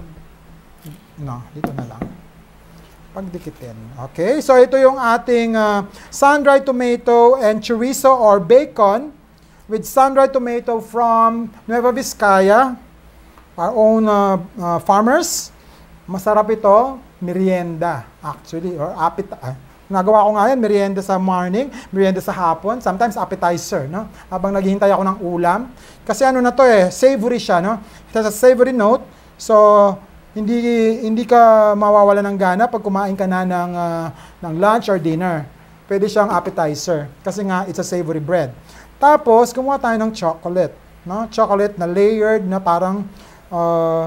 No, dito na lang. Pagdikitin. Okay, so ito yung ating uh, sun-dried tomato and chorizo or bacon with sun-dried tomato from Nueva Vizcaya, our own uh, uh, farmers. Masarap ito, merienda actually, or appetizer. Nagawa ko nga yan, merienda sa morning, merienda sa hapon, sometimes appetizer, no? Habang naghihintay ako ng ulam. Kasi ano na to eh, savory siya, no? It has a savory note, so hindi hindi ka mawawala ng gana pag kumain ka na ng, uh, ng lunch or dinner. Pwede siyang appetizer, kasi nga it's a savory bread. Tapos, gumawa tayo ng chocolate, no? Chocolate na layered na parang, uh,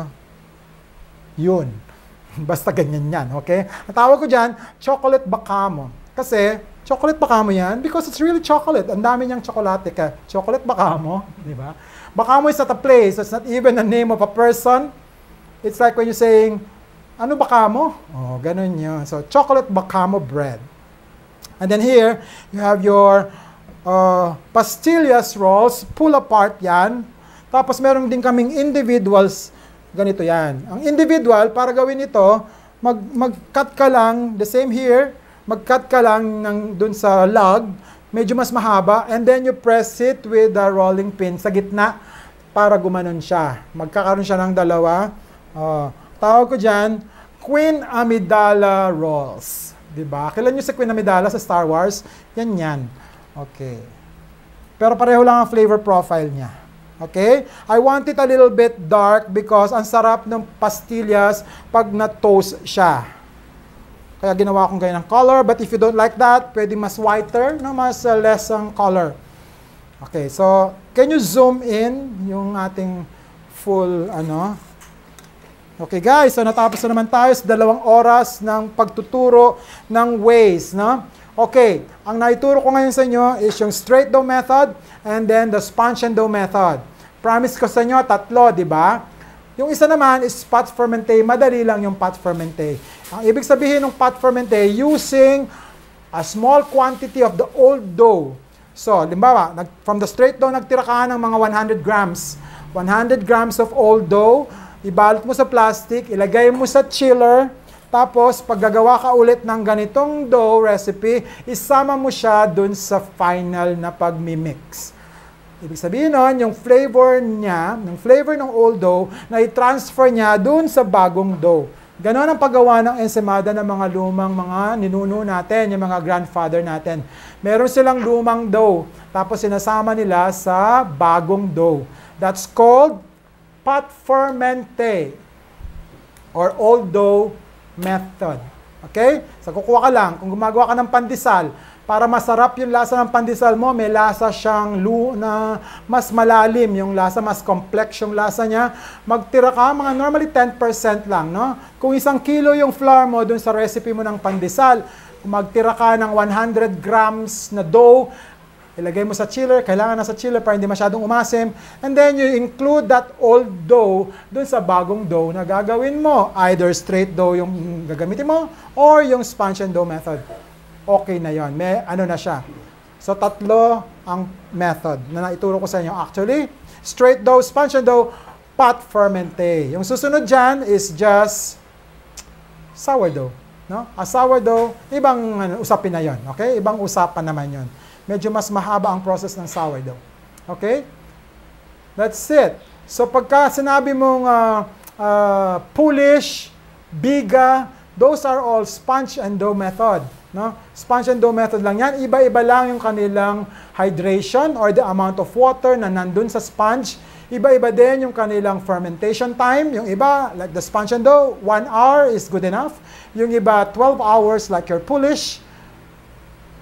yun. Basta ganyan yan, okay? Ang tawag ko dyan, chocolate bacamo. Kasi, chocolate bacamo yan because it's really chocolate. Ang dami niyang tsokolate ka. Chocolate bacamo, di ba? Bacamo is not a place. It's not even a name of a person. It's like when you're saying, ano bacamo? Oh, ganun yun. So, chocolate bacamo bread. And then here, you have your uh, pastillas rolls. Pull apart yan. Tapos, meron din kaming individuals. Ganito yan. Ang individual, para gawin ito, mag, mag-cut ka lang, the same here, mag-cut ka lang ng, dun sa log, medyo mas mahaba, and then you press it with a rolling pin sa gitna para gumanon siya. Magkakaroon siya ng dalawa. Uh, tawag ko dyan, Queen Amidala Rolls. Diba? Kailan nyo si Queen Amidala sa Star Wars? Yan yan. Okay. Pero pareho lang ang flavor profile niya. Okay? I want it a little bit dark because ang sarap ng pastillas pag na-toast siya. Kaya ginawa kong ganyan ng color. But if you don't like that, pwede mas whiter, no? Mas uh, less ang color. Okay, so can you zoom in yung ating full, ano? Okay guys, so natapos na naman tayo sa dalawang oras ng pagtuturo ng ways, no? Okay, ang naituro ko ngayon sa inyo is yung straight dough method and then the sponge and dough method. Promise ko sa inyo, tatlo, di ba? Yung isa naman is pot fermente. Madali lang yung pot fermente. Ang ibig sabihin ng pot fermente, using a small quantity of the old dough. So, limbawa, from the straight dough, nagtira ka ng mga one hundred grams. one hundred grams of old dough, ibalot mo sa plastic, ilagay mo sa chiller, tapos, pag gagawa ka ulit ng ganitong dough recipe, isama mo siya dun sa final na pagmimix. Ibig sabihin nun, yung flavor niya, yung flavor ng old dough, na i-transfer niya dun sa bagong dough. Ganon ang paggawa ng ensaymada ng mga lumang mga ninuno natin, yung mga grandfather natin. Meron silang lumang dough, tapos sinasama nila sa bagong dough. That's called pot fermente, or old dough method. Okay? So, kukuha ka lang. Kung gumagawa ka ng pandesal, para masarap yung lasa ng pandesal mo, may lasa siyang lu na mas malalim yung lasa, mas complex yung lasa niya. Magtira ka, mga normally ten percent lang, no? Kung isang kilo yung flour mo dun sa recipe mo ng pandesal, kung magtira ka ng one hundred grams na dough, ilagay mo sa chiller, kailangan na sa chiller para hindi masyadong umasim. And then you include that old dough dun sa bagong dough na gagawin mo. Either straight dough yung gagamitin mo or yung sponge and dough method. Okay na yon. May ano na siya. So tatlo ang method na naituro ko sa inyo. Actually, straight dough, sponge and dough, pot fermente. Yung susunod dyan is just sourdough. No? A sourdough, ibang ano, usapin na yon. Okay? Ibang usapan naman yon. Medyo mas mahaba ang process ng sourdough. Okay? That's it. So pagka sinabi mong uh, uh, Polish, biga, those are all sponge and dough method. No? Sponge and dough method lang yan. Iba-iba lang yung kanilang hydration or the amount of water na nandun sa sponge. Iba-iba din yung kanilang fermentation time. Yung iba, like the sponge and dough, one hour is good enough. Yung iba, twelve hours like your Polish.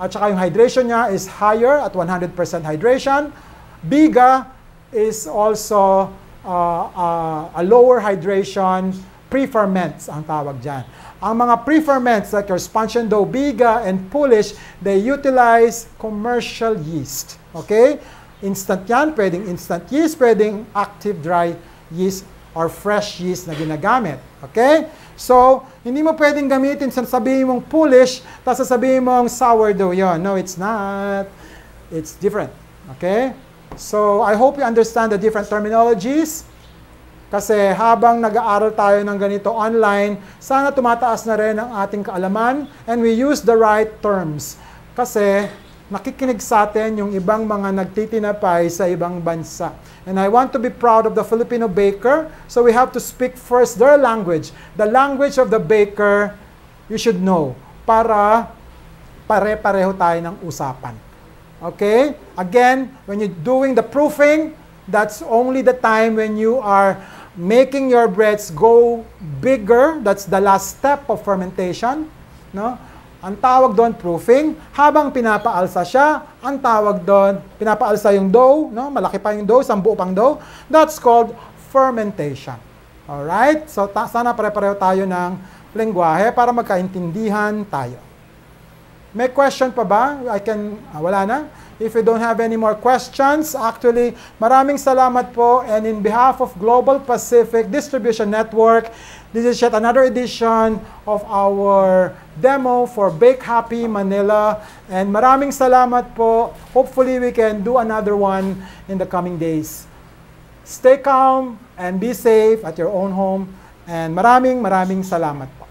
at saka yung hydration niya is higher at one hundred percent hydration. Biga is also uh, uh, a lower hydration, pre-ferments ang tawag dyan. Ang mga pre-ferments like your sponge and dough, biga, and Polish, they utilize commercial yeast. Okay? Instant yan, pwedeng instant yeast, pwedeng active dry yeast or fresh yeast na ginagamit. Okay? So, hindi mo pwedeng gamitin, sasabihin mong Polish, tapos sasabihin mong sourdough yun. No, it's not. It's different. Okay? So, I hope you understand the different terminologies. Kasi habang nag-aaral tayo ng ganito online, sana tumataas na rin ang ating kaalaman and we use the right terms. Kasi nakikinig sa atin yung ibang mga nagtitinapay sa ibang bansa. And I want to be proud of the Filipino baker, so we have to speak first their language. The language of the baker, you should know, para pare-pareho tayo ng usapan. Okay? Again, when you're doing the proofing, that's only the time when you are making your breads go bigger. That's the last step of fermentation. No? Ang tawag doon, proofing. Habang pinapaalsa siya, ang tawag doon, pinapaalsa yung dough, no? Malaki pa yung dough, isang buo pang dough. That's called fermentation. Alright? So, ta- sana pare-pareho tayo ng lengguwahe para magkaintindihan tayo. May question pa ba? I can, ah, wala na? If you don't have any more questions, actually, maraming salamat po. And in behalf of Global Pacific Distribution Network, this is yet another edition of our demo for Bake Happy Manila. And maraming salamat po. Hopefully, we can do another one in the coming days. Stay calm and be safe at your own home. And maraming maraming salamat po.